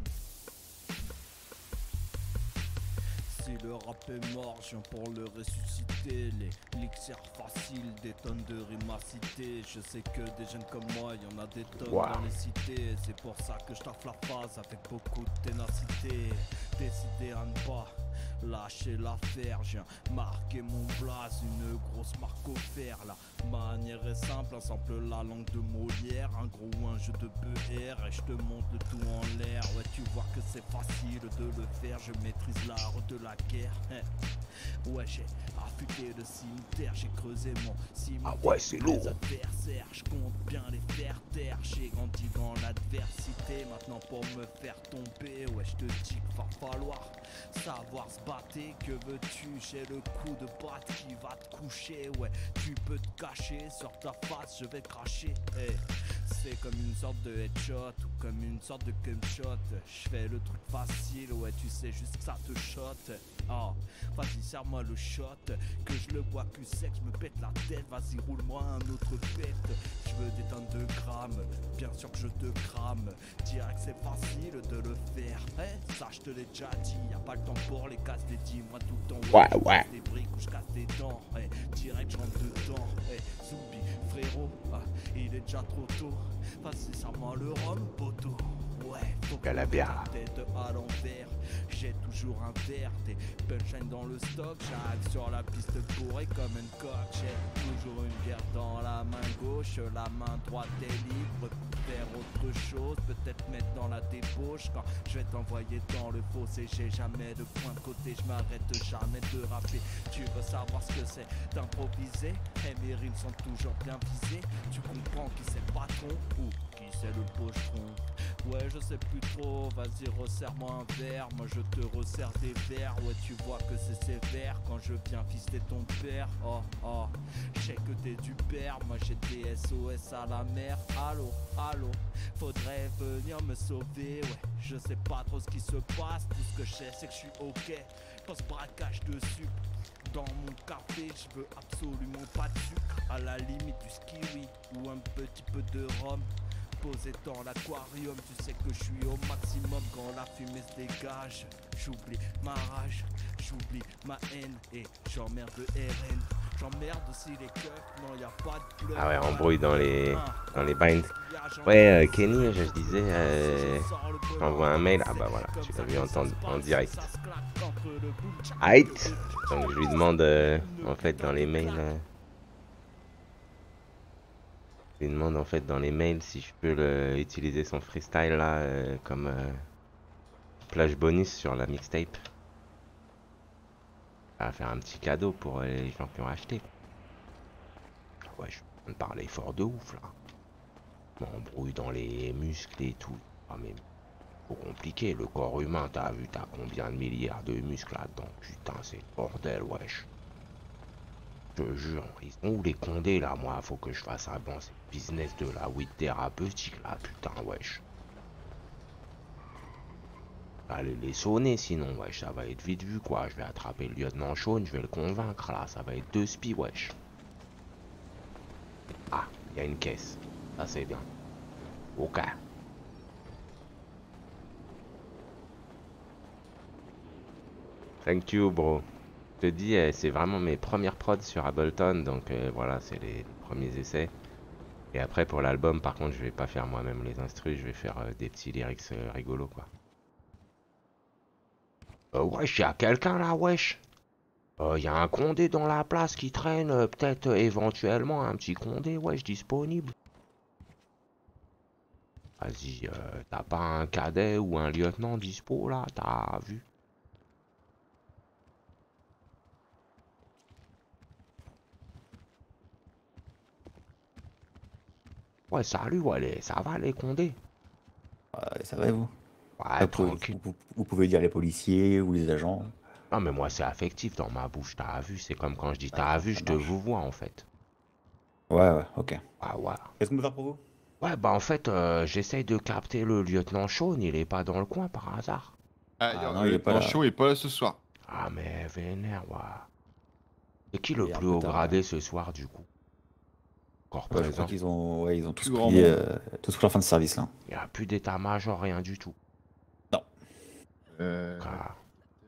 Si le rap est mort, je viens pour le ressusciter. Les l'élixir facile, des tonnes de rimes à citer. Je sais que des jeunes comme moi, y en a des tonnes wow. dans les cités. C'est pour ça que je taffe la phase avec beaucoup de ténacité. Décidé à ne pas lâcher l'affaire, je viens marquer mon blaze, une grosse marque au fer. La manière est simple, un sample la langue de Molière, un gros ou un jeu de P R et je te montre le tout en l'air. Ouais, tu vois que c'est facile de le faire, je maîtrise l'art de la guerre. Ouais, j'ai affûté le cimetière, j'ai creusé mon cimetière. Ah ouais, c'est lourd. Les adversaires, je compte bien les faire taire. J'ai grandi dans l'adversité, maintenant pour me faire tomber, ouais, je te dis qu'il va falloir savoir se battre. Que veux-tu, j'ai le coup de batte qui va te coucher. Ouais, tu peux te cacher sur ta face, je vais cracher. Hey, c'est comme une sorte de headshot ou comme une sorte de cumshot. Je fais le truc facile, ouais, tu sais juste que ça te shot. Oh, vas-y, serre-moi le shot, que je le bois plus sec, je me pète la tête. Vas-y, roule-moi un autre pète. Je veux des tonnes de grammes, bien sûr que je te crame. Direct, c'est facile de le faire. Hey, ça, je te l'ai déjà dit, y a pas le temps pour les casses des dix. Moi, tout le temps, ouais, je ouais. casse des briques ou je casse des dents. Hey, direct, je rentre dedans. Hey, Zoubi, frérot, ah, il est déjà trop tôt. Vas-y, serre-moi le rhum, poteau. Ouais, faut que la tête à l'envers. J'ai toujours un verre, des punchlines dans le stock. J'arrive sur la piste bourré comme une coque. J'ai toujours une bière dans la main gauche, la main droite est libre. Faire autre chose, peut-être mettre dans la débauche. Quand je vais t'envoyer dans le fossé, j'ai jamais de point de côté, je m'arrête jamais de rapper. Tu veux savoir ce que c'est d'improviser? Et mes rimes sont toujours bien visées. Tu comprends qui c'est le patron ou qui c'est le pochetron? Ouais, je sais plus trop, vas-y resserre-moi un verre. Moi je te resserre des verres. Ouais, tu vois que c'est sévère quand je viens fister ton père. Oh, oh, je sais que t'es du père. Moi j'ai des S O S à la mer. Allô, allô, faudrait venir me sauver. Ouais, je sais pas trop ce qui se passe. Tout ce que je sais c'est que je suis ok quand ce braquage de sucre dans mon café, je veux absolument pas de sucre. À la limite du skiwi ou un petit peu de rhum. Posé dans l'aquarium, tu sais que je suis au maximum quand la fumée se dégage. J'oublie ma rage, j'oublie ma haine et j'emmerde le R N. J'emmerde aussi les keufs, non y'a pas de pleurs. Ah ouais, embrouille dans les dans les binds. Ouais, euh, Kenny, je, je disais, euh, j'envoie un mail. Ah bah voilà, tu l'as vu entendre en direct. Aït. Donc je lui demande, euh, en fait, dans les mails. Euh, Je lui demande en fait dans les mails si je peux le, utiliser son freestyle là euh, comme euh, plage bonus sur la mixtape. À faire un petit cadeau pour les gens qui ont acheté. Ouais, je viens de parler fort de ouf là. M'embrouille dans les muscles et tout. Ah mais trop compliqué, le corps humain, t'as vu, t'as combien de milliards de muscles là-dedans? Putain, c'est le bordel, wesh. Je te jure, ils sont où les condés là? Moi, faut que je fasse un bon business de la weed thérapeutique là, putain, wesh. Allez les sonner sinon, wesh, ça va être vite vu quoi. Je vais attraper le lieutenant Shawn, je vais le convaincre là, ça va être deux spies, wesh. Ah, il y a une caisse. Ça c'est bien. Ok. Thank you, bro. Je te dis, eh, c'est vraiment mes premières prods sur Ableton, donc euh, voilà, c'est les premiers essais. Et après pour l'album, par contre, je vais pas faire moi-même les instrus, je vais faire euh, des petits lyrics euh, rigolos quoi. Euh, wesh, y'a quelqu'un là, wesh. Euh, y a un condé dans la place qui traîne, euh, peut-être euh, éventuellement un petit condé, wesh, disponible. Vas-y, euh, t'as pas un cadet ou un lieutenant dispo là, t'as vu? Ouais, salut, ouais, les... ça va les condés? Ouais, ça va et vous? Ouais, vous, pouvez, tranquille. vous, vous pouvez dire les policiers ou les agents. Non mais moi c'est affectif dans ma bouche, t'as vu, c'est comme quand je dis t'as vu, je te vous vois en fait. Ouais, ouais, ok. Ah ouais. Qu'est-ce qu'on peut faire pour vous? Ouais, bah en fait, euh, j'essaye de capter le lieutenant Shawn, il est pas dans le coin par hasard. Ah, Ah non, non, le il est pas lieutenant là. Shawn est pas là ce soir. Ah mais vénère, ouais. C'est qui le Il est un plus peu haut tard, gradé ce soir du coup? Encore Ouais, je crois présent. qu'ils ont, ouais, ils ont tous Plus grand pris, monde. euh, tous pris leur fin de service là. Il n'y a plus d'état-major, rien du tout. Non. Euh... Ah.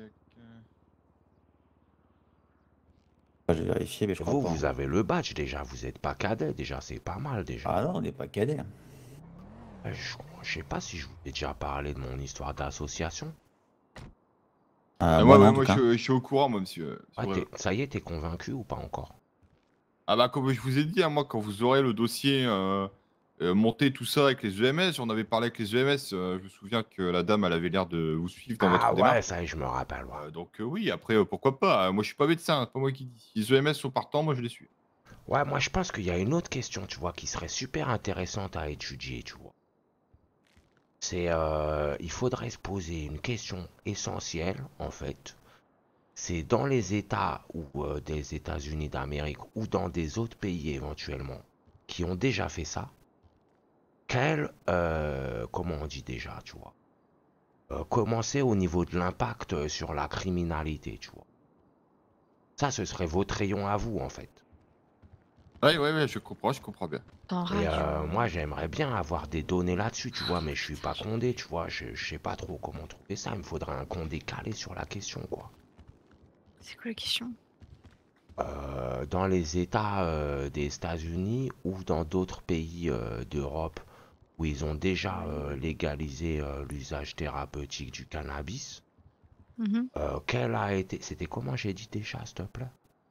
Je vais vérifier, mais je crois Vous, pas. vous avez le badge déjà, vous êtes pas cadet déjà, c'est pas mal déjà. Ah non, on n'est pas cadet. Euh, Je, je sais pas si je vous ai déjà parlé de mon histoire d'association. Ah, Ah, moi, moi, non, ouais, en moi tout je, cas. suis- je suis au courant, moi, monsieur. Ah, C'est vrai. t'es- ça y est, t'es convaincu ou pas encore? Ah bah comme je vous ai dit, hein, moi quand vous aurez le dossier euh, euh, monté tout ça avec les E M S, on avait parlé avec les E M S, euh, je me souviens que la dame elle avait l'air de vous suivre dans Ah votre ouais, démarche. ça y est, je me rappelle. Ouais. Euh, donc euh, oui, après euh, pourquoi pas, moi je suis pas médecin, c'est pas moi qui dis. Si les E M S sont partants, moi je les suis. Ouais, moi je pense qu'il y a une autre question, tu vois, qui serait super intéressante à étudier, tu vois. C'est, euh, il faudrait se poser une question essentielle, en fait. C'est dans les États ou euh, des États-Unis d'Amérique ou dans des autres pays éventuellement qui ont déjà fait ça. Quel, euh, comment on dit déjà, tu vois. Euh, commencer au niveau de l'impact sur la criminalité, tu vois. Ça, ce serait votre rayon à vous, en fait. Ouais, ouais, ouais, je comprends, je comprends bien. Et euh, moi, j'aimerais bien avoir des données là-dessus, tu vois, mais je suis pas condé, tu vois, je, je sais pas trop comment trouver ça. Il me faudrait un condé calé sur la question, quoi. C'est quoi la question? Euh, dans les États euh, des États-Unis ou dans d'autres pays euh, d'Europe où ils ont déjà euh, légalisé euh, l'usage thérapeutique du cannabis, Mhm. euh, quel a été... C'était comment j'ai dit déjà, s'il te plaît?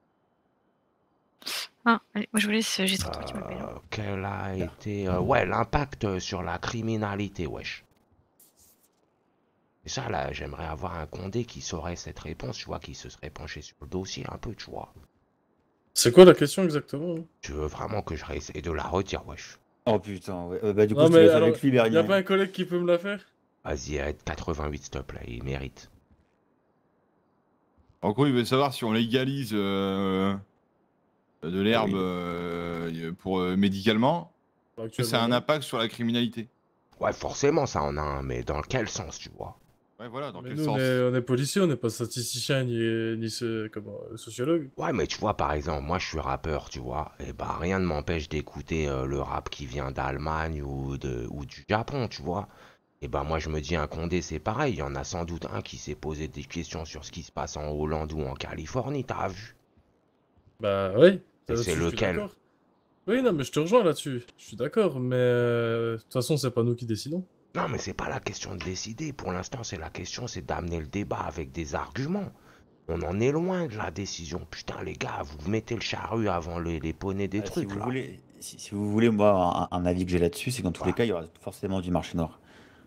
Ah, allez, moi je vous laisse, j'ai trop de trucs qui m'appellent. Euh, quel a été... euh, ouais, l'impact sur la criminalité, wesh. Et ça, là, j'aimerais avoir un condé qui saurait cette réponse, tu vois, qui se serait penché sur le dossier un peu, tu vois. C'est quoi la question exactement? Tu veux vraiment que je réessaye de la redire, wesh? Oh putain, ouais. Euh, bah du coup, Non je te mais laisse alors, avec lui, y a Bernier. pas un collègue qui peut me la faire? Vas-y, arrête quatre-vingt-huit, s'il te plaît, il mérite. En gros, il veut savoir si on légalise euh, de l'herbe Oui. euh, pour euh, médicalement, est-ce que ça a un impact sur la criminalité? Ouais, forcément, ça en a un, mais dans quel sens, tu vois? Ouais, voilà, dans Mais quel nous, sens? on est, on est policier, on n'est pas statisticien ni, ni ce- comment, euh, sociologue. Ouais, mais tu vois, par exemple, moi, je suis rappeur, tu vois, et bah, rien ne m'empêche d'écouter euh, le rap qui vient d'Allemagne ou, de, ou du Japon, tu vois. Et bah, moi, je me dis, un condé, c'est pareil, il y en a sans doute un qui s'est posé des questions sur ce qui se passe en Hollande ou en Californie, t'as vu? Bah oui. Et là-dessus, c'est je suis lequel? d'accord. Oui, non, mais je te rejoins là-dessus. Je suis d'accord, mais euh, de toute façon, c'est pas nous qui décidons. Non, mais c'est pas la question de décider. Pour l'instant, c'est la question, c'est d'amener le débat avec des arguments. On en est loin de la décision. Putain, les gars, vous mettez le charrue avant les, les poneys des Ah, si trucs, vous là. voulez, si, si vous voulez, moi, un, un avis que j'ai là-dessus, c'est que dans tous les cas, il y aura forcément du marché noir.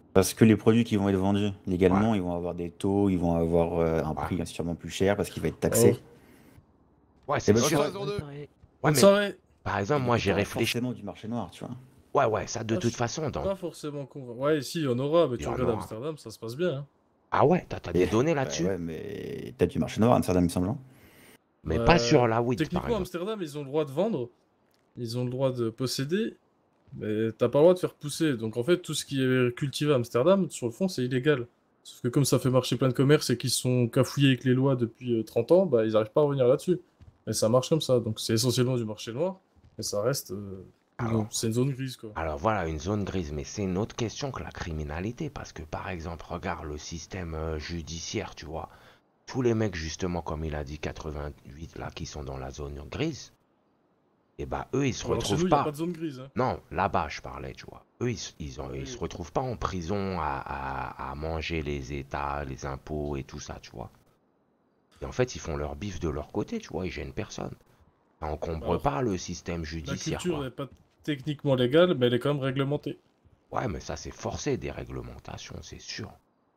Parce que les produits qui vont être vendus légalement, ils vont avoir des taux, ils vont avoir euh, un prix sûrement plus cher parce qu'il va être taxé. Ouais, Et c'est bah, sûr. ça- Ouais, Bonne mais soirée. par exemple, moi j'ai Pas réfléchi. forcément du marché noir, tu vois. Ouais, ouais, ça de Ah, toute je- façon. Dans... Pas forcément convaincant. Ouais, si, il y en aura, mais Il y tu en regardes aura. Amsterdam, ça se passe bien. Hein. Ah ouais, t'as t'as des données Bah là-dessus? ouais, mais t'as du marché noir à Amsterdam, il me semble. hein. Mais Ouais, pas sur la weed, par Techniquement, exemple. Amsterdam, ils ont le droit de vendre, ils ont le droit de posséder, mais t'as pas le droit de faire pousser. Donc en fait, tout ce qui est cultivé à Amsterdam, sur le fond, c'est illégal. Sauf que comme ça fait marcher plein de commerces et qu'ils sont cafouillés avec les lois depuis euh, trente ans, bah ils arrivent pas à revenir là-dessus. Et ça marche comme ça. Donc c'est essentiellement du marché noir, mais ça reste. euh, Alors- C'est une zone grise, quoi. Alors voilà, une zone grise, mais c'est une autre question que la criminalité, parce que par exemple, regarde le système euh, judiciaire, tu vois. Tous les mecs, justement, comme il a dit, quatre-vingt-huit, là, qui sont dans la zone grise, et bah eux, ils se Alors, chez retrouvent nous, y a pas... pas de zone grise, hein. Non, là-bas, je parlais, tu vois. Eux, ils, s- ils, ont- ils se retrouvent pas en prison à, à- à manger les états, les impôts et tout ça, tu vois. Et en fait, ils font leur bif de leur côté, tu vois, ils gênent personne. Ça encombre Alors, pas le système La judiciaire, culture quoi. n'est pas techniquement légale, mais elle est quand même réglementée. Ouais, mais ça, c'est forcé, des réglementations, c'est sûr.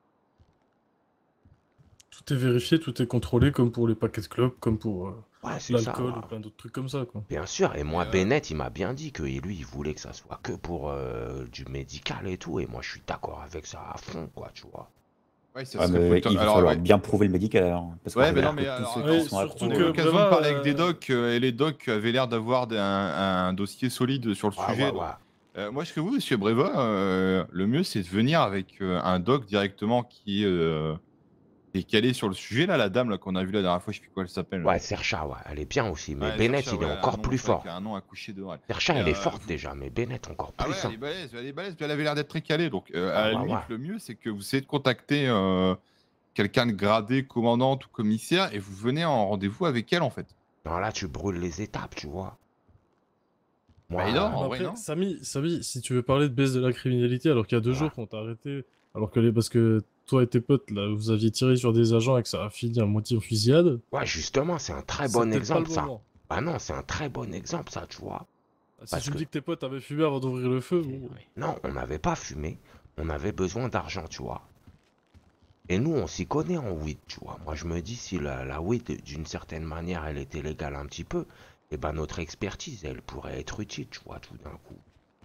Tout est vérifié, tout est contrôlé, comme pour les paquets de clopes, comme pour euh, Ouais, c'est ça, l'alcool ouais. ou plein d'autres trucs comme ça, quoi. Bien sûr, et moi, Bennett, il m'a bien dit que lui, il voulait que ça soit que pour euh, du médical et tout, et moi, je suis d'accord avec ça à fond, quoi, tu vois. Ouais, ça Ouais, serait mais plutôt- il va alors, falloir ouais. bien prouver le médical alors. Parce que Ouais, ça mais veut non, dire mais que tous alors, ceux alors, qui sont surtout accros, on a eu que l'occasion de Breva, parler avec des euh, docs, euh, et les docs avaient l'air d'avoir des- un, un dossier solide sur le Ouais, sujet. ouais, donc, ouais. euh, moi, je serais vous, monsieur Breva, euh, le mieux, c'est de venir avec euh, un doc directement qui euh, est calé sur le sujet. Là, la dame là, qu'on a vue la dernière fois, je sais plus quoi elle s'appelle. Ouais, Sercha, ouais, elle est bien aussi, mais Ouais, Bennett, Sacha, il est ouais, encore un nom, plus c'est vrai fort. qu'il y a un nom à coucher dehors. elle. Sercha, Et, elle est euh, forte vous- déjà, mais Bennett encore Ah plus, ouais, hein. elle est balèze, elle est balèze, puis elle avait l'air d'être très calée. Donc, euh, Ah, à la ouais, limite, ouais. le mieux, c'est que vous essayez de contacter euh, quelqu'un de gradé, commandant ou commissaire, et vous venez en rendez-vous avec elle, en fait. Non, là, tu brûles les étapes, tu vois. Moi, Bah, et non, euh, en Mais vrai, après, non. Samy, Samy, si tu veux parler de baisse de la criminalité, alors qu'il y a deux Ouais. jours qu'on t'a arrêté, alors que les... parce que toi et tes potes, là, vous aviez tiré sur des agents et que ça a fini à moitié en fusillade, ouais, justement, c'est un très c'est bon peut-être pas exemple, le ça. moment. Ah non, c'est un très bon exemple, ça, tu vois. Si Parce tu me que- dis que tes potes avaient fumé avant d'ouvrir le feu, bon... Non, on n'avait pas fumé, on avait besoin d'argent, tu vois. Et nous, on s'y connaît en weed, tu vois. Moi, je me dis, si la, la weed, d'une certaine manière, elle était légale un petit peu, et ben notre expertise, elle pourrait être utile, tu vois, tout d'un coup.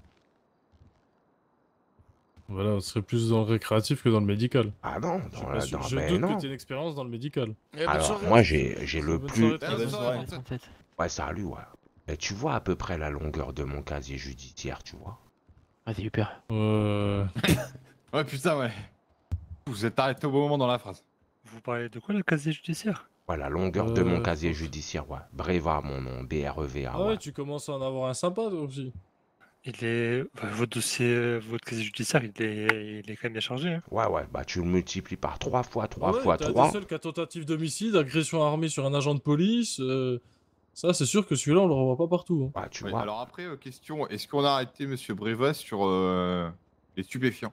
Voilà, on serait plus dans le récréatif que dans le médical. Ah non, Je suis dans pas la- sûr- dans- je ben doute non. que tu aies une expérience dans le médical. Alors, moi, j'ai j'ai le Bonne plus... soirée, Ah, bonne soirée, soirée. Ouais, salut, ouais. Et tu vois à peu près la longueur de mon casier judiciaire, tu vois. Ah, c'est super. Euh... Ouais, putain, ouais. Vous êtes arrêté au bon moment dans la phrase. Vous parlez de quoi, le casier judiciaire? Ouais, la longueur de mon Euh, casier judiciaire, ouais. Breva, mon nom, B R E V A, Ah ouais, ouais. tu commences à en avoir un sympa, toi aussi. Il est... enfin, votre dossier, votre casier judiciaire, il est, il est quand même bien chargé. Hein. Ouais, ouais, bah tu le multiplies par trois fois, trois Ah ouais, fois t'as trois. des seuls cas tentative d'homicide, agression armée sur un agent de police. euh, Ça, c'est sûr que celui-là, on le revoit pas partout. hein. Ouais, tu Ouais, vois. alors après, euh, question, est-ce qu'on a arrêté monsieur Breva sur euh, les stupéfiants?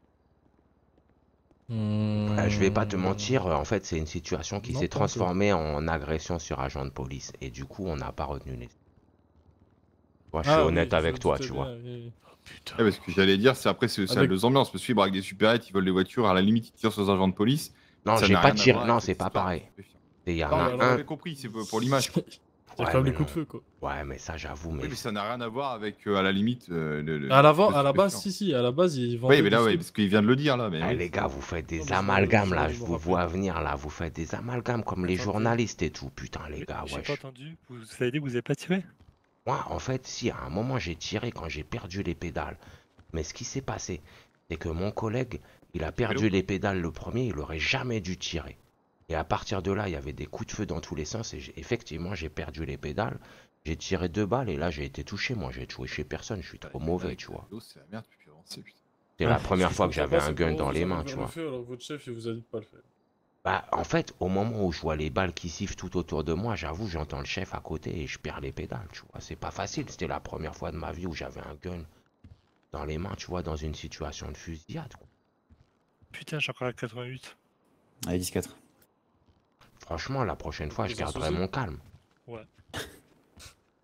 Euh, je vais pas te mentir, euh, en fait, c'est une situation qui Non, s'est pas encore. transformée en agression sur agent de police. Et du coup, on n'a pas retenu les... Moi, je Ah suis oui, honnête je avec me toi, doutais tu bien, vois. oui. Ouais, parce que j'allais dire, c'est après, c'est aussi Avec- deux ambiances. Parce qu'ils braquent des supérettes, ils volent des voitures, à la limite, ils tirent sur les agents de police. Non, Ça j'ai n'a pas rien à tiré. voir Non, avec c'est cette pas histoire de pareil. stupéfiants. Et il y en Non, a mais on un. avait compris, c'est pour pour l'image. quoi. Il y a Ouais, quand même mais des coups de non. feu, quoi. Ouais, mais ça, j'avoue, mais. Oui, mais ça n'a rien à voir avec, euh, à la limite, euh, le, le- À l'avant, le à la base, stupéfiant. si, si, à la base, ils vendaient Oui, mais là, des ouais, trucs. parce qu'il vient de le dire, là. Mais Ah, oui. les gars, vous faites Non, des mais je m'en- amalgames je là, m'en- je je m'en vous rappelle. vois venir là, vous faites des amalgames comme les Attendez. journalistes et tout. Putain, les gars, J'ai wesh. pas entendu. Vous avez dit que vous avez pas tiré? Moi, en fait, si, à un moment, j'ai tiré quand j'ai perdu les pédales. Mais ce qui s'est passé, c'est que mon collègue, il a perdu Hello. les pédales le premier, il aurait jamais dû tirer. Et à partir de là, il y avait des coups de feu dans tous les sens et j'ai- effectivement, j'ai perdu les pédales. J'ai tiré deux balles et là, j'ai été touché. Moi, j'ai touché chez personne, je suis trop mauvais, tu vois. L'eau, c'est la merde, tu peux avancer, putain. C'est Ah, la ce première je fois que comprends j'avais pas, un c'est gun comment dans vous les avez mains, ouvert tu le vois. feu alors que votre chef, il vous a dit de pas le faire. Bah, en fait, au moment où je vois les balles qui sifflent tout autour de moi, j'avoue, j'entends le chef à côté et je perds les pédales, tu vois. C'est pas facile, c'était la première fois de ma vie où j'avais un gun dans les mains, tu vois, dans une situation de fusillade, quoi. Putain, j'ai encore à quatre-vingt-huit. Allez, dix quatre. Franchement, la prochaine fois, je Vous en garderai souciez mon calme. Ouais.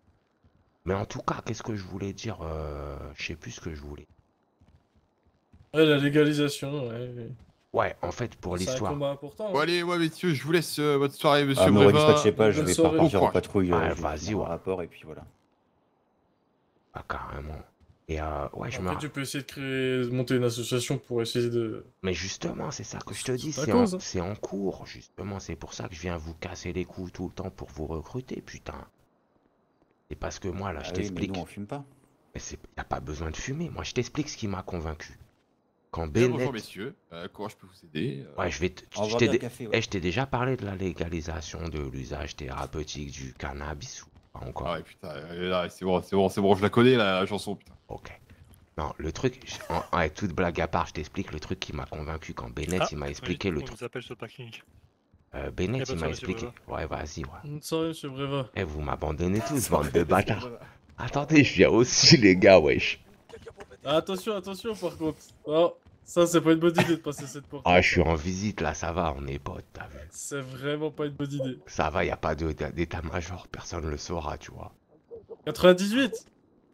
Mais en tout cas, qu'est-ce que je voulais dire euh, Je sais plus ce que je voulais. Ouais, la légalisation, ouais. Ouais, en fait, pour C'est un l'histoire. combat important. Bon, allez, ouais, messieurs, je vous laisse euh, votre soirée, monsieur Ah, me Breva. redispatchez pas, je Bonne vais soirée. partir Bon en patrouille. Ouais, euh, je vais vas-y, faire un ouais. rapport et puis voilà. Ah, carrément. Et euh, ouais, je me. Après, tu peux essayer de créer, de monter une association pour essayer de. Mais justement, c'est ça que je te dis, ta c'est en, cause, hein. c'est en cours, justement. C'est pour ça que je viens vous casser les couilles tout le temps pour vous recruter, putain. C'est parce que moi, là, je Ah oui, mais t'explique. nous on fume pas. Mais c'est y a pas besoin de fumer. Moi, je t'explique ce qui m'a convaincu. Quand Bien, Bennett. bonjour, messieurs. Euh, comment je peux vous aider euh, Ouais, je vais. te- On je va t'ai bien dé- café, ouais. eh, je t'ai déjà parlé de la légalisation de l'usage thérapeutique du cannabis ou pas encore? Ah ouais, putain, euh, là, c'est bon, c'est bon, c'est bon, je la connais, la, la chanson, putain. Ok. Non, le truc, je- en- avec toute blague à part, je t'explique le truc qui m'a convaincu quand Bennett Ah, il m'a oui, expliqué le on truc. nous appelle sur le parking. Euh, Y a Bennett pas il de m'a souci, expliqué. monsieur Ouais, vas-y, ouais. Bonne soirée, monsieur Breva. Eh, vous m'abandonnez tous, bande de bâtards. Attendez, je viens aussi, les gars, wesh. Ah, attention, attention, par contre. Oh, ça, c'est pas une bonne idée de passer cette porte. Ah, je suis en visite là, ça va, on est potes, t'as vu. C'est vraiment pas une bonne idée. Ça va, y a pas de- d'état-major, personne le saura, tu vois. quatre-vingt-dix-huit.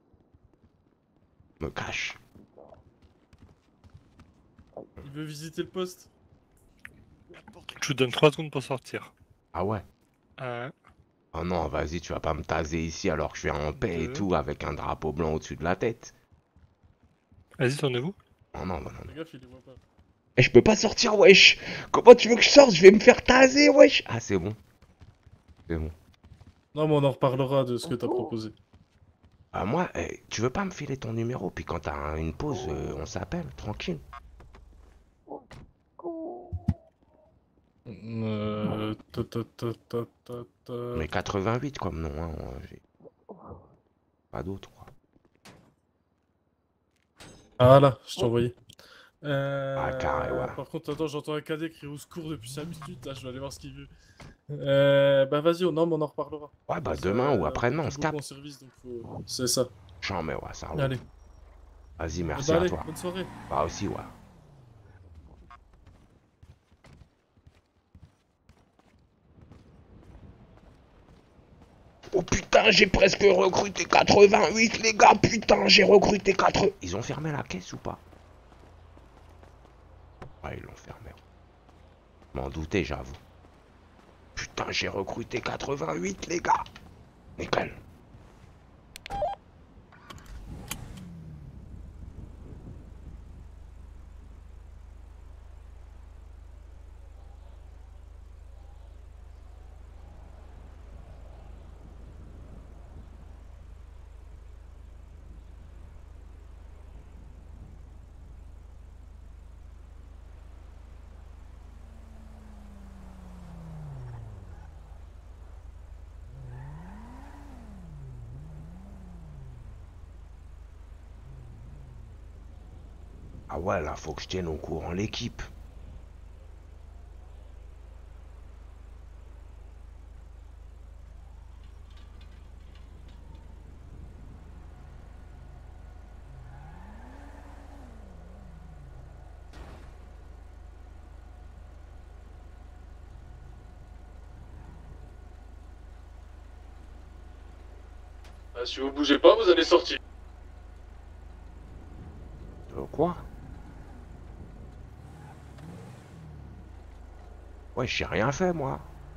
Me cache. Il veut visiter le poste. Je vous donne trois secondes pour sortir. Ah ouais? Un, Oh non, vas-y, tu vas pas me taser ici alors que je suis en paix et Deux. tout, avec un drapeau blanc au-dessus de la tête. vas-y, tournez-vous. Oh non, non, non. Fais gaffe, il les voit pas. Eh, je peux pas sortir, wesh. Comment tu veux que je sorte? Je vais me faire taser, wesh. Ah, c'est bon. C'est bon. Non, mais on en reparlera de ce que t'as proposé. Ah, moi, eh, tu veux pas me filer ton numéro, puis quand t'as un- une pause, euh, on s'appelle, tranquille. Euh... ta, ta, ta, ta, ta, ta. Mais quatre-vingt-huit comme nom, hein. euh, j'ai pas d'autre, quoi. Ah là, je t'ai envoyé. Euh... Ah, carré, ouais. Par contre, attends, j'entends un cadet crier au secours depuis cinq minutes. Là, je vais aller voir ce qu'il veut. Euh... Bah, vas-y, oh, non, mais on en reparlera. Ouais, bah, Ça, demain ou euh, après-demain, on t'es se beaucoup capte. en service, donc faut- c'est ça. J'en mets, ouais, ça roule. Allez. Vas-y, merci bah, à allez, toi. bonne soirée. Bah, aussi, ouais. Oh putain, j'ai presque recruté quatre-vingt-huit, les gars, putain, j'ai recruté quatre... Ils ont fermé la caisse ou pas? Ouais, ils l'ont fermé. M'en doutais, j'avoue. Putain, j'ai recruté quatre-vingt-huit, les gars. Nickel. Ah ouais, là, faut que je tienne au courant l'équipe. Ah, si vous bougez pas, vous allez sortir. Euh, quoi? Ouais, j'ai rien fait, moi.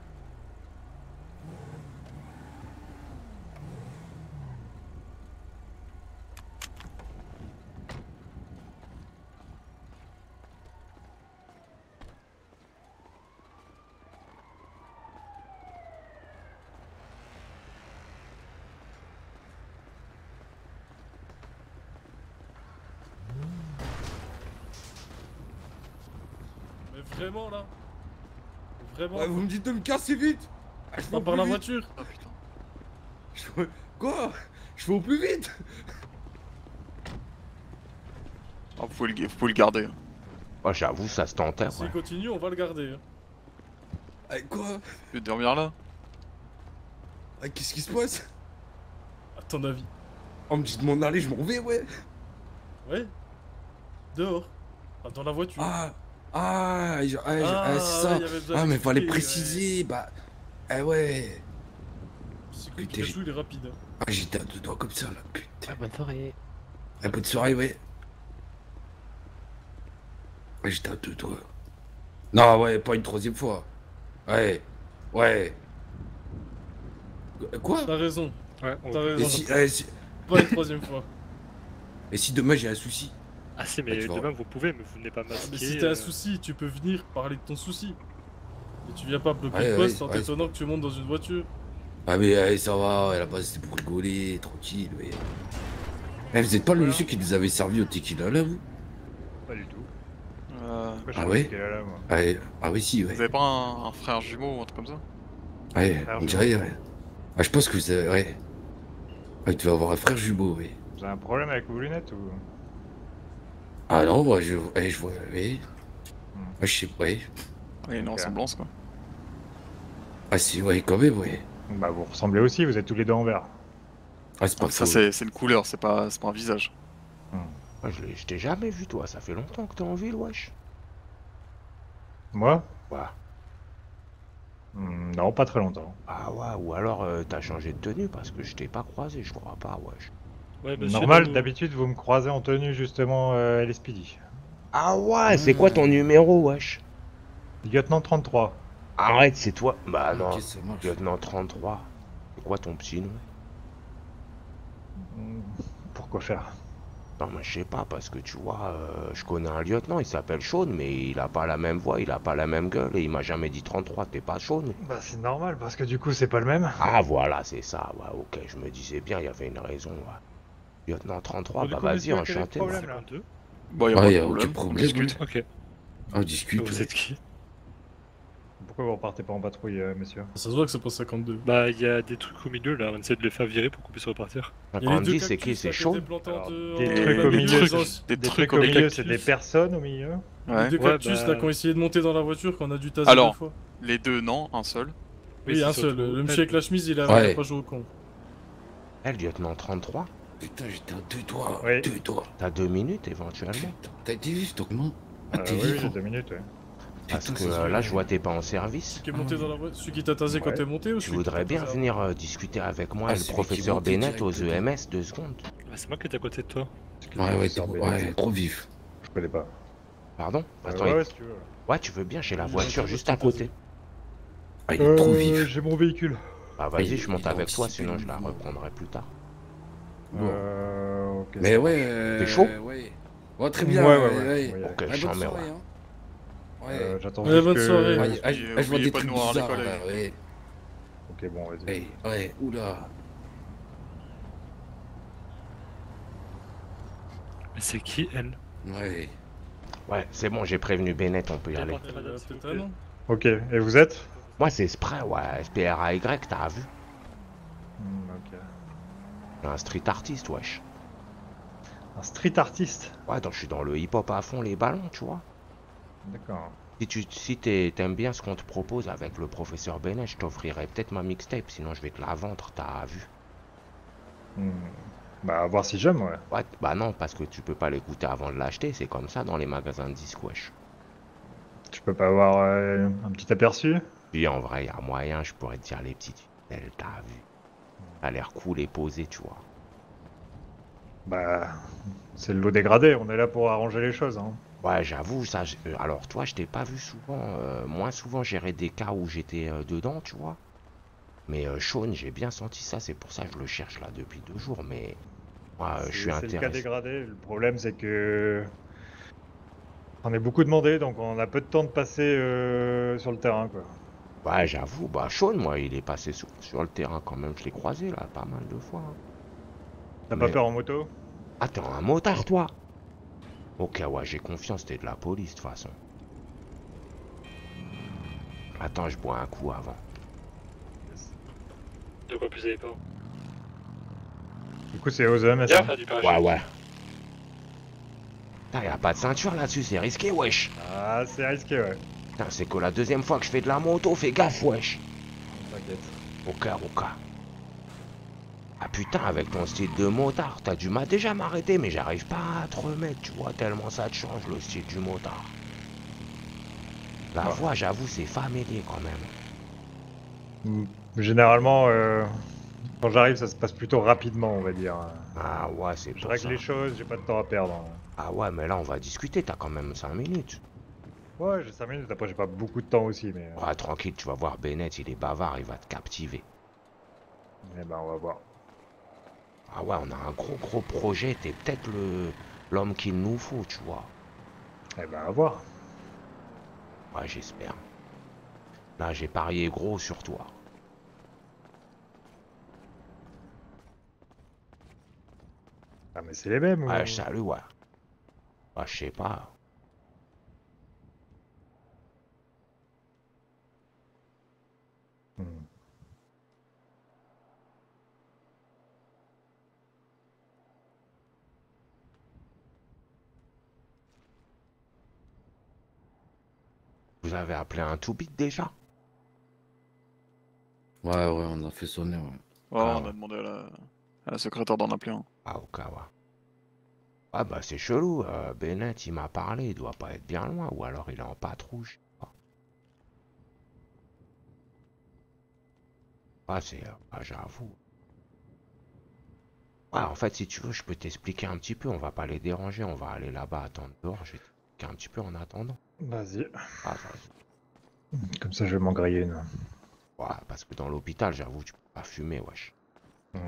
Mais vraiment, là? Vraiment? Ouais, vous me dites de me casser vite. Ah, je T'en vais par au la plus vite. voiture? Ah putain. Je fais- Quoi? Je vais au plus vite. Ah, vous, pouvez le, vous pouvez le garder. Ouais, j'avoue, ça se tentait, S'il ouais. continue, on va le garder. hein. Ah, quoi? Je vais dormir là. Ah, qu'est-ce qui se passe? À ton avis? On me dit de m'en aller, je m'en vais, ouais. Ouais? Dehors. Enfin, dans la voiture. Ah, ah, je- ah, je- Ah, ah, c'est ça. ouais, y avait besoin Ah, mais fallait d'expliquer, préciser, bah. Ah ouais. C'est que Putain, Pikachu, il est rapide. hein. Ah, j'étais à deux doigts comme ça, là, putain. bonne soirée. Ah, bonne soirée, ouais. Ouais, j'étais à deux doigts. Non, ouais, pas une troisième fois. Ouais, ouais. Quoi? T'as raison. Ouais, T'as Et raison. si, eh, si- Pas une troisième fois. Et si demain j'ai un souci? Ah si, Bah, mais tu vas- demain vous pouvez, mais vous venez pas masquer. Mais si t'as euh, un souci, tu peux venir parler de ton souci. Et tu viens pas bloquer Ouais, le poste ouais, en ouais, t'étonnant que tu montes dans une voiture. Ah mais eh, ça va, à la base c'était pour rigoler, tranquille, mais... Eh, vous êtes pas le monsieur qui nous avait servi au tequila là, vous? Pas du tout. Euh, Pourquoi je Ah fais ouais? le tequila, là, moi Ah, ouais. Ah oui, si, Vous ouais. avez pas un, un frère jumeau ou un truc comme ça? Ouais, Frère on jumeau. dirait, ouais. Ah, je pense que vous avez... Ouais. Ouais, tu vas avoir un frère jumeau, oui. Vous avez un problème avec vos lunettes ou... Ah non, moi je... Ouais, je vois... Oui. Hmm. Ouais, je sais pas, ouais. Oui, une Ok. ressemblance quoi. Ah si, ouais, quand même, ouais. Bah vous ressemblez aussi, vous êtes tous les deux en vert. Ah, c'est pas Ça faux. c'est c'est une couleur, c'est pas, c'est pas un visage. Moi, je l'ai- je t'ai jamais vu, toi. Ça fait longtemps que t'es en ville, wesh. Moi? Ouais. Hmm, non, pas très longtemps. Ah ouais, ou alors euh, t'as changé de tenue parce que je t'ai pas croisé, je crois pas, wesh. Ouais, monsieur, Normal, nous- d'habitude vous me croisez en tenue justement euh, L S P D. Ah ouais, c'est quoi ton numéro, wesh? Lieutenant trente-trois. Arrête, c'est toi. Bah non, Ok, ça marche. lieutenant trente-trois. C'est quoi ton petit nom? Hmm, Pourquoi faire? Non, mais je sais pas, parce que tu vois, euh, je connais un lieutenant, il s'appelle Sean, mais il a pas la même voix, il a pas la même gueule, et il m'a jamais dit trente-trois, t'es pas Sean? Bah c'est normal, parce que du coup c'est pas le même. Ah voilà, c'est ça, ouais, ok, je me disais bien, il y avait une raison, ouais. Lieutenant trente-trois, Bon, du bah coup, vas-y, monsieur, quel est le enchanté. problème, là cinquante-deux. Bon, y a Ouais, pas y de a problème. aucun On problème. discute. Ok. Ah, on discute, Vous ouais. êtes qui? Pourquoi vous repartez pas en patrouille, euh, monsieur? Ça se voit que c'est pas cinquante-deux. Bah, il y a des trucs au milieu là, on essaie de les faire virer pour qu'on puisse repartir. Il y a les deux Andy, c'est qui? cactus, C'est là, qui Sean? étaient plantés Alors, entre- des en trucs plein au milieu, milieu, les c'est- ans- Des Des trucs trucs au des milieu, cactus. c'est des personnes au milieu? Les Ouais. deux Ouais, cactus bah- là qui ont essayé de monter dans la voiture qu'on a dû taser Alors. deux fois. Les deux, non, un seul. Oui, c'est un seul. surtout Le elle. monsieur avec la chemise, il a, Ouais. il a pas joué au con. Eh, lieutenant trente-trois? Putain, j'étais à deux doigts. Oui. Deux doigts. T'as deux minutes éventuellement? Putain, t'as été vif, toi, comment? Ah, Euh, t'es oui, oui, vif, j'ai hein. deux minutes, ouais. Parce Putain, que ça se euh, voit, là, je ouais. vois t'es pas en service. Celui qui est monté dans la voiture, celui qui t'a tasé quand Ouais. t'es monté ou Tu celui qui voudrais t'a bien tasé venir euh, discuter avec moi Ah, et le celui qui est professeur monté Bennett aux direct E M S deux secondes? Bah, c'est moi qui étais à côté de toi. Ouais, ouais, t'es Sortez, ouais, trop vif. Je connais pas. Pardon? Euh, Attends, ouais, il- ouais, si tu veux. ouais, tu veux bien, j'ai la Il voiture a juste pas à de temps côté. Ah, il est trop Euh, vif. J'ai mon véhicule. Bah Ah, il- vas-y, je monte il a avec toi, anticipé sinon le je la mouvement. reprendrai plus tard. Bon. Euh, ok. Mais ouais, euh, T'es chaud? Ouais. Ouais, très bien. Ouais, ouais, ouais, ouais. ouais. Oui, Ok, Ouais, je bonne t'en mets, soirée, ouais. hein. Ouais. Euh, J'attends Ouais, juste bonne que... soirée. Ouais, ah, je- Et ah, je vois oubliez des pas de trucs nous avoir bizarres, l'école là, avec. ouais. Ok, bon, vas-y. Ouais, ouais, oula. Mais c'est qui elle? Ouais. Ouais, c'est bon, j'ai prévenu Bennett, on peut y aller. Elle a peut-être un nom. Ok, et vous êtes? Moi, c'est Spray, ouais, S P R A Y, t'as vu? Hmm, ok. Un street artiste, wesh. Un street artiste? Ouais, donc je suis dans le hip-hop à fond, les ballons, tu vois. D'accord. Si tu si t'es- t'aimes bien ce qu'on te propose avec le professeur Bennett, je t'offrirai peut-être ma mixtape, sinon je vais te la vendre, t'as vu? Hmm. Bah, à voir si j'aime, ouais. Ouais, bah non, parce que tu peux pas l'écouter avant de l'acheter, c'est comme ça dans les magasins de disques, wesh. Tu peux pas avoir euh, un petit aperçu? Puis en vrai, y a moyen, je pourrais te dire les petites ficelles, t'as vu? Ça a l'air cool et posé, tu vois. Bah, c'est le lot dégradé, on est là pour arranger les choses, hein. Ouais, j'avoue, ça. j'- euh, Alors, toi, je t'ai pas vu souvent. euh, moins souvent gérer des cas où j'étais euh, dedans, tu vois. Mais euh, Sean, j'ai bien senti ça, c'est pour ça que je le cherche là depuis deux jours. Mais moi, euh, je suis C'est le cas intéressé. dégradé, le problème c'est que... On est beaucoup demandé, donc on a peu de temps de passer euh, sur le terrain, quoi. Ouais, j'avoue, bah, Sean, moi, il est passé sur, sur le terrain quand même. Je l'ai croisé là, pas mal de fois. hein. T'as Mais- pas peur en moto? Ah, t'es un motard, toi? Ok, ouais, j'ai confiance, t'es de la police, de toute façon. Attends, je bois un coup avant. De quoi plus vous avez peur? Du coup, c'est aux E M S. Viens hein. faire du parachute. Ouais, ouais. Putain, y a pas de ceinture là-dessus, c'est risqué, wesh. Ah, c'est risqué, ouais. Putain, c'est que la deuxième fois que je fais de la moto, fais gaffe, wesh. T'inquiète. Ok, ok. Ah putain, avec ton style de motard, t'as dû m'a déjà m'arrêter, mais j'arrive pas à te remettre, tu vois, tellement ça te change le style du motard. La Ouais. voix, j'avoue, c'est familier quand même. Mm. Généralement, euh, quand j'arrive, ça se passe plutôt rapidement, on va dire. Ah ouais, c'est Je pour règle ça. les choses, j'ai pas de temps à perdre. Ah ouais, mais là, on va discuter, t'as quand même cinq minutes. Ouais, j'ai cinq minutes, après j'ai pas beaucoup de temps aussi, mais... euh, Ouais, tranquille, tu vas voir Bennett, il est bavard, il va te captiver. Eh ben, on va voir. Ah ouais, on a un gros gros projet, t'es peut-être le l'homme qu'il nous faut, tu vois. Eh ben, à voir. Ouais, j'espère. Là, j'ai parié gros sur toi. Ah, mais c'est les mêmes ou... Ouais, salut, ouais. Ouais, je sais pas. Hmm. Vous avez appelé un two-bit déjà? Ouais, ouais, on a fait sonner, ouais. Ouais, Ah on ouais. a demandé à la, à la secrétaire d'en appeler un. Ah, ok, ouais. Ah bah c'est chelou, euh, Bennett il m'a parlé, il doit pas être bien loin, ou alors il est en patrouille, je sais pas. Ah c'est... euh, ah, j'avoue. Ouais, en fait si tu veux, je peux t'expliquer un petit peu, on va pas les déranger, on va aller là-bas attendre dehors, je vais t'expliquer un petit peu en attendant. Vas-y. Ah vas-y. Comme ça, je vais m'en griller une. Ouais, parce que dans l'hôpital, j'avoue, tu peux pas fumer, wesh. Mhm.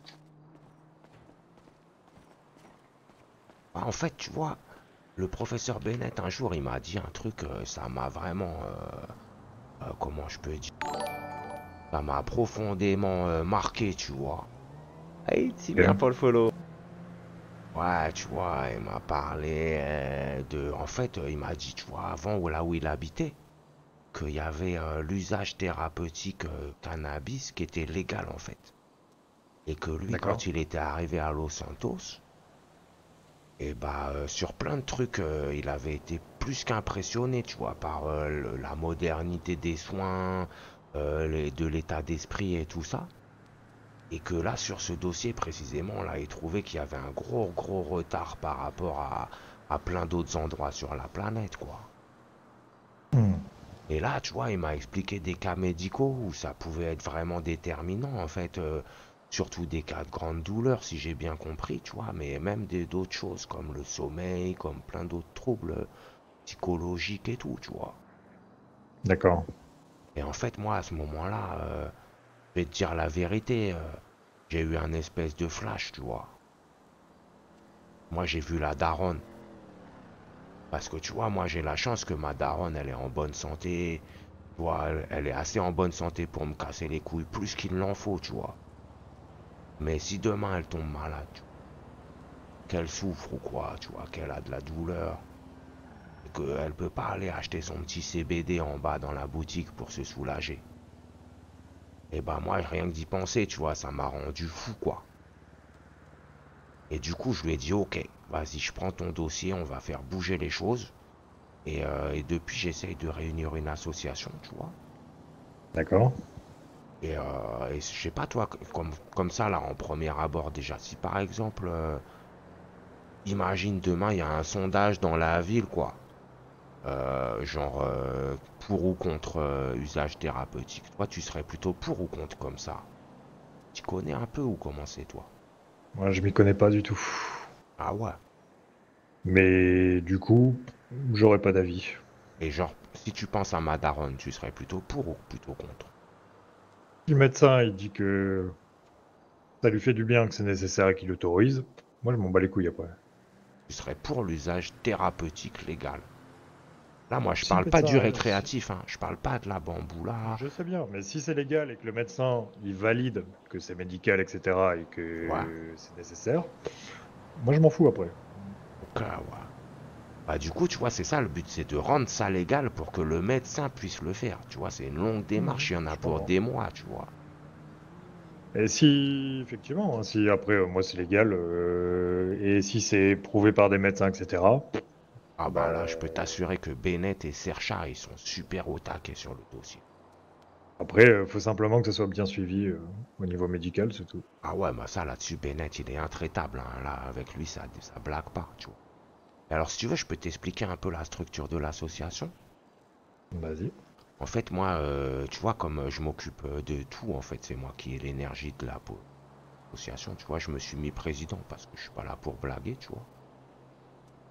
Ah, en fait, tu vois, le professeur Bennett, un jour, il m'a dit un truc, euh, ça m'a vraiment... euh, euh, comment je peux dire? Ça m'a profondément euh, marqué, tu vois. Hey, si bien pour le follow. Ouais, tu vois, il m'a parlé euh, de... En fait, euh, il m'a dit, tu vois, avant, où- là où il habitait, qu'il y avait euh, l'usage thérapeutique euh, cannabis qui était légal, en fait. Et que lui, D'accord. quand il était arrivé à Los Santos, et bah, euh, sur plein de trucs, euh, il avait été plus qu'impressionné, tu vois, par euh, le- la modernité des soins, euh, les- de l'état d'esprit et tout ça. Et que là, sur ce dossier précisément, là, il trouvait qu'il y avait un gros, gros retard par rapport à, à plein d'autres endroits sur la planète, quoi. Hmm. Et là, tu vois, il m'a expliqué des cas médicaux où ça pouvait être vraiment déterminant, en fait, euh, surtout des cas de grande douleur, si j'ai bien compris, tu vois, mais même des- d'autres choses comme le sommeil, comme plein d'autres troubles euh, psychologiques et tout, tu vois. D'accord. Et en fait, moi, à ce moment-là, euh, je vais te dire la vérité, euh, j'ai eu un espèce de flash, tu vois. Moi, j'ai vu la daronne. Parce que tu vois, moi, j'ai la chance que ma daronne, elle est en bonne santé. Tu vois, elle, elle est assez en bonne santé pour me casser les couilles, plus qu'il n'en faut, tu vois. Mais si demain, elle tombe malade, tu vois, qu'elle souffre ou quoi, tu vois, qu'elle a de la douleur, et qu'elle peut pas aller acheter son petit C B D en bas dans la boutique pour se soulager. Et bah moi, rien que d'y penser, tu vois, ça m'a rendu fou, quoi. Et du coup, je lui ai dit, ok, vas-y, je prends ton dossier, on va faire bouger les choses. Et, euh, et depuis, j'essaye de réunir une association, tu vois. D'accord. Et, euh, et je sais pas, toi, comme, comme ça, là, en premier abord, déjà, si par exemple, euh, imagine demain, il y a un sondage dans la ville, quoi. Euh, genre, euh, pour ou contre euh, usage thérapeutique. Toi, tu serais plutôt pour ou contre comme ça? Tu connais un peu ou comment c'est, toi? Moi, je m'y connais pas du tout. Ah ouais. Mais du coup, j'aurais pas d'avis. Et genre, si tu penses à ma daronne, tu serais plutôt pour ou plutôt contre? Le médecin, il dit que ça lui fait du bien, que c'est nécessaire et qu'il l'autorise. Moi, je m'en bats les couilles après. Tu serais pour l'usage thérapeutique légal. Là, moi, je Si le parle pas médecin du a- récréatif, hein. Je parle pas de la bamboula. Je sais bien, mais si c'est légal et que le médecin, il valide que c'est médical, et cetera, et que Ouais. c'est nécessaire, moi, je m'en fous après. Ok, ouais. Bah, du coup, tu vois, c'est ça le but, c'est de rendre ça légal pour que le médecin puisse le faire. Tu vois, c'est une longue démarche, il y en a pour des mois, tu vois. Et si, effectivement, hein, si après, euh, moi, c'est légal, euh, et si c'est prouvé par des médecins, et cetera. Ah bah là, je peux t'assurer que Bennett et Sercha, ils sont super au taquet sur le dossier. Après, euh, faut simplement que ça soit bien suivi euh, au niveau médical, c'est tout. Ah ouais, bah ça là-dessus, Bennett, il est intraitable, hein. Là, avec lui, ça, ça blague pas, tu vois. Alors, si tu veux, je peux t'expliquer un peu la structure de l'association. Vas-y. En fait, moi, euh, tu vois, comme je m'occupe de tout, en fait, c'est moi qui ai l'énergie de la po- association, tu vois, je me suis mis président parce que je suis pas là pour blaguer, tu vois.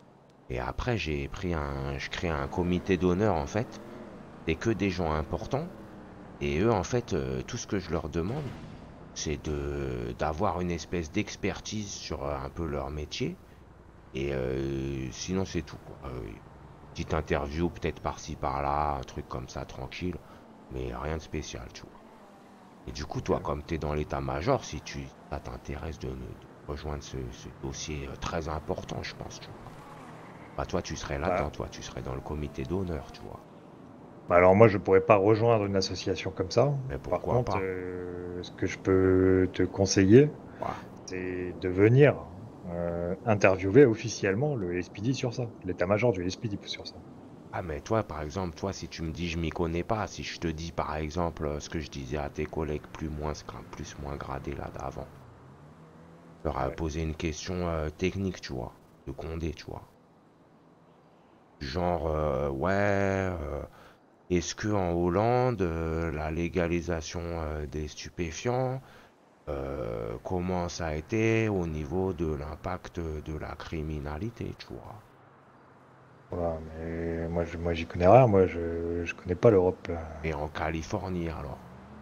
Et après, j'ai pris un, je crée un comité d'honneur en fait. C'est que des gens importants. Et eux, en fait, euh, tout ce que je leur demande, c'est de d'avoir une espèce d'expertise sur euh, un peu leur métier. Et euh, sinon, c'est tout, quoi. Euh, petite interview, peut-être par-ci, par-là, un truc comme ça, tranquille. Mais rien de spécial, tu vois. Et du coup, toi, comme tu es dans l'état-major, si tu ça t'intéresse de, de rejoindre ce, ce dossier euh, très important, je pense, tu vois. Bah, toi, tu serais là-dedans, Ouais. toi, tu serais dans le comité d'honneur, tu vois. Bah alors moi je pourrais pas rejoindre une association comme ça. Mais Par pourquoi contre, pas euh, ce que je peux te conseiller, c'est de venir euh, interviewer officiellement le S P D sur ça, l'état-major du S P D sur ça. Ah mais toi par exemple, toi si tu me dis je m'y connais pas, si je te dis par exemple euh, ce que je disais à tes collègues plus moins gra- plus moins gradés là d'avant, je leur ai posé une question euh, technique, tu vois, de Condé, tu vois. Genre euh, ouais, euh, est-ce que en Hollande euh, la légalisation euh, des stupéfiants, euh, comment ça a été au niveau de l'impact de la criminalité, tu vois. Voilà, mais moi je, moi j'y connais rien, moi je, je connais pas l'Europe là. Et en Californie alors.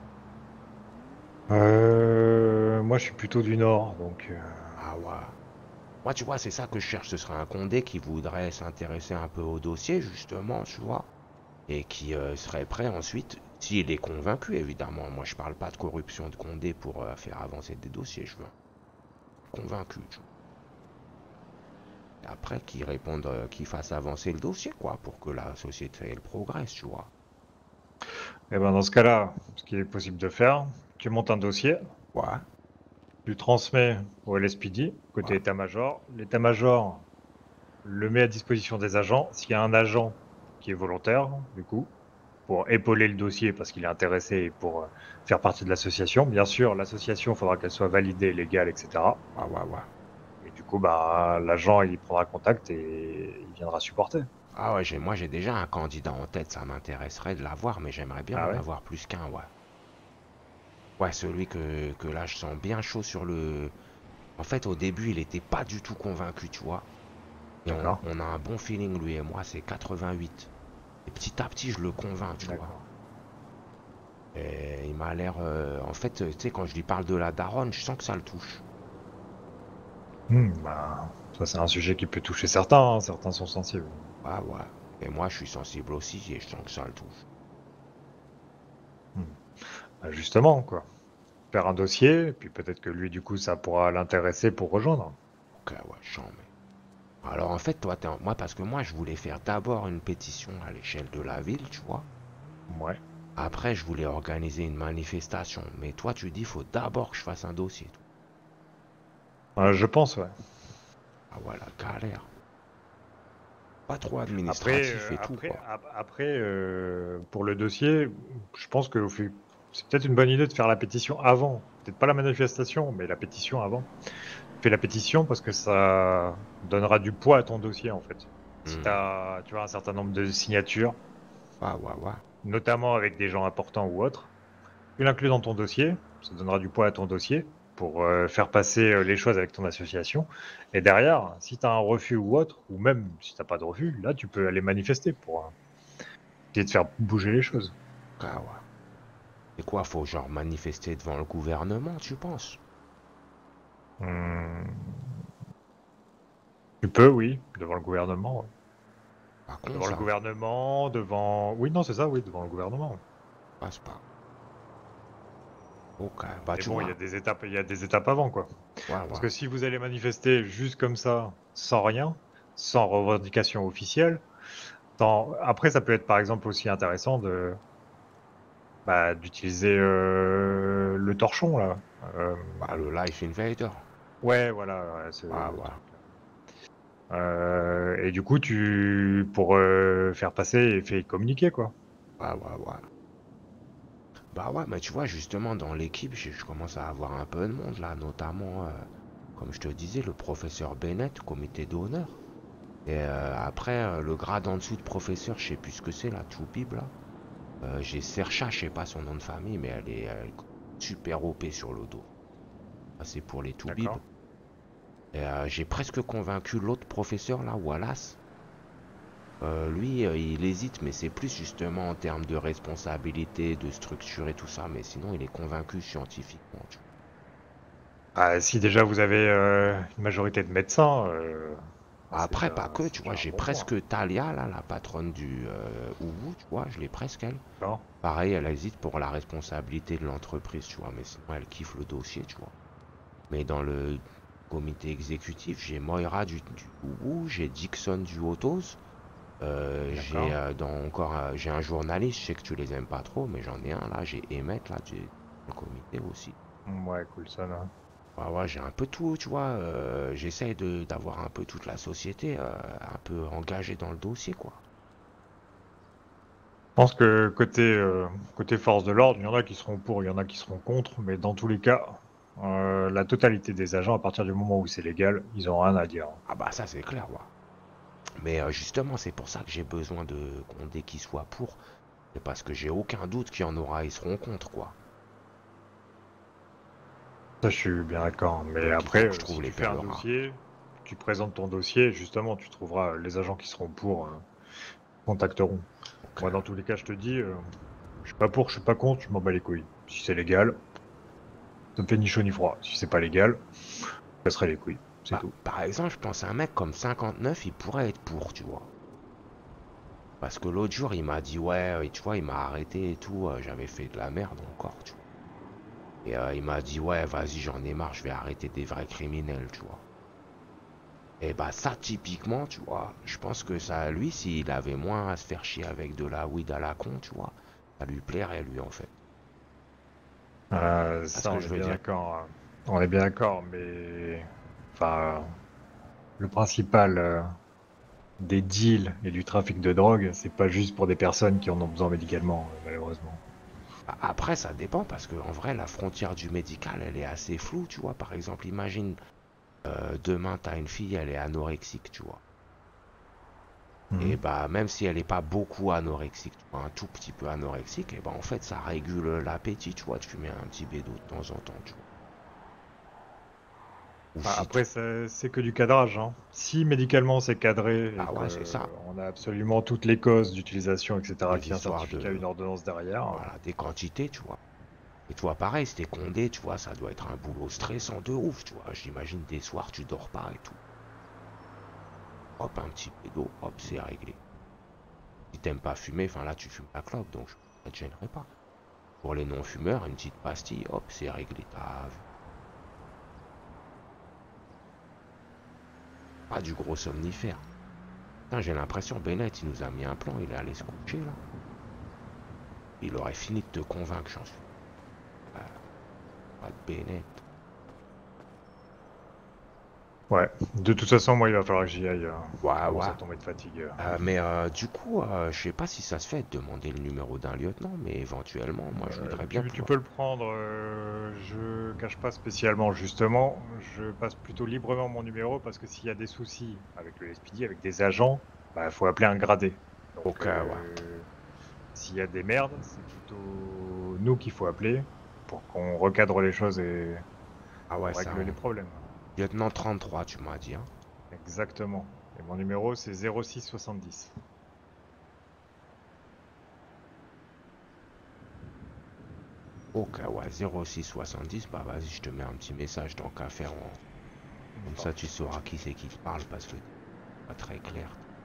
Euh, moi je suis plutôt du nord, donc. euh, Ah ouais. Moi, tu vois, c'est ça que je cherche. Ce serait un Condé qui voudrait s'intéresser un peu au dossier, justement, tu vois. Et qui euh, serait prêt ensuite, s'il est convaincu, évidemment. Moi, je parle pas de corruption de Condé pour euh, faire avancer des dossiers, je veux. Convaincu, tu vois. Et après, qu'il réponde, euh, qu'il fasse avancer le dossier, quoi, pour que la société elle progresse, tu vois. Eh ben dans ce cas-là, ce qu'il est possible de faire, tu montes un dossier. Ouais. Tu transmets au L S P D, côté état-major. L'état-major le met à disposition des agents. S'il y a un agent qui est volontaire, du coup, pour épauler le dossier parce qu'il est intéressé et pour euh, faire partie de l'association. Bien sûr, l'association, il faudra qu'elle soit validée, légale, et cetera. Ouais, ouais, ouais. Et du coup, bah, l'agent, il prendra contact et il viendra supporter. Ah ouais, j'ai, moi j'ai déjà un candidat en tête, ça m'intéresserait de l'avoir, mais j'aimerais bien Ah en ouais avoir plus qu'un, ouais. Ouais, celui que, que là je sens bien chaud sur le... En fait, au début, il était pas du tout convaincu, tu vois. Et on, D'accord. on a un bon feeling, lui et moi, c'est quatre-vingt-huit. Et petit à petit, je le convainc, tu vois. Et il m'a l'air... euh, en fait, tu sais, quand je lui parle de la daronne, je sens que ça le touche. Hmm, bah, ça, c'est un sujet qui peut toucher certains. hein, Certains sont sensibles. Ouais, ouais. Et moi, je suis sensible aussi et je sens que ça le touche. Bah, justement, quoi. Faire un dossier, et puis peut-être que lui, du coup, ça pourra l'intéresser pour rejoindre. Ok, ouais, j'en mets. Alors en fait, toi, t'es en- moi, parce que moi, je voulais faire d'abord une pétition à l'échelle de la ville, tu vois. Ouais. Après, je voulais organiser une manifestation. Mais toi, tu dis, faut d'abord que je fasse un dossier. Euh, je pense, ouais. Ah voilà, galère. Pas trop Après, administratif euh, et tout, après, quoi. ap- après euh, pour le dossier, je pense que fait- c'est peut-être une bonne idée de faire la pétition avant. Peut-être pas la manifestation, mais la pétition avant. Fais la pétition parce que ça donnera du poids à ton dossier, en fait. Si Hmm. tu as, tu vois, un certain nombre de signatures, Ouais, ouais, ouais. notamment avec des gens importants ou autres, tu l'inclus dans ton dossier, ça donnera du poids à ton dossier pour euh, faire passer euh, les choses avec ton association. Et derrière, si tu as un refus ou autre, ou même si tu n'as pas de refus, là, tu peux aller manifester pour euh, essayer de faire bouger les choses. Ah ouais. Et quoi, faut genre manifester devant le gouvernement, tu penses? Hmm. Tu peux, oui, devant le gouvernement. ouais. Par contre, Devant ça le gouvernement, devant... Oui, non, c'est ça, oui, devant le gouvernement. passe pas. Ok, bah Mais tu bon, il vois. y a des étapes, il y a des étapes avant, quoi. Ouais, Parce ouais. que si vous allez manifester juste comme ça, sans rien, sans revendication officielle, sans- après, ça peut être par exemple aussi intéressant de bah, d'utiliser euh, le torchon là. Euh, Bah, le Life Invader. Ouais, voilà, ouais, ce- Ouais, le ouais. truc, là. Euh, et du coup, tu pour euh, faire passer et faire communiquer quoi. Ouais, ouais, ouais. Bah ouais, mais tu vois, justement, dans l'équipe, je, je commence à avoir un peu de monde là, notamment, euh, comme je te disais, le professeur Bennett, comité d'honneur. Et euh, après, euh, le grade en dessous de professeur, je sais plus ce que c'est, la Toubib là. Euh, j'ai Sercha, je sais pas son nom de famille, mais elle est, elle est super O P sur le dos. Ça, c'est pour les Toubib. D'accord. Et euh, j'ai presque convaincu l'autre professeur là, Wallace. Euh, lui, euh, il hésite, mais c'est plus justement en termes de responsabilité, de structure et tout ça. Mais sinon, il est convaincu scientifiquement. Tu vois. Ah, si déjà vous avez euh, une majorité de médecins. euh, c'est Après, déjà- pas que, c'est tu déjà vois, un j'ai bon presque Talia, là, la patronne du euh, Oubou, tu vois, je l'ai presque, elle. Non. Pareil, elle hésite pour la responsabilité de l'entreprise, tu vois, mais sinon, elle kiffe le dossier, tu vois. Mais dans le comité exécutif, j'ai Moira du, du Oubou, j'ai Dixon du Autos, euh, j'ai D'accord. euh, dans encore euh, j'ai un journaliste, je sais que tu les aimes pas trop, mais j'en ai un là, j'ai Emmett là, du le comité aussi. Ouais, cool ça là. Ouais, ouais, j'ai un peu tout, tu vois, euh, j'essaie de d'avoir un peu toute la société, euh, un peu engagée dans le dossier, quoi. Je pense que côté, euh, côté force de l'ordre, il y en a qui seront pour, il y en a qui seront contre, mais dans tous les cas, euh, la totalité des agents, à partir du moment où c'est légal, ils ont rien à dire. Ah bah ça c'est clair, ouais. Mais euh, justement, c'est pour ça que j'ai besoin de Condé qui soit pour. C'est parce que j'ai aucun doute qu'il y en aura, ils seront contre, quoi. Ça, je suis bien d'accord. Mais Donc, il après, faut que je euh, trouve si les tu fais un perles rares. dossier, tu présentes ton dossier, justement, tu trouveras les agents qui seront pour, euh, contacteront. Moi, dans tous les cas, je te dis, euh, je suis pas pour, je suis pas contre, je m'en bats les couilles. Si c'est légal, ça me fait ni chaud ni froid. Si c'est pas légal, je casserai les couilles. C'est Bah, tout. par exemple, je pense à un mec comme cinquante-neuf, il pourrait être pour, tu vois. Parce que l'autre jour, il m'a dit, ouais, euh, tu vois, il m'a arrêté et tout, euh, j'avais fait de la merde encore, tu vois. Et euh, il m'a dit, ouais, vas-y, j'en ai marre, je vais arrêter des vrais criminels, tu vois. Et bah ça, typiquement, tu vois, je pense que ça, lui, s'il avait moins à se faire chier avec de la weed à la con, tu vois, ça lui plairait, lui, en fait. Euh, C'est ce ça, que on je est veux bien dire. d'accord. hein. On est bien d'accord, mais enfin, le principal euh, des deals et du trafic de drogue, c'est pas juste pour des personnes qui en ont besoin médicalement, euh, malheureusement. Bah, après, ça dépend, parce que en vrai, la frontière du médical, elle est assez floue, tu vois. Par exemple, imagine, euh, demain, t'as une fille, elle est anorexique, tu vois. Et bah, même si elle n'est pas beaucoup anorexique, tu vois, un tout petit peu anorexique, et bah, en fait, ça régule l'appétit, tu vois, de fumer un petit bédo de temps en temps, tu vois. Ou Enfin, si après, c'est c'est que du cadrage. Hein. Si médicalement c'est cadré et Ah ouais, c'est ça. qu'on a absolument toutes les causes d'utilisation, et cetera, Des qui a un histoires certificat, de- une ordonnance derrière. Voilà, des quantités, tu vois. Et toi, pareil, si t'es Condé, tu vois, ça doit être un boulot stressant de ouf, tu vois. J'imagine des soirs, tu dors pas et tout. Hop, un petit pédo, hop, c'est réglé. Si t'aimes pas fumer, enfin là, tu fumes la clope, donc je ne te gênerai pas. Pour les non-fumeurs, une petite pastille, hop, c'est réglé, t'as vu. Pas du gros somnifère. Putain, j'ai l'impression, Bennett, il nous a mis un plan, il est allé se coucher, là. Il aurait fini de te convaincre, j'en suis. Euh, pas de Bennett. Ouais, de toute façon, moi, il va falloir que j'y aille. Euh, Ouais, je commence ouais. à tomber de fatigue. euh. Euh, mais euh, du coup, euh, je sais pas si ça se fait de demander le numéro d'un lieutenant, mais éventuellement, moi, je voudrais bien Tu, tu pouvoir- peux le prendre, euh, je cache pas spécialement, justement. Je passe plutôt librement mon numéro parce que s'il y a des soucis avec le S P D, avec des agents, bah, faut appeler un gradé. Donc, Ok, euh, ouais. s'il y a des merdes, c'est plutôt nous qu'il faut appeler pour qu'on recadre les choses et Ah ouais, on ça, règle les on- problèmes. Lieutenant trente-trois, tu m'as dit, hein. Exactement. Et mon numéro, c'est zéro six soixante-dix. Ok, ouais, zéro six soixante-dix, bah vas-y, je te mets un petit message dans qu'à faire. en- Comme ça, tu sauras qui c'est qui te parle, parce que c'est pas très clair.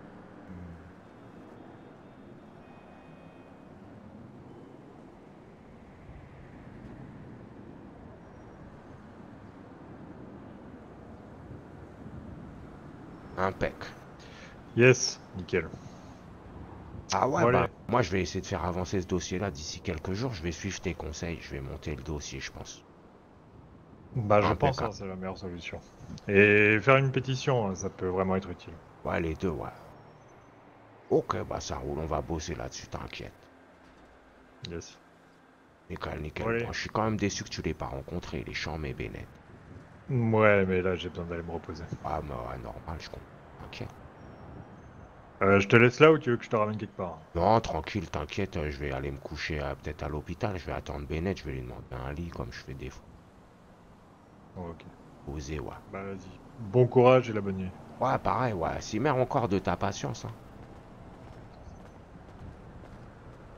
Impec. Yes, nickel. Ah ouais, Bon, bah, allez. moi je vais essayer de faire avancer ce dossier-là d'ici quelques jours. Je vais suivre tes conseils, je vais monter le dossier, je pense. Bah, je pense Impeccable. que c'est la meilleure solution. Et faire une pétition, ça peut vraiment être utile. Ouais, les deux, ouais. Ok, bah ça roule, on va bosser là-dessus, t'inquiète. Yes. Nickel, nickel. Allez. Bon, je suis quand même déçu que tu l'aies pas rencontré, les champs, mais Bennett. Ouais, mais là, j'ai besoin d'aller me reposer. Ah, mais ouais, normal, je comprends. T'inquiète. Euh, je te laisse là ou tu veux que je te ramène quelque part? Non, tranquille, t'inquiète, euh, je vais aller me coucher euh, peut-être à l'hôpital, je vais attendre Bennett, je vais lui demander un lit comme je fais des fois. Ok. Osé, ouais. Bah, vas-y. Bon courage et la bonne nuit. Ouais, pareil, ouais. Si mère encore de ta patience, hein.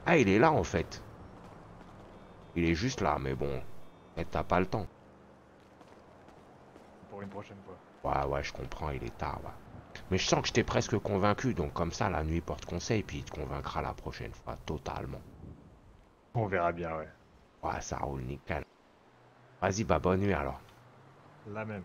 Ah, il est là en fait. Il est juste là, mais bon, t'as pas le temps. Pour une prochaine fois. Ouais, ouais, je comprends, il est tard, ouais. Mais je sens que je t'ai presque convaincu, donc comme ça, la nuit porte conseil, puis il te convaincra la prochaine fois, totalement. On verra bien, ouais. Ouais, ça roule nickel. Vas-y, bah bonne nuit alors. La même.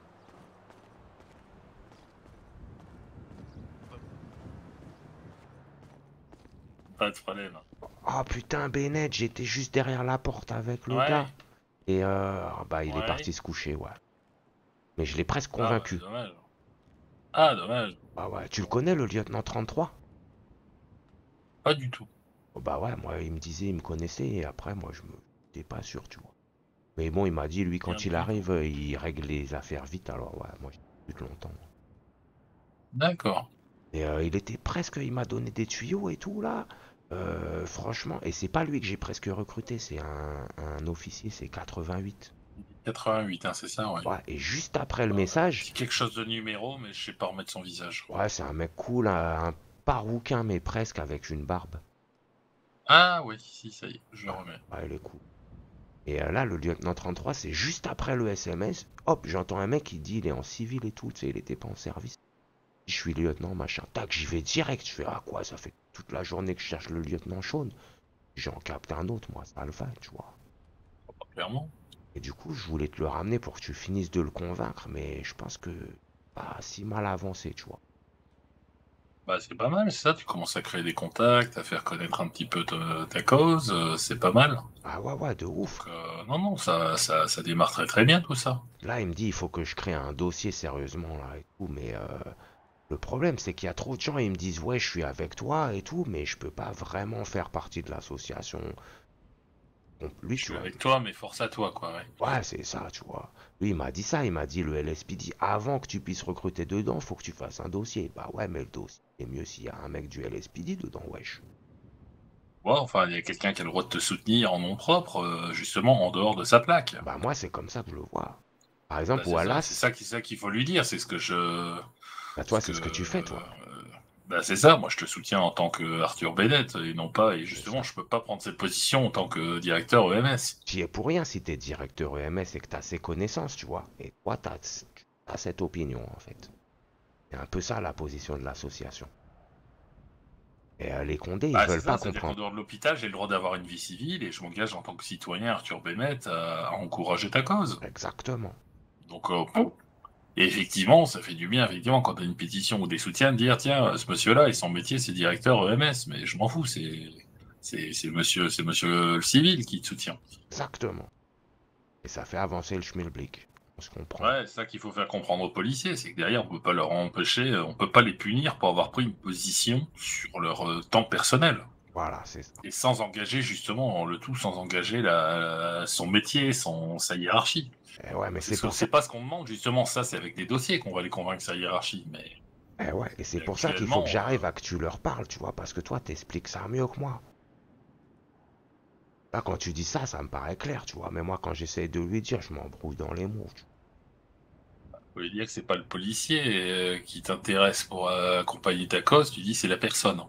Pas de problème. Oh putain, Bennett, j'étais juste derrière la porte avec le Ouais. gars. Et euh, bah, il Ouais. est parti se coucher, ouais. Mais je l'ai presque Ah, bah, convaincu. dommage. Ah, dommage. Bah ouais, tu le connais, le lieutenant trente-trois? Pas du tout. Oh, bah ouais, moi, il me disait, il me connaissait, et après, moi, je me... j'étais pas sûr, tu vois. Mais bon, il m'a dit, lui, quand Bien il vu. arrive, euh, il règle les affaires vite, alors ouais, moi, j'ai plus de longtemps. D'accord. Et euh, il était presque, il m'a donné des tuyaux et tout, là. Euh, franchement, et c'est pas lui que j'ai presque recruté, c'est un, un officier, c'est quatre-vingt-huit. quatre-vingt-huit, hein, c'est ça, ouais. Ouais, et juste après le message... C'est quelque chose de numéro, mais je sais pas remettre son visage. Ouais, c'est un mec cool, un, un pas rouquin, mais presque, avec une barbe. Ah oui, si, ça y est, je le remets. Ouais, il est cool. Et euh, là, le lieutenant trente-trois, c'est juste après le S M S. Hop, j'entends un mec qui dit il est en civil et tout, tu sais, il était pas en service. Je suis lieutenant, machin. Tac, j'y vais direct. Je fais, ah quoi, ça fait toute la journée que je cherche le lieutenant Shawn. J'en capte un autre, moi, ça le fait, tu vois. Clairement. Et du coup, je voulais te le ramener pour que tu finisses de le convaincre, mais je pense que pas si mal avancé, tu vois. Bah, c'est pas mal, c'est ça, tu commences à créer des contacts, à faire connaître un petit peu ta, ta cause, euh, c'est pas mal. Ah ouais, ouais, de ouf. Donc, euh, non, non, ça, ça, ça démarre très très bien tout ça. Là, il me dit, il faut que je crée un dossier sérieusement, là, et tout, mais euh, le problème, c'est qu'il y a trop de gens, ils me disent, ouais, je suis avec toi et tout, mais je peux pas vraiment faire partie de l'association. Donc, lui, Je tu suis vois, avec toi, mais force à toi, quoi, ouais. ouais, c'est ça, tu vois. Lui, il m'a dit ça, il m'a dit, le L S P D, avant que tu puisses recruter dedans, faut que tu fasses un dossier. Bah ouais, mais le dossier, c'est mieux s'il y a un mec du L S P D dedans, wesh. Ouais, enfin, il y a quelqu'un qui a le droit de te soutenir en nom propre, euh, justement, en dehors de sa plaque. Bah moi, c'est comme ça que je le vois. Par Bah, exemple, c'est ça, Wallace, c'est ça, qui- c'est ça qu'il faut lui dire, c'est ce que je... bah toi, c'est ce que tu fais, toi. Bah c'est ça, moi je te soutiens en tant que Arthur Bennett, et non pas, et justement, je peux pas prendre cette position en tant que directeur E M S. Tu y es pour rien si t'es directeur E M S et que t'as ces connaissances, tu vois. Et toi, t'as as cette opinion, en fait. C'est un peu ça, la position de l'association. Et euh, les Condés, ils Bah, c'est veulent ça, pas c'est-à-dire qu'en comprendre. dehors de l'hôpital, j'ai le droit d'avoir une vie civile, et je m'engage en tant que citoyen Arthur Bennett à, à encourager ta cause. Exactement. Donc, euh, et effectivement, ça fait du bien, effectivement, quand t'as une pétition ou des soutiens, de dire, tiens, ce monsieur-là, et son métier, c'est directeur E M S, mais je m'en fous, c'est c'est c'est monsieur, c'est monsieur le civil qui te soutient. Exactement. Et ça fait avancer le schmilblick. On se comprend. Ouais, c'est ça qu'il faut faire comprendre aux policiers, c'est que derrière, on peut pas leur empêcher, on peut pas les punir pour avoir pris une position sur leur euh, temps personnel. Voilà, c'est ça. Et sans engager, justement, le tout sans engager la, la- son métier, son, sa hiérarchie. Eh ouais, mais c'est C'est pour c'est pas ce qu'on demande, justement, ça, c'est avec des dossiers qu'on va les convaincre sa hiérarchie, mais... Eh ouais, et c'est pour ça qu'il faut que j'arrive à que tu leur parles, tu vois, parce que toi, t'expliques ça mieux que moi. Là, quand tu dis ça, ça me paraît clair, tu vois, mais moi, quand j'essaie de lui dire, je m'embrouille dans les mots. tu Faut lui dire que c'est pas le policier euh, qui t'intéresse pour euh, accompagner ta cause, tu dis c'est la personne.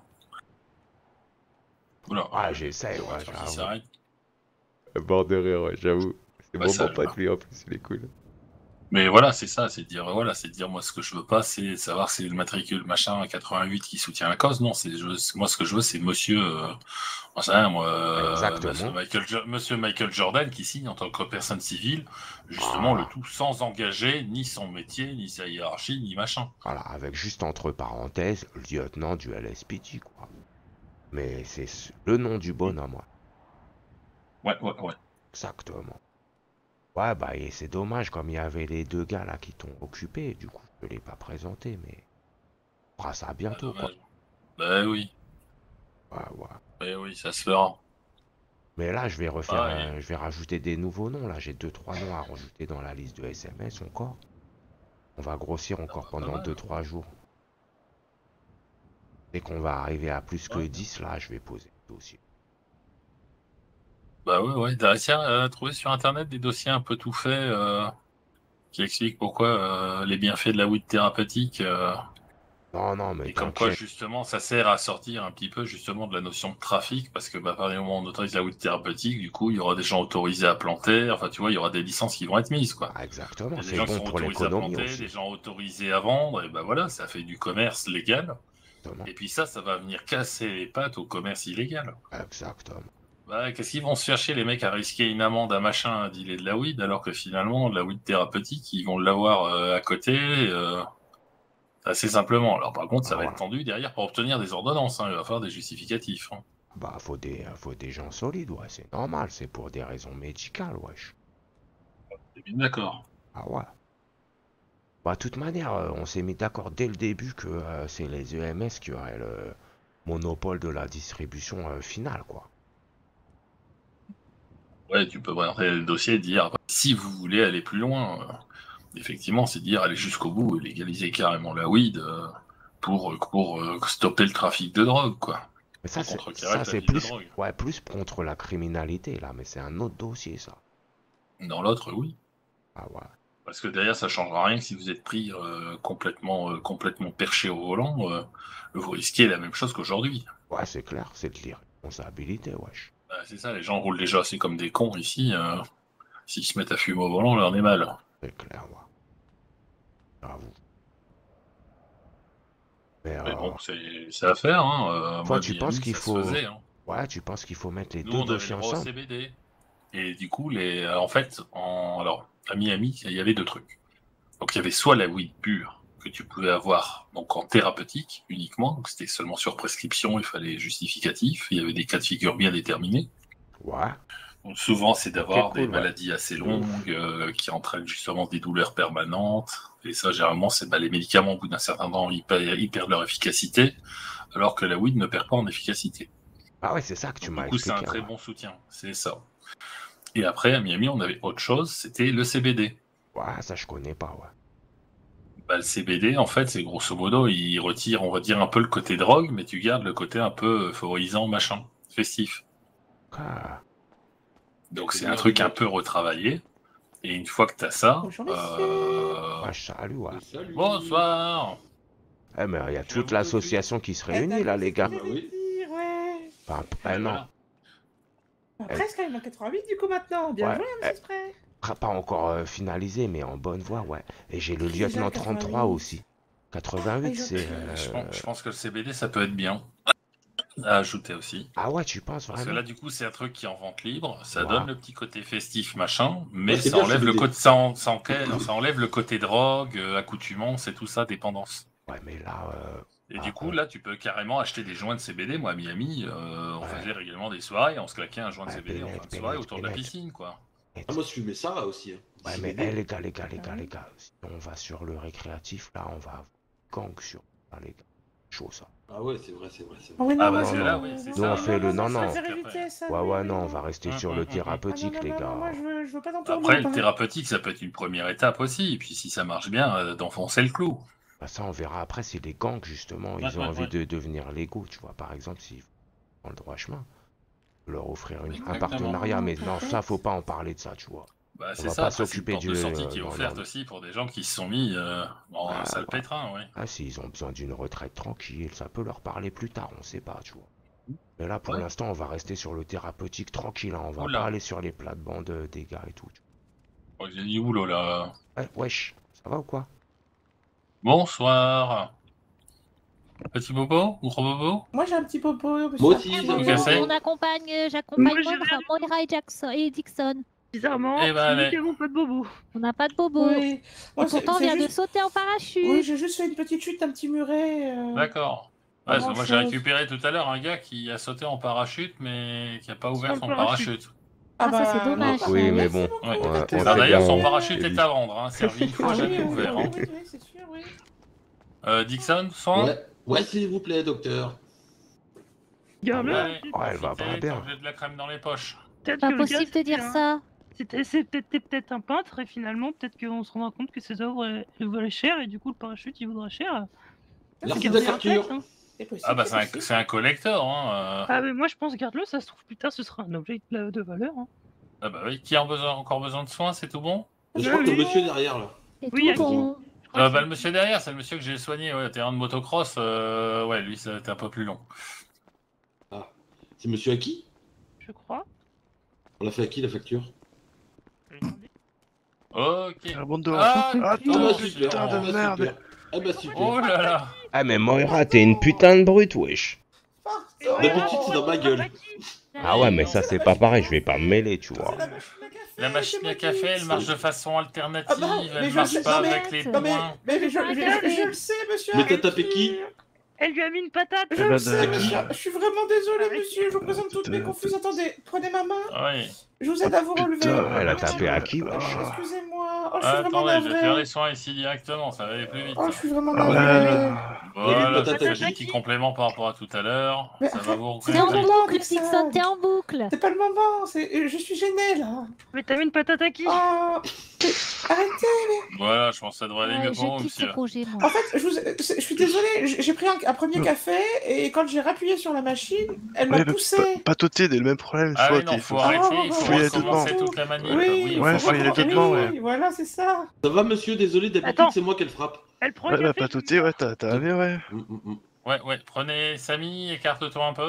Oula. Ah, j'essaie, ouais, Qui j'avoue. s'arrête. Bord de rire, ouais, j'avoue. C'est Bah, bon ça, pour pote, lui, en plus, il est cool. Mais voilà, c'est ça, c'est de dire, voilà, c'est de dire, moi, ce que je veux pas, c'est savoir si c'est le matricule machin quatre-vingt-huit qui soutient la cause. Non, c'est je- moi, ce que je veux, c'est monsieur, euh, moi, c'est rien, moi, euh, Exactement. monsieur Michael, Jo- monsieur Michael Jordan qui signe en tant que personne civile, justement, le tout sans engager ni son métier, ni sa hiérarchie, ni machin. Voilà, avec juste entre parenthèses, lieutenant du L S P D, quoi. Mais c'est ce- le nom du bonhomme, ouais. Ouais, ouais, ouais. Exactement. Ouais, bah, et c'est dommage, comme il y avait les deux gars là qui t'ont occupé, du coup, je ne l'ai pas présenté, mais on fera ça bientôt, quoi. Bah oui. Ouais, ouais. Bah oui, ça se fera. Mais là, je vais refaire, Ah, euh, je vais rajouter des nouveaux noms, là, j'ai deux, trois noms à rajouter dans la liste de S M S encore. On va grossir encore pendant deux, trois jours. Dès qu'on va arriver à plus que dix, là, je vais poser le dossier. Bah ouais, ouais, t'as réussi à trouver sur internet des dossiers un peu tout faits euh, qui expliquent pourquoi euh, les bienfaits de la weed thérapeutique. Euh... Non, non, mais Et comme quoi, t'inquiète. justement, ça sert à sortir un petit peu justement de la notion de trafic, parce que bah, à partir du moment où on autorise la weed thérapeutique, du coup, il y aura des gens autorisés à planter, enfin, tu vois, il y aura des licences qui vont être mises, quoi. Ah, exactement, Il y a des c'est gens qui bon sont pour autorisés à l'économie planter, aussi. des gens autorisés à vendre, et ben voilà, ça fait du commerce légal. Exactement. Et puis ça, ça va venir casser les pattes au commerce illégal. Exactement. Bah, qu'est-ce qu'ils vont se faire chier, les mecs, à risquer une amende à machin, à dealer de la weed, alors que finalement, de la weed thérapeutique, ils vont l'avoir euh, à côté, euh, assez simplement. Alors par contre, ça Ah, va voilà. être tendu derrière pour obtenir des ordonnances, hein. Il va falloir des justificatifs. Hein. Bah, faut des, faut des gens solides, ouais, c'est normal, c'est pour des raisons médicales, wesh. T'es bien d'accord. Ah ouais. Bah, de toute manière, euh, on s'est mis d'accord dès le début que euh, c'est les E M S qui auraient le monopole de la distribution euh, finale, quoi. Ouais, tu peux présenter le dossier et dire, si vous voulez aller plus loin, euh, effectivement, c'est dire aller jusqu'au bout et légaliser carrément la weed euh, pour, pour euh, stopper le trafic de drogue, quoi. Mais ça, Pour c'est contrecarrer ça, le c'est trafic de plus, drogue. ouais, plus contre la criminalité, là, mais c'est un autre dossier, ça. Dans l'autre, oui. Ah ouais. Parce que derrière, ça changera rien que si vous êtes pris euh, complètement, euh, complètement perché au volant, euh, vous risquez la même chose qu'aujourd'hui. Ouais, c'est clair, c'est de l'irresponsabilité, wesh. Bah, c'est ça, les gens roulent déjà assez comme des cons ici. Euh, S'ils se mettent à fumer au volant, on leur est mal. C'est clair, ouais. J'avoue. Mais, Mais euh, bon, c'est c'est à faire. Hein. Euh, toi, moi, tu Miami, penses qu'il ça se faut... faisait, hein. Ouais, tu penses qu'il faut mettre les Nous, deux on avait dossiers le droit au ensemble? C B D. Et du coup, les... euh, en fait, en... Alors, à Miami, il y avait deux trucs. Donc, il y avait soit la weed pure que tu pouvais avoir donc en thérapeutique uniquement. Donc, c'était seulement sur prescription, il fallait justificatif. Il y avait des cas de figure bien déterminés. Ouais. Donc, souvent, c'est d'avoir Ok, cool, des ouais. maladies assez longues euh, qui entraînent justement des douleurs permanentes. Et ça, généralement, c'est bah, les médicaments, au bout d'un certain temps, ils, pa- ils perdent leur efficacité, alors que la weed ne perd pas en efficacité. Ah ouais, c'est ça que tu Donc, m'as du coup, c'est expliqué. un très ouais. bon soutien. C'est ça. Et après, à Miami, on avait autre chose, c'était le C B D. Ouais, ça, je connais pas, ouais. Bah, le C B D, en fait, c'est grosso modo, il retire, on va dire, un peu le côté drogue, mais tu gardes le côté un peu euphorisant, machin, festif. Ah. Donc C'est c'est un bien truc dit. un peu retravaillé. Et une fois que t'as ça, Bonjour, euh... Ouais, salut, ouais. bonsoir. Eh, mais il y a toute l'association qui se réunit, là, les gars. Ouais. Enfin, eh, non. Bah, Eh. presque, il manque quatre-vingt-huit du coup maintenant. Bien Ouais, joué, eh. monsieur Spray. Pas pas encore euh, finalisé, mais en bonne voie, ouais. Et j'ai le Déjà lieutenant trente-trois quatre-vingt-huit. aussi. quatre-vingt-huit, c'est... euh, Je, pense, je pense que le C B D, ça peut être bien à ajouter aussi. Ah ouais, tu penses Parce que vraiment? là, du coup, c'est un truc qui est en vente libre. Ça Ouais. donne le petit côté festif, machin, mais Ouais, c'est ça, bien, enlève le le C B D. côté, ça, en- ça, en- ça enlève le côté drogue, euh, accoutumance et tout ça, dépendance. Ouais, mais là... euh, Et ah, du coup, euh, là, tu peux carrément acheter des joints de C B D. Moi, à Miami, euh, on faisait régulièrement des soirées, on se claquait un joint de Ouais, C B D en Bennett, fin de soirée Bennett, autour de la Bennett. piscine, quoi. Ah, moi, je fumais ça là aussi. hein. Ouais, Du mais C B D. eh, les gars, les gars, les gars, les gars, si on va sur le récréatif, là, on va gang sur... Ah, les gars, chaud, ça. Ah ouais, c'est vrai, c'est vrai, c'est Ah vrai. oui, Ah non, bah, non, c'est non, là, non, oui, c'est non, Nous, ça. on fait le... Non, ça, non. je vais éviter ça, Ouais, oui, ouais, oui, non, oui. on va rester Hum, sur hum, le hum, hum. Ah non, thérapeutique, non, les non, gars. non, moi je veux, je veux pas d'entourloupe. Après, le hein. thérapeutique, ça peut être une première étape aussi. Et puis, si ça marche bien, euh, d'enfoncer le clou. Bah, ça, on verra après si les gangs, justement, ils Ouais, ont ouais, envie ouais. de devenir légaux, tu vois. Par exemple, s'ils font le droit chemin, leur offrir une- un Exactement. partenariat. Mais non, ça, faut pas en parler de ça, tu vois. Bah, On c'est va ça, pas après, c'est une s'occuper porte du... de sortie euh, qui est non, offerte non. aussi pour des gens qui se sont mis euh, en Ah, sale ouais. pétrin, ouais. Ah, s'ils ont besoin d'une retraite tranquille, ça peut leur parler plus tard, on sait pas, tu vois. Mais là, pour Ouais. l'instant, on va rester sur le thérapeutique tranquille, hein, on va Oula. pas aller sur les plates-bandes euh, des gars et tout. tu Oh, j'ai dit oulot là. vois. Ouais, wesh, ça va ou quoi? Bonsoir. Petit bobo ou gros bobo? Moi j'ai un petit popo. monsieur Moi aussi, Spray. ça me Vous fait cassez? On accompagne, euh, j'accompagne Moi, j'ai Moira, Moira et, Jackson, et Dixon. Bizarrement, Eh ben, c'est nous allez. qui avons pas de bobo. On n'a pas de bobo. Oui. Et Moi, c'est- pourtant, on c'est vient de juste- sauter en parachute. Oui, j'ai juste fait une petite chute, un petit muret. euh, D'accord. Pas Ouais, parce que moi j'ai grand-chose. récupéré tout à l'heure un gars qui a sauté en parachute mais qui a pas ouvert le son parachute. parachute. Ah, ça, c'est bah, dommage. non, Oui, bah, mais merci bon, beaucoup, Ouais. on, on docteur. Ah, sait d'ailleurs, bien, son on- parachute et est lui- à vendre, hein, servi une fois, Ah oui, jamais oui, ouvert. oui, Hein. oui, oui, c'est sûr, oui. Euh, Dixon, soin? Ouais, ouais, s'il vous plaît, docteur. Garde-le. Ouais, Ouais, elle va pas profitez, bien. tant que j'ai de la crème dans les poches. Peut-être Pas que le gars, possible de dire c'était un- ça. C'était c'est peut-être t'es peut-être un peintre et finalement peut-être qu'on se rendra compte que ses œuvres elles, elles valaient cher et du coup le parachute il vaudra cher. Merci de la capture. Hein. C'est possible. Ah bah c'est c'est un, possible. c'est un collector, hein. euh. Ah mais moi je pense garde-le, ça se trouve plus tard ce sera un objet de, de valeur. Hein. Ah bah oui, qui a besoin, encore besoin de soins, c'est tout bon? Je crois que le monsieur derrière là. C'est Oui, tout à qui bon. Je Euh, bah, le monsieur derrière, c'est le monsieur que j'ai soigné, ouais, terrain de motocross, euh, ouais, lui, ça a été un peu plus long. Ah, c'est monsieur à qui? Je crois. On l'a fait à qui la facture? Ok. La bande de Ah, ah, Ah attends, bah putain super, ah de bah merde. super. Ah bah super. Oh là là. Ah, mais Moira, t'es une putain de brute, wesh. D'habitude, c'est dans ma gueule. Ah ouais, mais ça, c'est pas pareil, je vais pas me mêler, tu vois. La machine à café, elle marche de façon alternative, Ah bah, mais elle je marche sais- pas non, mais- avec les non, mais- points. Mais, mais je, je- je- je le sais, monsieur. Mais t'as tapé qui? Elle lui a mis une patate. Je Eh le ben, sais, de- monsieur. Je suis vraiment désolé, monsieur. Je vous présente toutes mes confuses. Attendez, prenez ma main. Oui. Je vous aide à vous relever. Elle a tapé à qui, wesh? Excusez-moi. Oh, je suis vraiment Attendez, je vais faire navré. les soins ici directement, ça va aller plus vite. Oh, je suis vraiment Ah ouais. navré. Voilà, Patate c'est à un petit complément par rapport à tout à l'heure. Mais Ça va vous T'es en recruter. boucle, Dixon, t'es en boucle. C'est pas le moment. C'est, je suis gêné là. Mais t'as mis une patate à qui? Oh, arrêtez. Mais... Voilà, je pense que ça devrait aller Ouais, mieux pour vous, je quitte ce monsieur. projet, moi. En fait, je, vous... je suis désolé. J'ai j'ai pris un, un premier café et quand j'ai rappuyé sur la machine, elle m'a Ouais, mais poussé. pa- Patoter, c'est le même problème. Ah faut oui, non, qu'il faut faut- arrêter, Oh, il faut faut y aller recommencer dedans. toute la manip. Oui, Ouais, faut y aller dedans, ouais. Oui, voilà, c'est ça. Ça va monsieur, désolé, d'habitude Attends. c'est moi qu'elle frappe. Elle prend Ouais, un bah, café. patoter, ouais, t'as t'as raison, ouais. Mm, mm, mm. Ouais, ouais, prenez Samy, écarte-toi un peu.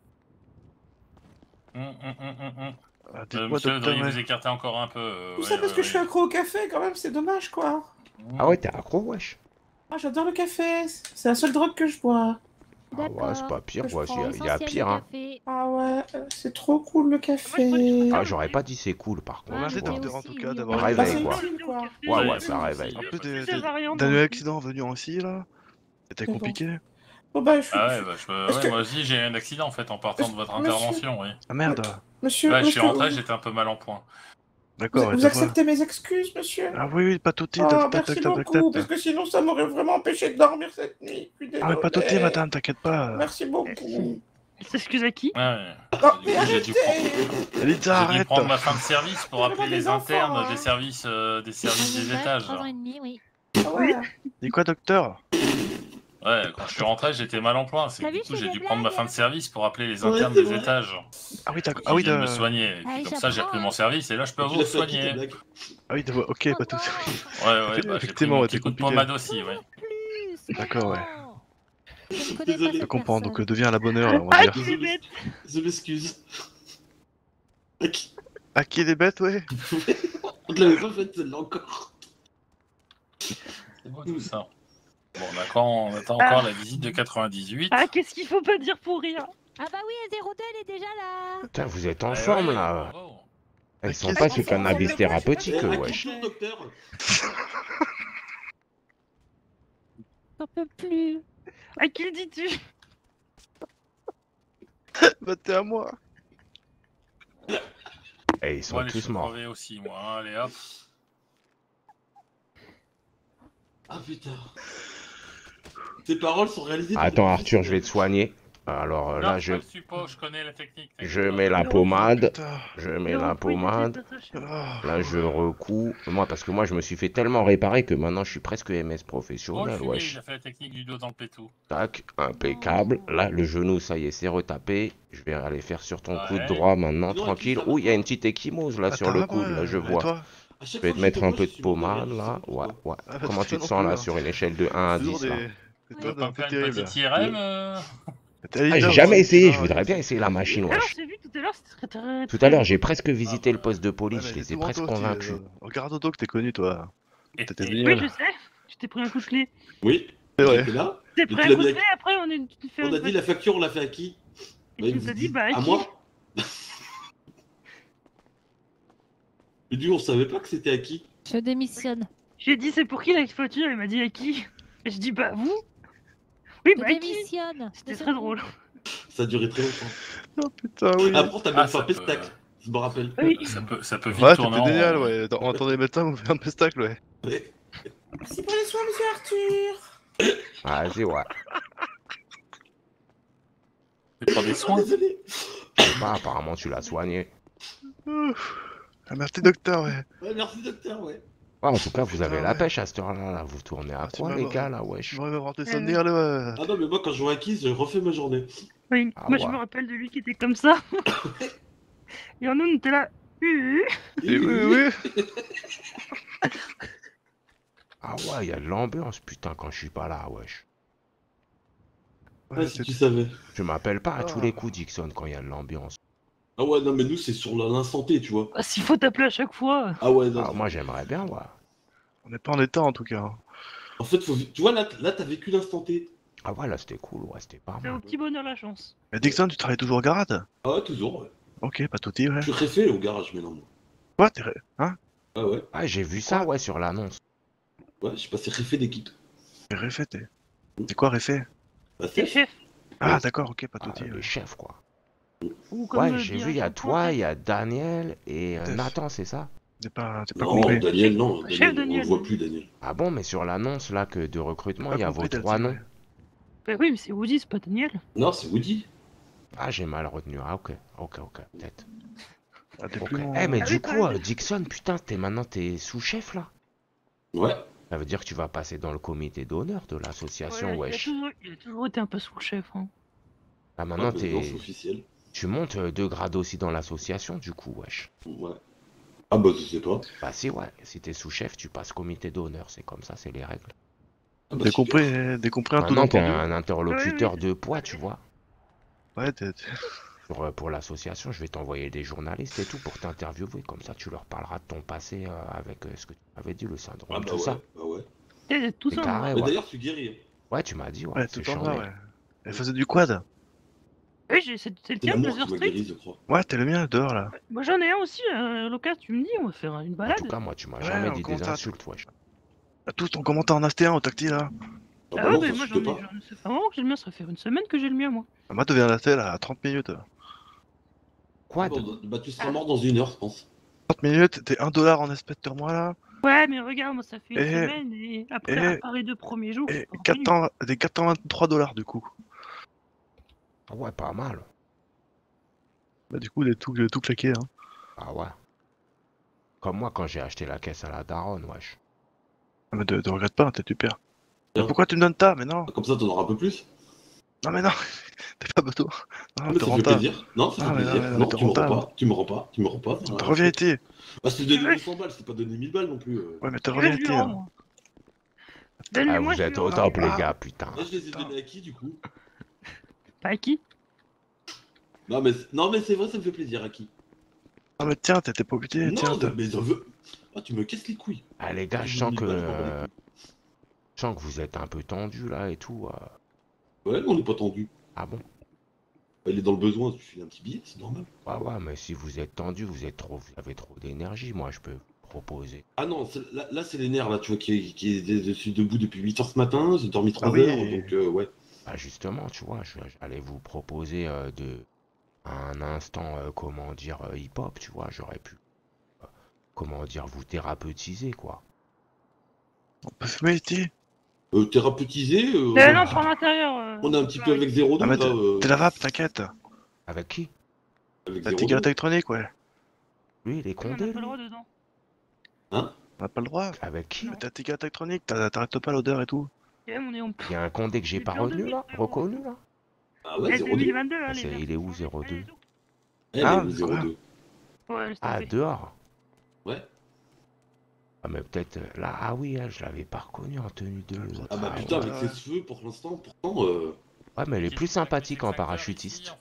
Hum, hum, hum, hum, hum. Ah, Euh, dites-moi, monsieur, vous docteur, devriez ouais. vous écarter encore un peu. euh, Tout ouais, ça parce ouais, que je suis ouais. accro au café, quand même, c'est dommage, quoi. Ah ouais, t'es accro, wesh. Ah, j'adore le café. C'est la seule drogue que je bois. Ah ouais, c'est pas pire, Que je ouais, prends. il y a, y a pire, hein. Ah ouais, euh, c'est trop cool le café. Ah, j'aurais pas dit c'est cool, par contre. Merci, tu vois. docteur, en tout cas, Ça d'avoir réveille, été- quoi. quoi. Ouais, ouais, ça réveille. En plus C'est des- la des- variante, d'un donc. accident venu aussi, là. C'était Mais bon. compliqué. Bon bah, je suis... Ah ouais, bah, je... Est-ce ouais, que- moi aussi j'ai eu un accident en fait en partant de votre Monsieur- intervention, oui. Ah merde. Monsieur, Là, je suis monsieur, rentré, vous- j'étais un peu mal en point. vous, D'accord, ouais, vous je vois. acceptez mes excuses, monsieur? Ah oui, oui, patoter, Oh, tac, tac, merci tac, tac, tac, beaucoup, tac. parce que sinon ça m'aurait vraiment empêché de dormir cette nuit. Je suis Ah mais patoter, désolé. madame, t'inquiète pas. Merci beaucoup. Il s'excuse à qui? Ouais. Oh, Du mais coup, j'ai dû arrêtez! prendre... Lisa, j'ai dû arrête. prendre ma fin de service pour C'est appeler vraiment les des enfants, internes hein. des services, euh, des services des étages. trois ans et demi, oui. Ah ouais. Dis quoi, docteur? Ouais, quand je suis rentré, j'étais mal en point. C'est T'as que du vu, coup, je fais j'ai des dû prendre ma blagues, fin de hein. service pour appeler les Ouais, internes c'est des vrai. étages. Ah oui, d'accord. Qui Ah oui, viennent me de... soigner. Et puis, Ah, comme ça, j'ai j'apprends, repris hein. mon service et là, je peux Tu vous l'as fait à qui, ta soigner. blague? Ah oui, de... ok, patoter. Ouais, ouais, bah, j'ai pris Effectivement, mon ouais, petit t'es coup de compliqué. pommade aussi, ouais. Plus, D'accord, ouais. vraiment. Je ne connais pas Désolé. Je cette comprends, donc personne. euh, deviens à la bonne heure, là, on va Ah, dire. qui est bête. Je m'excuse. À qui? À qui les bêtes, ouais. On te l'avait pas faite celle-là encore. C'est beau tout ça. Bon, on attend, on attend encore la visite de quatre-vingt-dix-huit. Ah, qu'est-ce qu'il faut pas dire pour rire? Ah bah oui, Zérodel est déjà là. Putain, vous êtes en Ouais, forme, ouais, là. bravo. Ils sont Qu'est-ce pas qu'ils sur font, cannabis les thérapeutique, Eh, à qui wesh. tourne, docteur? J'en peux plus. À qui le dis-tu? Bah t'es à moi. Et ils sont Bon, allez, je tous suis morts. crevé aussi, moi. hein, Allez, hop. Ah putain. Tes paroles sont réalisées. Attends, Arthur, je vais te soigner. Alors euh, Non, là, je, pas le suppôt, je connais la technique. je mets la pommade. Putain. Je mets Non, la oui, pommade. t'inquiète, Ah. Là, je recous. Moi, parce que moi, je me suis fait tellement réparer que maintenant, je suis presque M S Oh, le professionnel, fumier, wesh. il a fait la technique du dos dans le pétou. Tac, impeccable. Là, le genou, ça y est, c'est retapé. Je vais aller faire sur ton coude Ouais. droit maintenant, Sinon, tranquille. ça va Oh, il y a pas. une petite échymose là Ah, sur ça le va, coude, ouais. là, je Et vois. toi? À Je chaque vais fois te que mettre je un te peu vois, de je suis mauvais, pommade je sais là. pas Ouais, pourquoi. ouais. Ah, bah, Comment c'est tu te non sens plus, là hein. sur une échelle de un à Toujours dix là? des... C'est Tu toi veux pas un me peu faire une terrible. petite I R M euh T'es Ah, leader, j'ai ouais, jamais essayé, putain, je voudrais ouais. bien essayer la machine, Alors, wesh. j'ai vu tout à l'heure, c'était très très. Tout à l'heure, j'ai presque visité le poste de Ouais, police, mais je les c'est ai devant presque toi aussi, convaincus. euh, Regarde au dos que t'es connu, toi. Et- T'étais et- Oui, génial. je sais. Je t'ai pris un coup de clé. Oui. C'est vrai. T'es là? T'es Mais pris tu un l'as coup de mis clé, à- après on est tu fais On a une dit la facture, on l'a fait à qui? Et Bah, tu il nous me as dit, dit, bah, à à qui? moi? Et du coup, on savait pas que c'était à qui? Je démissionne. J'ai dit, c'est pour qui la voiture? Il m'a dit, à qui? Et je dis, bah, vous? Oui, Je bah, à qui? démissionne. C'était très drôle. Ça a duré très longtemps. Oh putain, oui. Après, t'as Ah, même ça fait un peut- pestacle. Je me rappelle. Oui. Ça peut, ça peut vite Ouais, tourner c'était en génial, rond. ouais. On entendait médecin, on fait un pestacle, ouais. Ouais. Merci pour les soins, monsieur Arthur. Vas-y, ouais. C'est pas des soins. Désolé. Je sais pas, apparemment, tu l'as soigné. Ouf. Ah, merci, docteur, ouais. Ouais, merci, docteur, ouais. Ouais, en tout cas, vous avez Ah, la ouais. pêche à cette heure-là. Là. Vous tournez à Ah, tu quoi, m'as- les gars, là, wesh? Je m'aurais avoir tes Euh, souvenirs, là. Ah non, mais moi, quand je joue à Kiss, je refais ma journée. Oui, Ah, moi, je ouais. me rappelle de lui qui était comme ça. Et en nous, on était là. Uh, uh. Et oui, oui. Ah ouais, il y a de l'ambiance, putain, quand je suis pas là, wesh. Ouais, si tu savais. Je m'appelle pas à tous les Ah. coups, Dixon, quand il y a de l'ambiance. Ah ouais, non, mais nous, c'est sur la- l'instant T, tu vois. Bah, s'il faut t'appeler à chaque fois. Ah ouais, non. Ah, moi, j'aimerais bien, ouais. On n'est pas en état en tout cas. En fait, faut... tu vois, là, là t'as vécu l'instant T. Ah ouais, là, c'était cool, ouais, c'était pas C'est mal. au petit bonheur la chance. Mais Dixon, tu travailles toujours au garage? Ah ouais, toujours, ouais. Ok, pas tout dit, ouais. Je suis réfé au garage maintenant, moi. Quoi, t'es. ré- Hein? Ah ouais. Ah, j'ai vu ça, ouais, sur l'annonce. Ouais, j'ai passé réfé d'équipe. T'es réfé, t'es. C'est quoi réfé? Bah, C'est chef. Ah, d'accord, ok, pas tout Ah, dit. les chefs, quoi. Ou comme Ouais, le j'ai dit vu, il y a Jean-Paul. toi, il y a Daniel et euh, Yes. Nathan, c'est ça? T'es pas, t'es pas Non, compris. Daniel, non. Chef Daniel, on Daniel. le voit plus, Daniel. Ah bon, mais sur l'annonce, là, que de recrutement, Pas il y a compris, vos trois Delta, noms. Bah oui, mais c'est Woody, c'est pas Daniel. Non, c'est Woody. Ah, j'ai mal retenu. Ah, ok, ok, ok, peut-être. Ah, t'es Ok. plus mon- Eh, mais Ah du oui, coup, quand même. euh, Dixon, putain, t'es maintenant, t'es sous-chef, là? Ouais. Ça veut dire que tu vas passer dans le comité d'honneur de l'association, Ouais, il, a wesh. toujours, il a toujours été un peu sous le chef. Hein. Ah, maintenant, Ah, mais non, t'es... c'est officiel. Tu montes euh, deux grades aussi dans l'association, du coup, wesh. Ouais. Ah bah, je sais pas. Bah si, ouais, si t'es sous-chef, tu passes comité d'honneur, c'est comme ça, c'est les règles. Ah bah, T'es super. compris, t'es compris un tout Maintenant, t'es entendu? un interlocuteur Oui, oui. de poids, tu vois. Ouais, t'es. t'es- Pour, euh, pour l'association, je vais t'envoyer des journalistes et tout pour t'interviewer, comme ça tu leur parleras de ton passé euh, avec euh, ce que tu avais dit, le syndrome, Ah bah tout ouais, ça. bah ouais. Et tout C'est ça. carré, Mais ouais. d'ailleurs, tu guéris. hein. Ouais, tu m'as dit, ouais, Ouais, c'est tout en chambé. bas, ouais. Elle faisait du quad? Oui, j'ai- c'est c'est le C'est tien, l'amour Blazer qui m'a Street. guéri, je crois. Ouais, t'es le mien, dehors là. Moi j'en ai un aussi, euh, Lucas, tu me dis, on va faire une En balade. tout cas, moi, tu m'as Ouais, jamais on dit des commence à- insultes, wesh. Ah, tous ton commentaire en A T un au tactile là. Ah Ah bah ouais, non, bah ça moi se j'en ai, fait pas. j'en ai- ça fait un moment que j'ai le mien, ça fait une semaine que j'ai le mien, moi. Ah, moi, devient la telle à trente minutes. Quoi Bon, de... bah, tu seras mort dans une heure, je pense. trente minutes, t'es un dollar en espèces sur moi là. Ouais, mais regarde, moi ça fait une Eh, semaine et après, eh, à part les deux premiers jours, Et c'est pas quatre revenu. cents, des quatre cent vingt-trois dollars du coup. Ah ouais, pas mal. Bah, du coup, j'ai tout, j'ai tout claqué. Hein. Ah ouais. Comme moi quand j'ai acheté la caisse à la daronne, wesh. Ah, mais te, te regrette pas, t'es super. Mais Bien. pourquoi tu me donnes ça? Mais non. Comme ça, t'en auras un peu plus. Non, mais non. T'es pas bateau. Non, Ah, mais t'es ça fait rentable. plaisir. Non, ça Ah, fait mais plaisir. non, mais Non, non, t'es tu me rends rentable. pas. Tu me rends pas. Tu me rends pas. T'as reviens été. Bah, c'est donné deux cents balles, c'est pas donné mille balles non plus. euh. Ouais, mais t'as Ouais, reviens je lui été. rends, hein. moi. Ah, Donne-lui-moi, vous je êtes lui au rends. top, les Ah. gars, putain. Là, je les ai donnés à qui, du coup? Pas à qui? Non, mais, non, mais c'est vrai, ça me fait plaisir, à qui? Ah, mais tiens, t'étais pas obligé. Tiens, Non, t'as- mais j'en veux. Ah, tu me casses les couilles. Ah, les gars, je J'ai sens mille que... balles, je m'en bats les euh, Je sens que vous êtes un peu tendu là et tout. euh. Ouais, mais on n'est pas tendu. Ah bon? Elle est dans le besoin, tu fais un petit billet, c'est normal. Ouais, ouais, mais si vous êtes tendu, vous êtes trop, vous avez trop d'énergie. Moi, je peux vous proposer. Ah non, c'est- là, là, c'est les nerfs, là, tu vois, qui est, qui est, je suis debout depuis huit heures ce matin, j'ai dormi trois Ah oui. heures, donc euh, ouais. Bah justement, tu vois, je- j'allais vous proposer euh, de un instant, euh, comment dire, euh, hip-hop, tu vois, j'aurais pu, euh, comment dire, vous thérapeutiser, quoi. On peut fumer ici. Euh, thérapeutisé, euh, Euh, non, prends l'intérieur. euh, on est un petit peu avec zéro deux, Ah, mais là. t'es euh, t'es la vape, t'inquiète. Avec qui? avec La zéro cigarette deux. électronique, ouais. Lui, il est on n'a condé, pas le lui. droit dedans. Hein? On n'a pas le droit. Avec qui? Mais ta cigarette électronique, t'as- t'arrêtes pas l'odeur et tout. Et on est en Il y a un condé que j'ai pas Depuis en retenu, deux là, mille, reconnu, là. Ah ouais, Eh, zéro deux. deux mille vingt-deux, là, Ah, les c'est- verts. il est où, zéro deux? Elle Ah, est où, zéro deux? Ouais, laisse Ah, tomber. dehors. Ouais. Ah, mais peut-être, euh, là, ah oui, hein, je l'avais pas reconnu en tenue de... Ah bah Ah, putain, ouais. avec ses cheveux, pour l'instant, pourtant, euh... Ouais, mais elle est plus sympathique en parachutiste.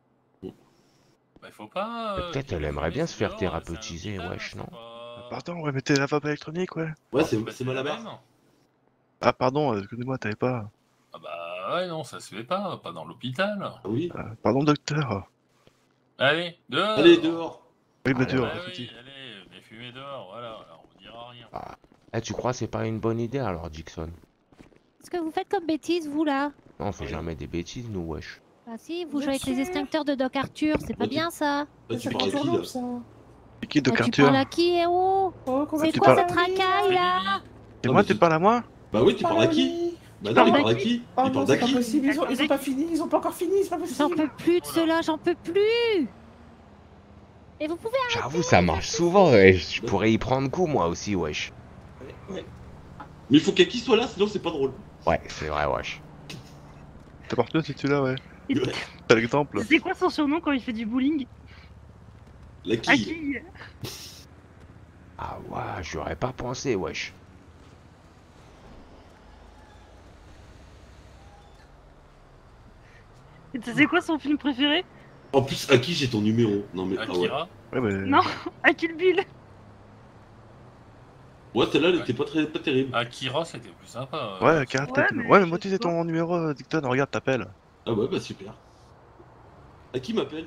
Bah, faut pas. Mais euh, peut-être elle aimerait bien se faire thérapeutiser, wesh, non? Pardon, ouais, mais t'es la vape électronique, ouais. Ouais, c'est bah, c'est mal à la barre. même. Ah, pardon, euh, excusez-moi, t'avais pas. Ah bah ouais, non, ça se fait pas, pas dans l'hôpital. Ah oui. Ah, pardon, docteur. Allez, dehors. Allez, dehors. Oui, bah, Ah, dehors, Ouais, pas de oui, soucis. allez, venez fumer dehors, voilà, alors on dira rien. Ah. Eh, tu crois que c'est pas une bonne idée alors, Dixon? Qu'est-ce que vous faites comme bêtises, vous là? Non, on fait jamais des bêtises, nous, wesh. Ah si, vous jouez avec les extincteurs de Doc Arthur, c'est pas Bah, tu- bien ça. Bah, tu Ça parles à fait qui, toujours là? ça. C'est qui, Ah, Doc tu Arthur? parles à qui, eh oh? Oh, comment C'est tu quoi parles- cette racaille là? Et Non, moi, mais tu tu- parles à moi? Bah oui, tu parles à qui? Bah non, il parle à qui? Oh Il non, parle c'est d'à pas qui? possible, ils ont, ils ont pas fini, ils ont pas encore fini, c'est pas J'en possible. peux plus de cela, j'en peux plus. Et vous pouvez arrêter. J'avoue, ça marche souvent, wesh. Je pourrais y prendre coup, moi aussi, wesh. Ouais. Mais il faut qu'Aki soit là, sinon c'est pas drôle. Ouais, c'est vrai, wesh. T'es parti, c'est celui-là, ouais. T'as l'exemple. C'est quoi son surnom quand il fait du bowling? La À quille. qui? Ah ouais, j'aurais pas pensé, wesh. Et tu sais quoi son film préféré? En plus, à qui j'ai ton numéro? Non mais. Ah ouais. Akira Ouais, bah, Non, à Kill Bill. Ouais, celle-là, elle était pas très pas terrible. Akira, c'était plus sympa. euh. Ouais, Akira, peut-être. mais Ouais, mais je moi, tu sais sais ton numéro, euh, Dicton, regarde, t'appelles. Ah ouais, bah super. À qui m'appelle?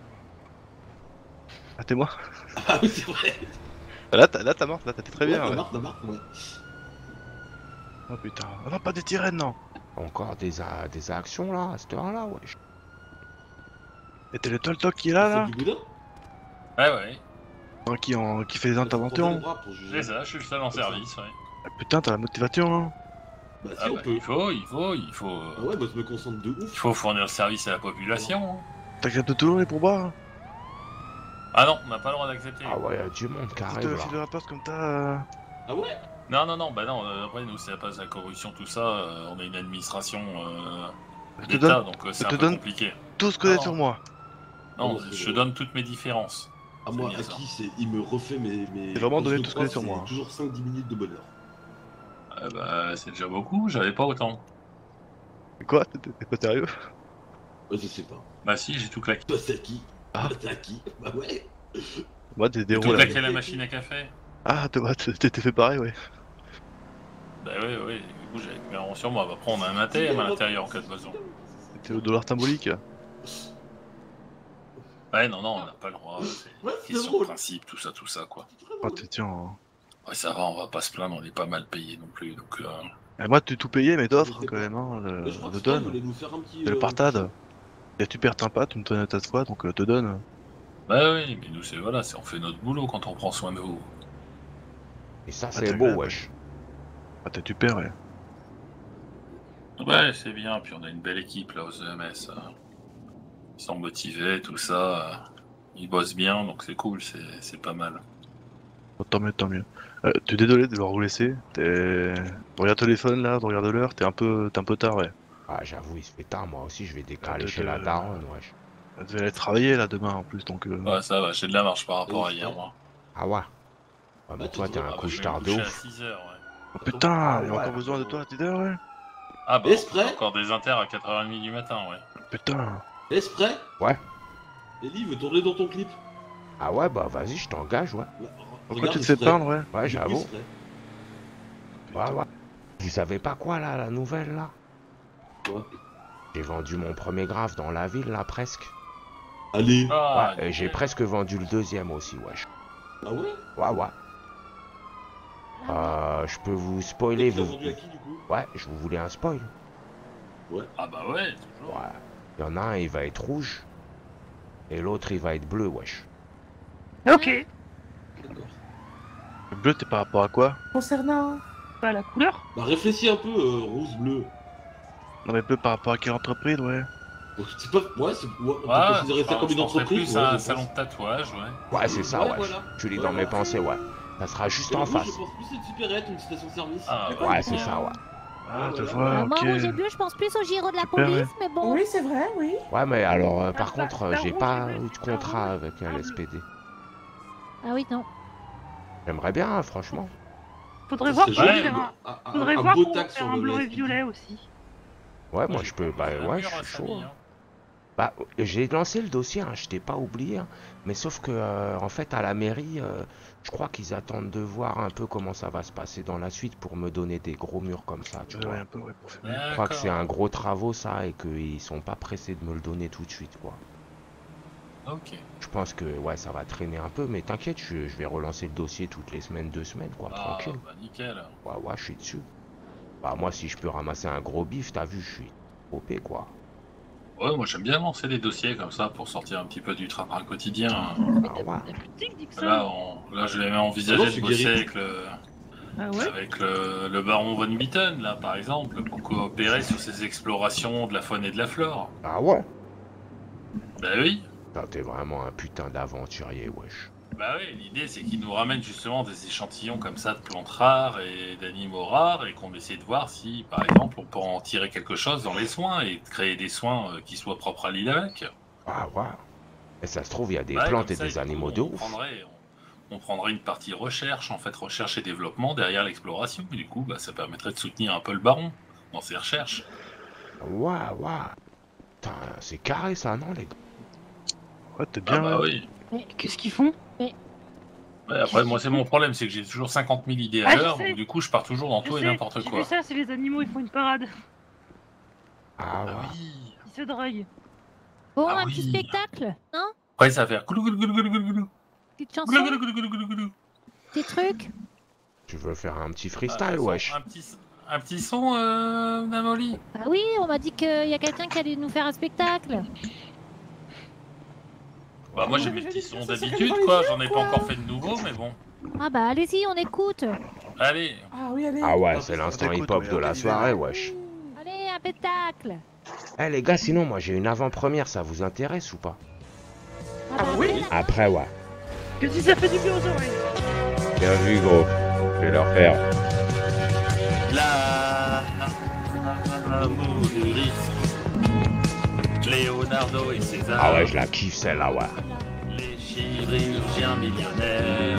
Ah, t'es moi. Ah oui, c'est vrai. Là, t'as là, t'as marre, là, t'étais très Ouais, bien. t'as Ouais. marre, t'as marre, ouais. Oh putain. Ah non, pas des sirènes, non. Encore des, a- des actions là, à cette heure-là, wesh. Et t'es le Toltok qui est là, là Du boudin? Ouais, ouais. Non, qui, en... qui fait des interventions. C'est ça, je suis le seul en service, ouais. Ah, putain, t'as la motivation, hein. Bah si, Ah on bah, peut. il faut, il faut, il faut. euh, Ah ouais, bah je me concentre de Il ouf. faut fournir le service à la population. hein. T'acceptes toujours les pourboires, hein. Ah non, on n'a pas le droit d'accepter. Ah ouais, y'a du monde qui Si arrive te là. file de la poste comme t'as. euh, Ah ouais? Non, non, non, bah non, euh, après nous c'est pas la corruption, tout ça, euh, on a une administration euh, Je te d'État, donne- donc euh, je c'est un te peu donne compliqué. Tout ce que t'as Non, sur moi. Non, Ah, je te donne toutes mes différences. Ah C'est moi, bien à ça. qui c'est. Il me refait mes. mes... C'est vraiment quand donné je tout ce le que j'ai sur croise, moi, c'est hein. toujours cinq dix minutes de bonheur. Euh, bah c'est déjà beaucoup, j'avais pas autant. Quoi? T'es t'es pas sérieux? Ouais, je sais pas. Bah si, j'ai tout claqué. Toi, c'est à qui? Ah. Toi, c'est à qui? Bah ouais. Moi, t'es J'ai des tout rôles. là. claqué à la machine à café. Ah, toi, t'es t'es fait pareil, ouais. Bah oui, oui, du coup j'ai avec mes rangs sur moi. Après on a un A T M à l'intérieur en cas de besoin. T'es au dollar symbolique. Ouais, non, non, on n'a pas le droit. C'est Ouais, une question de principe, tout ça, tout ça, quoi. Oh, t'es tiens. hein. Ouais, ça va, on va pas se plaindre, on est pas mal payé non plus, donc... Euh... Et moi, tu tout payé, mais t'offres quand même, hein. Le, Mais je crois le que Stan donne. voulait nous faire un petit. C'est le euh, partade. Et tu perds sympa, tu me donnes ta fois, donc euh, te donne. Bah oui, mais nous c'est voilà, c'est on fait notre boulot quand on prend soin de vous. Et ça, Ah, c'est t'as beau, grave. wesh. Ah, t'es tu perds, ouais. Ouais, c'est bien, puis on a une belle équipe là aux E M S. euh. Ils sont motivés, tout ça. euh, Ils bossent bien, donc c'est cool, c'est c'est pas mal. Oh, tant mieux, tant mieux. Euh, tu es désolé de devoir vous laisser. T'es. Regarde le téléphone là, regarde l'heure, t'es un peu. T'es un peu tard, ouais. Ah, j'avoue, il se fait tard, moi aussi, je vais décaler de- chez de- la daronne, wesh. Tu devais aller travailler là demain en plus, donc. Euh... Ouais, ça va, j'ai de la marche par rapport à hier, moi. Ah ouais. Ouais, mais toi, t'es un Ah, bah, je couche vais me tard de coucher à ouf. six heures, ouais. Oh, putain, Ah, il y a ouais. encore besoin de toi à dix heures, ouais. Ah bah, Est-ce on fait prêt encore des inters à quatre heures trente du matin, ouais. Putain. Est-ce prêt? Ouais. Ellie veut tourner dans ton clip. Ah ouais, bah vas-y, je t'engage, ouais. Pourquoi tu te fais peindre, ouais? Ouais, j'avoue. Ouais, Ouais, ouais. Vous savez pas quoi, là, la nouvelle, là? Quoi? J'ai vendu mon premier graphe dans la ville, là, presque. Allez. Ah, Ouais, et j'ai presque vendu le deuxième aussi, wesh. Ah ouais? Ouais, ouais. Euh, je peux vous spoiler, Et tu l'as vous... vendu à qui, du coup? Ouais, je vous voulais un spoil. Ouais. Ah bah ouais, toujours. Ouais. Il y en a un, il va être rouge. Et l'autre, il va être bleu, wesh. Ok. Le bleu, t'es par rapport à quoi? Concernant. Bah, la couleur. Bah réfléchis un peu, euh, rouge, bleu. Non, mais bleu par rapport à quelle entreprise, ouais? C'est pas. Ouais, c'est. Ouais, on peut Ouais, considérer ça enfin, comme je une penserais entreprise. plus ouais, à un je salon pense. de tatouage, ouais. Ouais, c'est ça, Ouais, wesh. voilà. Tu lis Ouais, dans mes voilà. pensées, ouais. Ça sera juste Et en moi, face. je pense plus à une supérette ou une station-service. Ah, Ouais, c'est ça, ouais. Ah, je voilà. vois, Euh, moi, ok. rouge et bleu, je pense plus au giro de la Super, police, ouais. mais bon. Oui, c'est vrai, oui. Ouais, mais alors, euh, Ah, par bah, contre, euh, bah, j'ai rouge pas et bleu, eu de c'est contrat pas avec un S P D. Ah oui, non. J'aimerais bien, hein, franchement. Faudrait Ça voir serait pour joli, faire un- un. un- Faudrait un voir beau pour tag faire sur un le bleu et S P D. violet aussi. Ouais, moi, j'ai je peux... Bah, proposé un ouais, mur je à suis chaud. Samy, hein. hein. Bah, j'ai lancé le dossier, hein, je t'ai pas oublié, hein, mais sauf que, euh, en fait, à la mairie, euh, je crois qu'ils attendent de voir un peu comment ça va se passer dans la suite pour me donner des gros murs comme ça, tu Ouais, vois. ouais, un peu, ouais, pour faire. Je crois que c'est D'accord. un gros travaux, ça, et qu'ils sont pas pressés de me le donner tout de suite, quoi. Ok. Je pense que, ouais, ça va traîner un peu, mais t'inquiète, je, je vais relancer le dossier toutes les semaines, deux semaines, quoi, Ah, tranquille. bah nickel. Ouais, ouais, je suis dessus. Bah, moi, si je peux ramasser un gros bif, t'as vu, je suis O P, quoi. Ouais, moi j'aime bien lancer des dossiers comme ça pour sortir un petit peu du train-train quotidien. Ah, ouais. Tic, Dixon. Là, on- là je vais même Ah envisager non, de c'est bosser guéri. avec le, Ah ouais. avec le, le baron von Bitten, là par exemple, pour coopérer sur ses explorations de la faune et de la flore. Ah ouais? Bah oui. Putain, t'es vraiment un putain d'aventurier, wesh. Bah oui, l'idée c'est qu'ils nous ramènent justement des échantillons comme ça de plantes rares et d'animaux rares et qu'on essaie de voir si, par exemple, on peut en tirer quelque chose dans les soins et de créer des soins euh, qui soient propres à l'île avec. Ah ouais. Et ça se trouve, il y a des Ouais, plantes comme et ça, des du coup, animaux de on ouf. prendrait, on, on prendrait une partie recherche, en fait, recherche et développement derrière l'exploration. Et du coup, bah, ça permettrait de soutenir un peu le baron dans ses recherches. Ouais, ouais. Putain, c'est carré ça, non, les gars? Ouais, t'es Ah bien. bah ouais. oui. Mais qu'est-ce qu'ils font? Mais Ouais, après, moi, c'est mon problème, c'est que j'ai toujours cinquante mille idées à Ah, je l'heure, sais. donc du coup, je pars toujours dans je tout et sais, n'importe j'ai quoi. vu ça, c'est les animaux, ils font une parade. Ah ouais. Ils se draguent. Bon, Ah un oui. petit spectacle, non? Après, ça va faire goulou goulou goulou goulou goulou goulou. Petite chanson, Goulou goulou goulou goulou goulou goulou. petit truc. Tu veux faire un petit Ah, freestyle, son- wesh? Un petit, un petit son, euh, Namoli. Bah oui, on m'a dit qu'il y a quelqu'un qui allait nous faire un spectacle. Bah, moi, j'ai mes petits sons d'habitude, quoi. J'en ai pas encore fait de nouveau, mais bon. Ah bah allez-y, on écoute. Allez. Ah oui, allez. Ah ouais, c'est l'instant hip-hop de la soirée, wesh. Allez, un spectacle. Eh les gars, sinon, moi j'ai une avant-première, ça vous intéresse ou pas? Ah oui. Après, ouais. Que si ça fait du bien aux oreilles. Bien vu, gros. Je vais leur faire. L'amour du risque. Leonardo et César. Ah ouais, je la kiffe celle-là, ouais. Les chirurgiens millionnaires.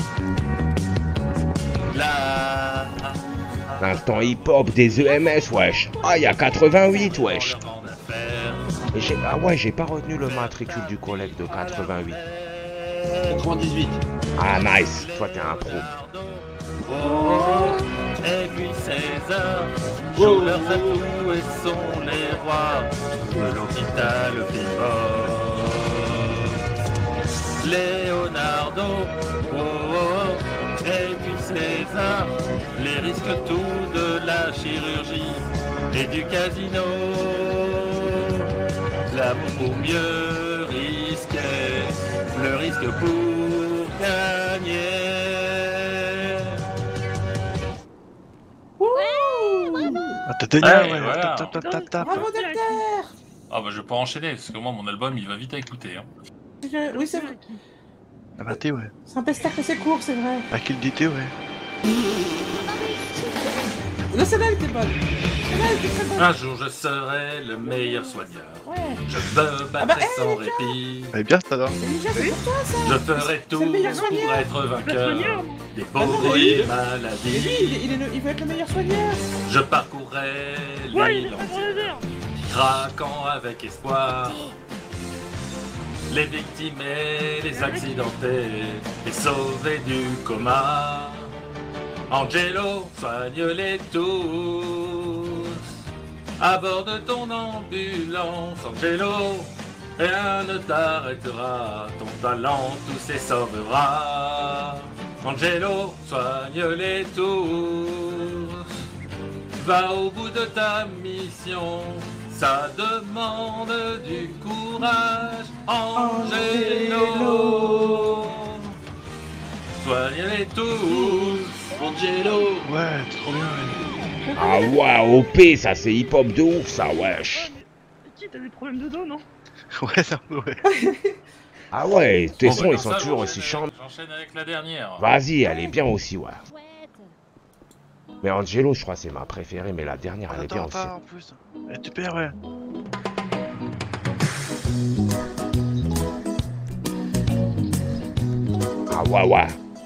La... L'instant hip-hop des E M S, wesh. Ah, il y a quatre-vingt-huit, wesh. Et j'ai... Ah ouais, j'ai pas retenu le matricule du collègue de quatre-vingt-huit. quatre-vingt-dix-huit. Ah, nice. Toi, t'es un pro. Oh, et puis César jouent leurs atouts et sont les rois de l'hôpital Pivot. Leonardo, oh, oh, et puis César, les risques tout de la chirurgie et du casino. L'amour pour mieux risquer, le risque pour gagner. Ah, t'as génial, Ouais, ouais. voilà. Tap, tap, tap, tap, tap. Bravo, docteur. Ah bah je vais pas enchaîner, parce que moi mon album il va vite à écouter. Hein. Je- Oui, c'est vrai. Ah bah t'es, ouais. C'est un pestacle assez court, c'est vrai. À qui le dit ouais. Non, celle-là, elle était bonne. Celle-là, elle était très bonne. Un jour je serai le meilleur soigneur. Ouais. Je me battrai Ah bah, sans répit. Elle est bien, ça, là. Déjà, c'est pour toi, ça. Je ferai tout C'est le meilleur pour soigneur. être vainqueur des Ah non, pauvres mais lui- et Et lui, maladies. il, est- il, est le- il veut être le meilleur soigneur. Je parcourrai Ouais, il est l'île pas dans entière, les airs. craquant avec espoir. Les victimes et les accidentés, les sauvés du coma. Angelo, soigne-les tous. À bord de ton ambulance, Angelo, rien ne t'arrêtera. Ton talent tout se sauvera. Angelo, soigne-les tous. Va au bout de ta mission. Ça demande du courage, Angelo. Soignez-les tous, Angelo. Ouais, t'es trop bien, ouais. Ah ouais, O P, ça c'est hip-hop de ouf, ça, wesh. Qui t'as des problèmes de dos, non? Ouais, c'est un peu, ouais. Ah ouais, tes Bon, sons, bah, ils comme sont ça, toujours j'enchaîne aussi avec- chambres. J'enchaîne avec la dernière. Vas-y, elle est bien aussi, ouais. Mais Angelo, je crois que c'est ma préférée, mais la dernière, elle est bien Attends, aussi. pas en plus. Elle est super, ouais. Ah ouais, ouais.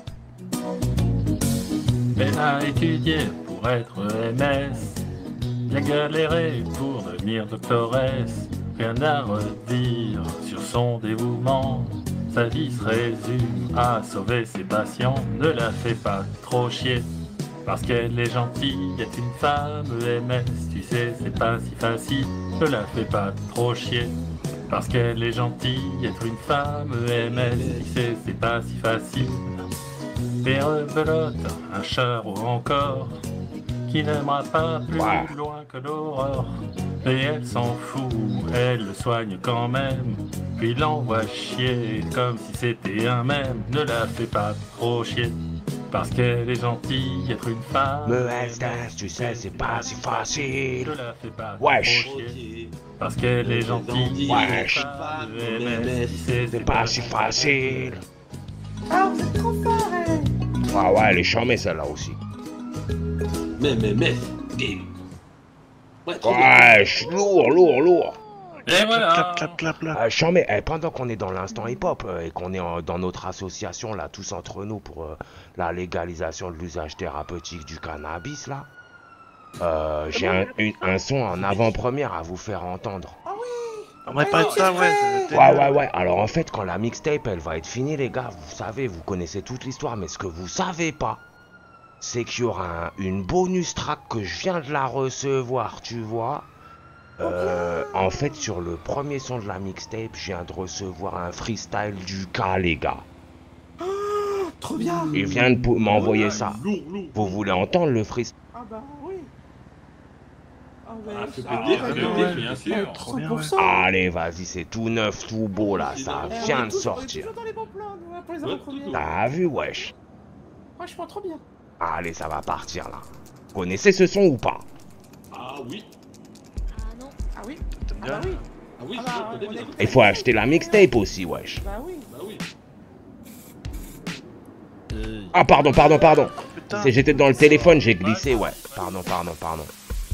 Elle a étudié pour être M S, bien galéré pour devenir doctoresse. Rien à redire sur son dévouement. Sa vie se résume à sauver ses patients. Ne la fais pas trop chier, parce qu'elle est gentille, est une femme M S. Tu sais, c'est pas si facile. Ne la fais pas trop chier, parce qu'elle est gentille, être une femme M S. Tu sais, c'est pas si facile. Des rebelotes, un charreau encore, qui n'aimera pas plus Ouais. loin que l'aurore. Et elle s'en fout, elle le soigne quand même, puis l'envoie chier comme si c'était un même. Ne la fais pas trop chier, parce qu'elle est gentille, être une femme. Me S D S, tu sais, c'est pas si facile. Ne la fais pas Wesh. trop chier, parce qu'elle est gentille, Wesh. être une femme M S. Tu sais, C'est pas si facile. Ah, vous êtes trop fort, hein. Ah ouais, elle est charmée celle-là aussi. Mais, mais, mais, game. Ouais, trop bien. Wesh, lourd, lourd, lourd. Et voilà. Clap, clap, clap. Euh, charmé, eh, pendant qu'on est dans l'instant hip-hop euh, et qu'on est en- dans notre association là, tous entre nous pour euh, la légalisation de l'usage thérapeutique du cannabis là, euh, j'ai un, une- un son en avant-première à vous faire entendre. Ah oui. On va pas être ça, ouais. Ouais, ouais, ouais. Alors en fait, quand la mixtape, elle va être finie, les gars, vous savez, vous connaissez toute l'histoire, mais ce que vous savez pas, c'est qu'il y aura un- une bonus track que je viens de la recevoir, tu vois. Euh, en fait, sur le premier son de la mixtape, je viens de recevoir un freestyle du cas, les gars. Trop bien. Il vient de pou- m'envoyer ça. Vous voulez entendre le freestyle? Ah bah oui. Ah ouais. Ah, fais ah, péter, ouais, fais ouais, péter, bien ouais, sûr. cent pour cent. Allez, vas-y, c'est tout neuf, tout beau là, ça Eh, on vient est de tous- on est sortir. toujours dans les bons plans, nous, hein, pour les avant-premières. T'as vu, wesh? Franchement, trop bien. Allez, ça va partir là. Vous connaissez ce son ou pas? Ah oui. Ah non. Ah oui. Ah bah oui. Ah oui, Ah je bah, connais on bien. écoute Il faut acheter la mixtape aussi, wesh. Bah oui. Bah oui. Ah, pardon, pardon, pardon. C'est- J'étais dans le téléphone, j'ai glissé, ouais. Pardon, pardon, pardon.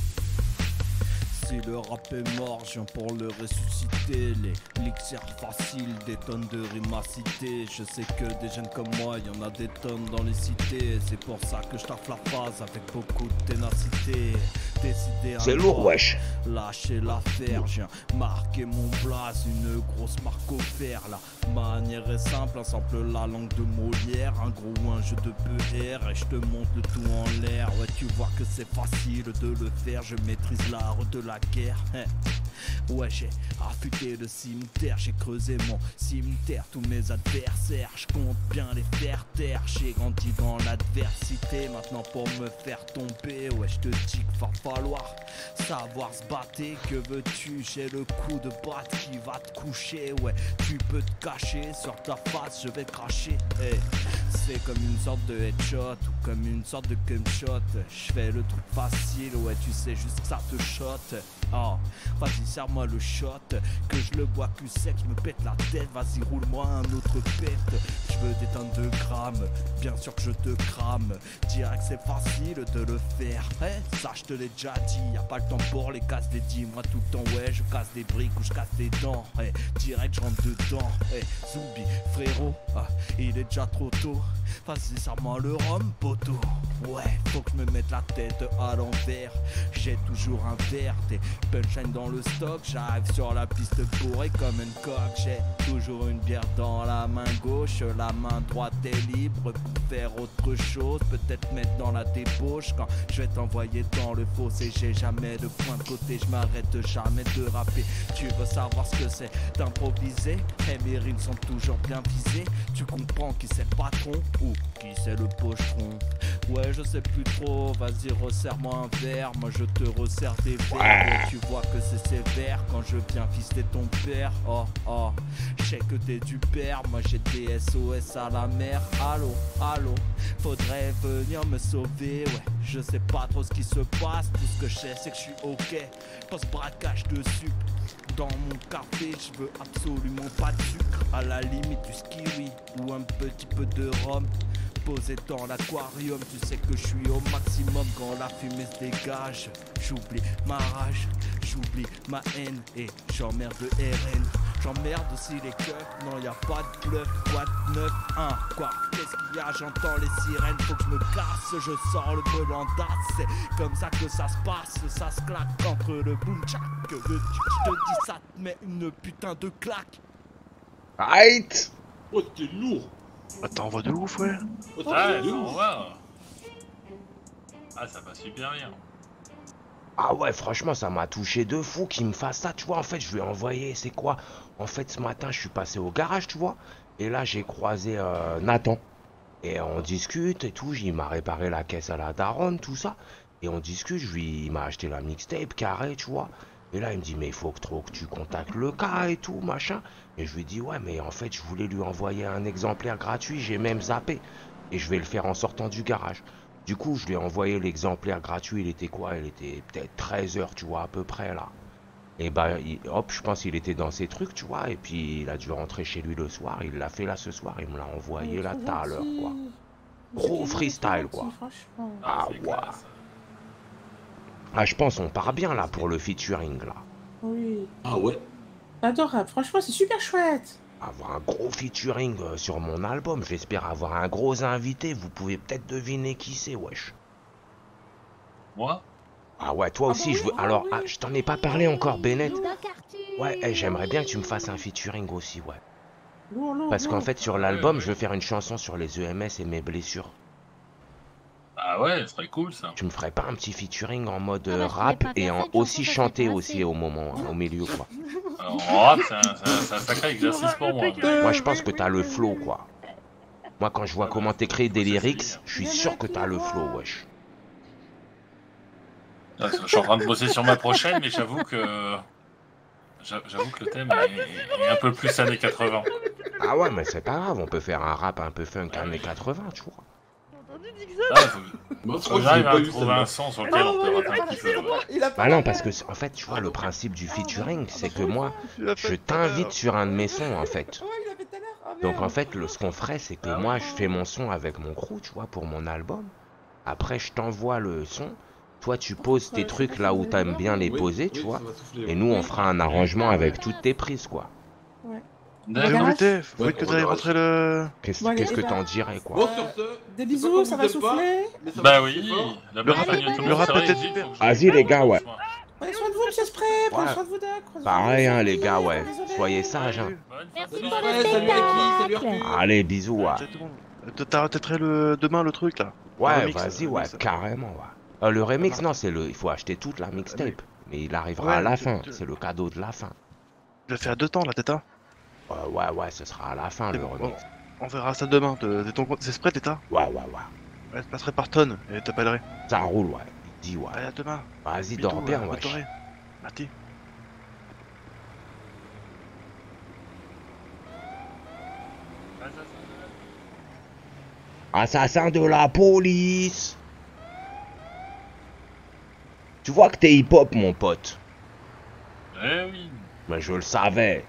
Si le rap est mort, je viens pour le ressusciter. Les l'élixir facile, des tonnes de rimes à citer. Je sais que des jeunes comme moi, y en a des tonnes dans les cités. C'est pour ça que je taffe la phase avec beaucoup de ténacité. Décidé à C'est lourd, wesh. lâcher l'affaire, je viens marquer mon blaze, une grosse marque au fer. La manière est simple, un sample la langue de Molière, un gros ou un jeu de P R et je te montre le tout en l'air. Ouais, tu vois que c'est facile de le faire, je maîtrise l'art de la guerre. Hein. Ouais, j'ai affûté le cimetière, j'ai creusé mon cimetière, tous mes adversaires, je compte bien les faire taire. J'ai grandi dans l'adversité, maintenant pour me faire tomber, ouais, je te dis qu'il va falloir savoir se battre. Que veux-tu, j'ai le coup de batte qui va te coucher. Ouais, tu peux te cacher sur ta face, je vais cracher. Hey, c'est comme une sorte de headshot ou comme une sorte de cum shot. Je fais le truc facile, ouais, tu sais juste que ça te shot. Oh, vas-y, serre-moi le shot, que je le bois cul sec, je me pète la tête. Vas-y, roule-moi un autre pète. Je veux des tonnes de grammes, bien sûr que je te crame. Direct, c'est facile de le faire. Hey, ça, je te l'ai déjà dit, y'a pas le temps pour les casses des dix. Moi, tout le temps, ouais, je casse des briques ou je casse des dents. Hey, direct, je rentre dedans. Hey, Zoubi, frérot, ah, il est déjà trop tôt. Vas-y, serre-moi le rhum, poteau. Ouais, faut que je me mette la tête à l'envers. J'ai toujours un verre, des punchlines dans le stock. J'arrive sur la piste bourré comme une coque. J'ai toujours une bière dans la main gauche. La main droite est libre pour faire autre chose. Peut-être mettre dans la débauche quand je vais t'envoyer dans le fossé. J'ai jamais de point de côté, je m'arrête jamais de rapper. Tu veux savoir ce que c'est d'improviser? Et mes rimes sont toujours bien visées. Tu comprends qui c'est le patron ou qui c'est le pochetron? Ouais, je sais plus trop, vas-y resserre-moi un verre. Moi je te resserre des verres. Ouais, tu vois que c'est sévère quand je viens fister ton père. Oh oh, je sais que t'es du père. Moi j'ai des S O S à la mer. Allô, allô, faudrait venir me sauver. Ouais, je sais pas trop ce qui se passe. Tout ce que je sais c'est que je suis ok. Post braquage de sucre dans mon café, je veux absolument pas de sucre. À la limite du skiwi ou un petit peu de rhum. Posé dans l'aquarium, tu sais que je suis au maximum quand la fumée se dégage. J'oublie ma rage, j'oublie ma haine et j'emmerde le R N. J'emmerde aussi les keufs, non y a pas de bluff. Quoi de neuf, hein, quoi, qu'est-ce qu'il y a? J'entends les sirènes, faut que je me casse. Je sors le belandasse, c'est comme ça que ça se passe. Ça se claque entre le boom tchak. Que veux-tu que je te dis, ça te met une putain de claque. Aïe. Oh, t'es lourd. Ah, t'envoies de ouf, ouais. Oh, ouais, ça envoie. Ah, ça va super bien. Ah ouais, franchement, ça m'a touché de fou qu'il me fasse ça, tu vois. En fait, je lui ai envoyé, c'est quoi? En fait, ce matin, je suis passé au garage, tu vois. Et là, j'ai croisé euh, Nathan. Et on discute et tout. Il m'a réparé la caisse à la daronne, tout ça. Et on discute, je lui, il m'a acheté la mixtape carré, tu vois. Et là, il me dit, mais il faut que, trop que tu contactes le cas et tout, machin. Et je lui dis, ouais, mais en fait, je voulais lui envoyer un exemplaire gratuit. J'ai même zappé. Et je vais le faire en sortant du garage. Du coup, je lui ai envoyé l'exemplaire gratuit. Il était quoi? Il était peut-être treize heures, tu vois, à peu près, là. Et bah, il, hop, je pense qu'il était dans ses trucs, tu vois. Et puis, il a dû rentrer chez lui le soir. Il l'a fait là ce soir. Il me l'a envoyé là tout à l'heure, quoi. Gros freestyle, quoi. Ah, ouais. Ah, je pense on part bien, là, pour le featuring, là. Oui. Ah ouais? Adorable, franchement, c'est super chouette. Avoir un gros featuring euh, sur mon album. J'espère avoir un gros invité. Vous pouvez peut-être deviner qui c'est, wesh. Moi? Ah ouais, toi aussi, je veux... Alors, ah, je t'en ai pas parlé encore, Bennett. Ouais, eh, j'aimerais bien que tu me fasses un featuring aussi, ouais. Non, non, Parce non. qu'en fait, sur l'album, je veux faire une chanson sur les E M S et mes blessures. Ah ouais, ce serait cool ça. Tu me ferais pas un petit featuring en mode Ah bah, euh, je rap voulais pas et faire en ça, une aussi chanson, ça chanter serait aussi au moment, au milieu, quoi. Alors, en rap, c'est un, c'est un- c'est un sacré exercice pour moi. Moi, je pense que t'as le flow, quoi. Moi, quand je vois comment t'écris des lyrics, je suis sûr que t'as le flow, wesh. Ah, Je suis en train de bosser sur ma prochaine, mais j'avoue que. j'a- J'avoue que le thème est, est un peu plus années quatre-vingts. Ah ouais, mais c'est pas grave, on peut faire un rap un peu funk années quatre-vingts, tu vois. Ah, faut, Moi, je faut crois que que je l'ai j'arrive pas à eu, trouver celle-là. un son sur lequel on peut rater un petit peu. ouais. Bah non, parce que, c'est- en fait, tu vois, le principe du featuring, c'est que moi, je t'invite sur un de mes sons, en fait. Donc, en fait, le, ce qu'on ferait, c'est que moi, je fais mon son avec mon crew, tu vois, pour mon album. Après, je t'envoie le son. Toi, tu poses tes trucs là où t'aimes bien les poser, tu vois. Et nous, on fera un arrangement avec toutes tes prises, quoi. Ouais. Non, mais t'es, faut vite que t'ailles rentrer le. Qu'est-ce Bon, allez, qu'est-ce que eh ben, t'en dirais, quoi? Bon, sur ce, Des bisous, ça va souffler. Bah oui, la Le bonne rap, famille de tout le le monde rap serait était ici, super. faut que je- Vas-y, les gars, ouais. Prenez soin de vous, monsieur Spray. Prenez Ouais. soin de vous, Doc. Prenez soin Pareil, de vous, hein, les désolé, gars, ouais. désolé. Soyez sages, hein. Merci Salut, pour le Ouais, salut Aki, salut spectacle. Arthur. Allez, bisous, ouais. C'est bon. Euh, T'arrêterais le demain le truc là. Le Ouais, remix, vas-y, le ouais, remix. carrément, ouais. Euh, le remix, marche. non, c'est le... Il faut acheter toute la mixtape. Mais il arrivera Ouais, à la tu- fin, tu- c'est le cadeau de la fin. Je le fais à deux temps là, Teta. Euh, ouais, ouais, ce sera à la fin, C'est le bon, remix. On verra ça demain. de- de ton compte- C'est spread, Teta. Ouais, ouais, ouais. Ouais, je passerai par tonne et t'appellerai. Ça roule, ouais. Dis, ouais. Allez, à demain. Vas-y, Bisous, dors bien, euh, bonne wesh. soirée. Merci. Assassin de la police. Tu vois que t'es hip-hop, mon pote. Eh oui. Mais je le savais.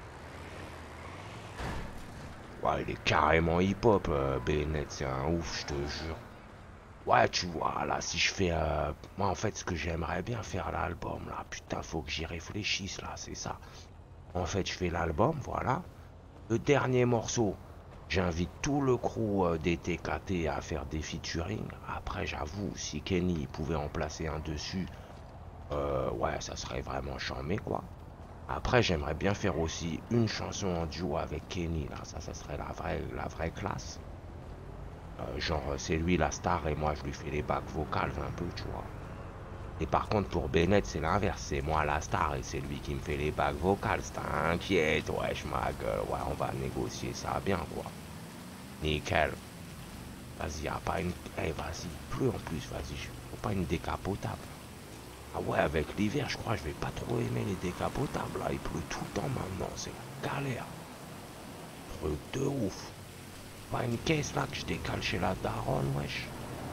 Ouais, il est carrément hip-hop, euh, Bennett, c'est un ouf, je te jure. Ouais, tu vois, là, si je fais... euh, Moi, en fait, ce que j'aimerais bien faire l'album, là, putain, faut que j'y réfléchisse, là, c'est ça. En fait, je fais l'album, voilà. Le dernier morceau, j'invite tout le crew euh, des T K T à faire des featuring. Après, j'avoue, si Kenny pouvait en placer un dessus, euh, ouais, ça serait vraiment charmé, quoi. Après, j'aimerais bien faire aussi une chanson en duo avec Kenny, là, ça, ça serait la vraie, la vraie classe. Euh, genre, c'est lui la star et moi, je lui fais les bacs vocales un peu, tu vois. Et par contre, pour Bennett, c'est l'inverse, c'est moi la star et c'est lui qui me fait les bacs vocales, t'inquiète, wesh, ma gueule, ouais, on va négocier ça bien, quoi. Nickel. Vas-y, y'a pas une... Eh, vas-y, plus en plus, vas-y, faut pas une décapotable. Ah ouais, avec l'hiver, je crois que je vais pas trop aimer les décapotables, là, il pleut tout le temps maintenant, c'est la galère. Truc de ouf. Pas une caisse, là, que je décale chez la daronne, wesh.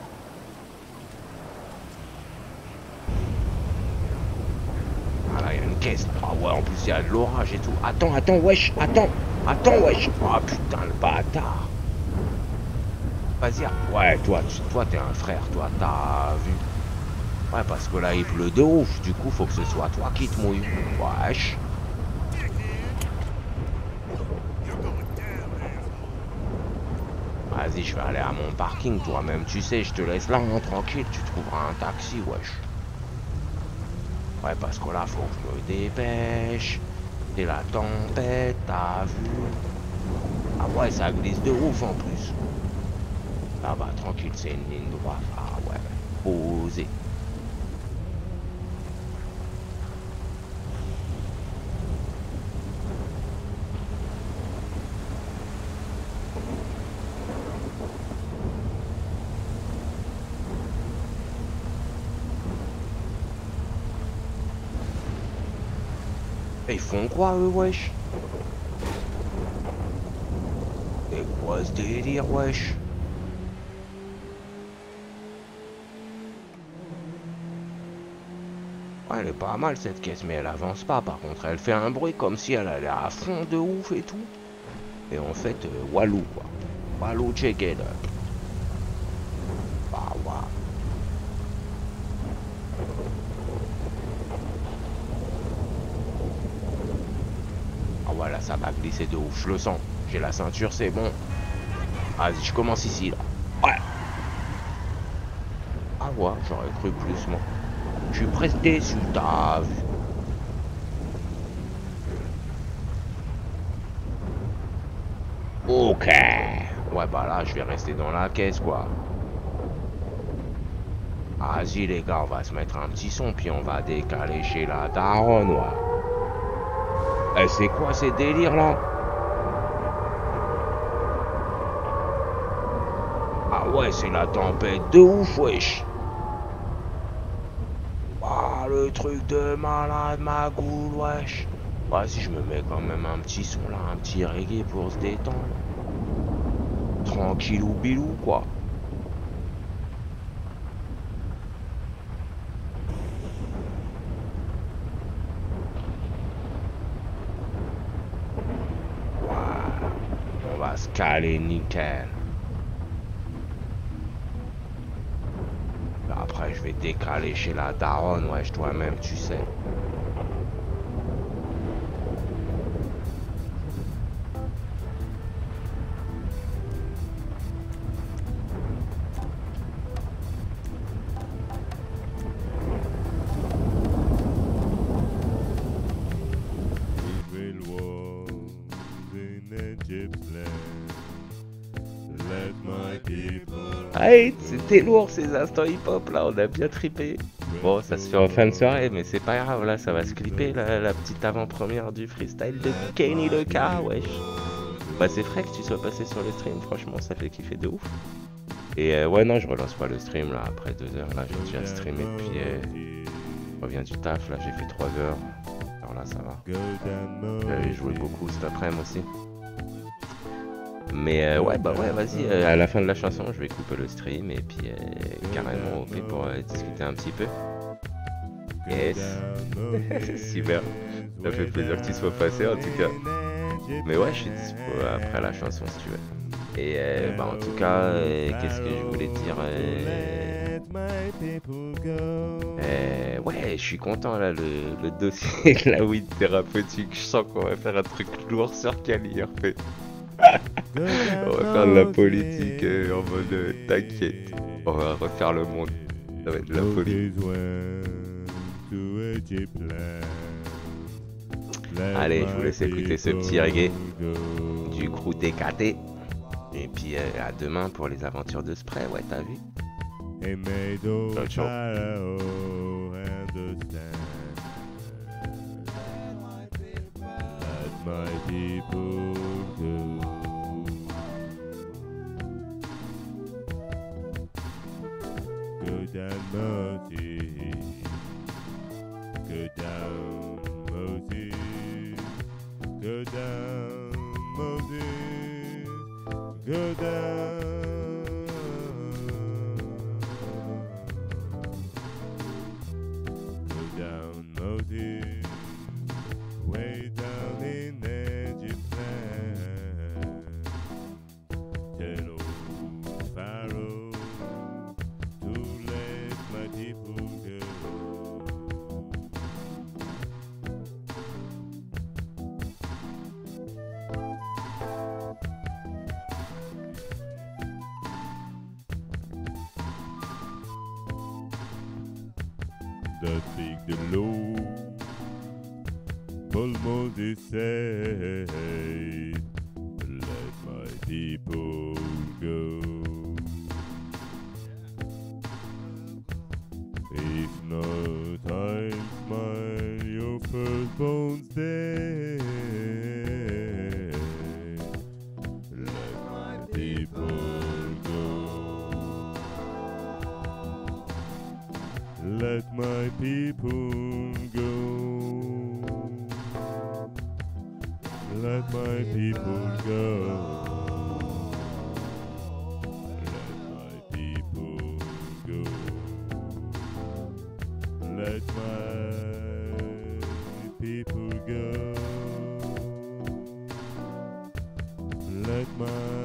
Ah là, il y a une caisse, là. Ah ouais, en plus, il y a de l'orage et tout. Attends, attends, wesh, attends. Attends, wesh. Ah putain, le bâtard. Vas-y, ah. Ouais, toi, tu, toi, t'es un frère, toi, t'as vu. Ouais, parce que là, il pleut de ouf. Du coup, faut que ce soit toi qui te mouille. Wesh. Vas-y, je vais aller à mon parking, toi-même. Tu sais, je te laisse là, hein, tranquille. Tu trouveras un taxi, wesh. Ouais, parce que là, faut que je me dépêche. C'est la tempête, t'as vu. Ah ouais, ça glisse de ouf en plus. Là, bah, tranquille, c'est une ligne droite. Ah ouais, posé. Et ils font quoi, eux, wesh? Et quoi ce délire, wesh? Ouais, elle est pas mal cette caisse, mais elle avance pas. Par contre, elle fait un bruit comme si elle allait à fond de ouf et tout. Et en fait, euh, Walou, quoi. Walou, check it. Bah, ouais. Ah voilà, ça va glisser de ouf, je le sens. J'ai la ceinture, c'est bon. Vas-y, je commence ici, là. Ouais. Ah ouais, j'aurais cru plus, moi. Je suis presque déçu, t'as vu. Ok. Ouais, bah là, je vais rester dans la caisse, quoi. Vas-y, les gars, on va se mettre un petit son, puis on va décaler chez la daronne, ouais. Eh, c'est quoi ces délires, là? Ah ouais, c'est la tempête de ouf, wesh. Ah, le truc de malade, ma goule, wesh. Vas-y, je me mets quand même un petit son, là, un petit reggae pour se détendre. Tranquillou bilou, quoi. Voilà. On va se caler nickel. Après, je vais décaler chez la daronne, wesh, toi-même, tu sais. Hey, c'était lourd ces instants hip-hop là, on a bien trippé. Bon, ça se fait en fin de soirée, mais c'est pas grave, là ça va se clipper, la, la petite avant-première du freestyle de Kenny le K, wesh. Bah c'est frais que tu sois passé sur le stream, franchement ça fait kiffer de ouf. Et euh, ouais non, je relance pas le stream là, après deux heures là, j'ai déjà streamé depuis... Euh, je reviens du taf, là j'ai fait trois heures. Alors là ça va. J'avais joué beaucoup cet après-midi aussi. Mais euh, ouais bah ouais vas-y, euh, à la fin de la chanson je vais couper le stream et puis euh, carrément O P pour euh, discuter un petit peu. Yes. Super. Ça fait plaisir que tu sois passé en tout cas. Mais ouais je suis dispo après la chanson si tu veux. Et euh, bah en tout cas euh, qu'est-ce que je voulais dire euh... Euh, ouais je suis content là, le, le dossier de la weed thérapeutique. Je sens qu'on va faire un truc lourd sur Cali en fait. On va faire de la politique euh, en mode euh, t'inquiète, on va refaire le monde, ça va être de la politique. Allez, je vous laisse écouter ce petit reggae du crew T K T. Et puis euh, à demain pour les aventures de Spray, ouais t'as vu. Ciao ciao. My people go. Go down Moses, go down Moses, go down Moses, go down, go down Moses, way down in Egypt land. Tell old Pharaoh to let my people go. That speak the law. But Moses said, let my people go. If not, I'll smile your firstborn's dead. Let my people go. Let my people go. Let my people go. Let my people go. Let my people go. Let my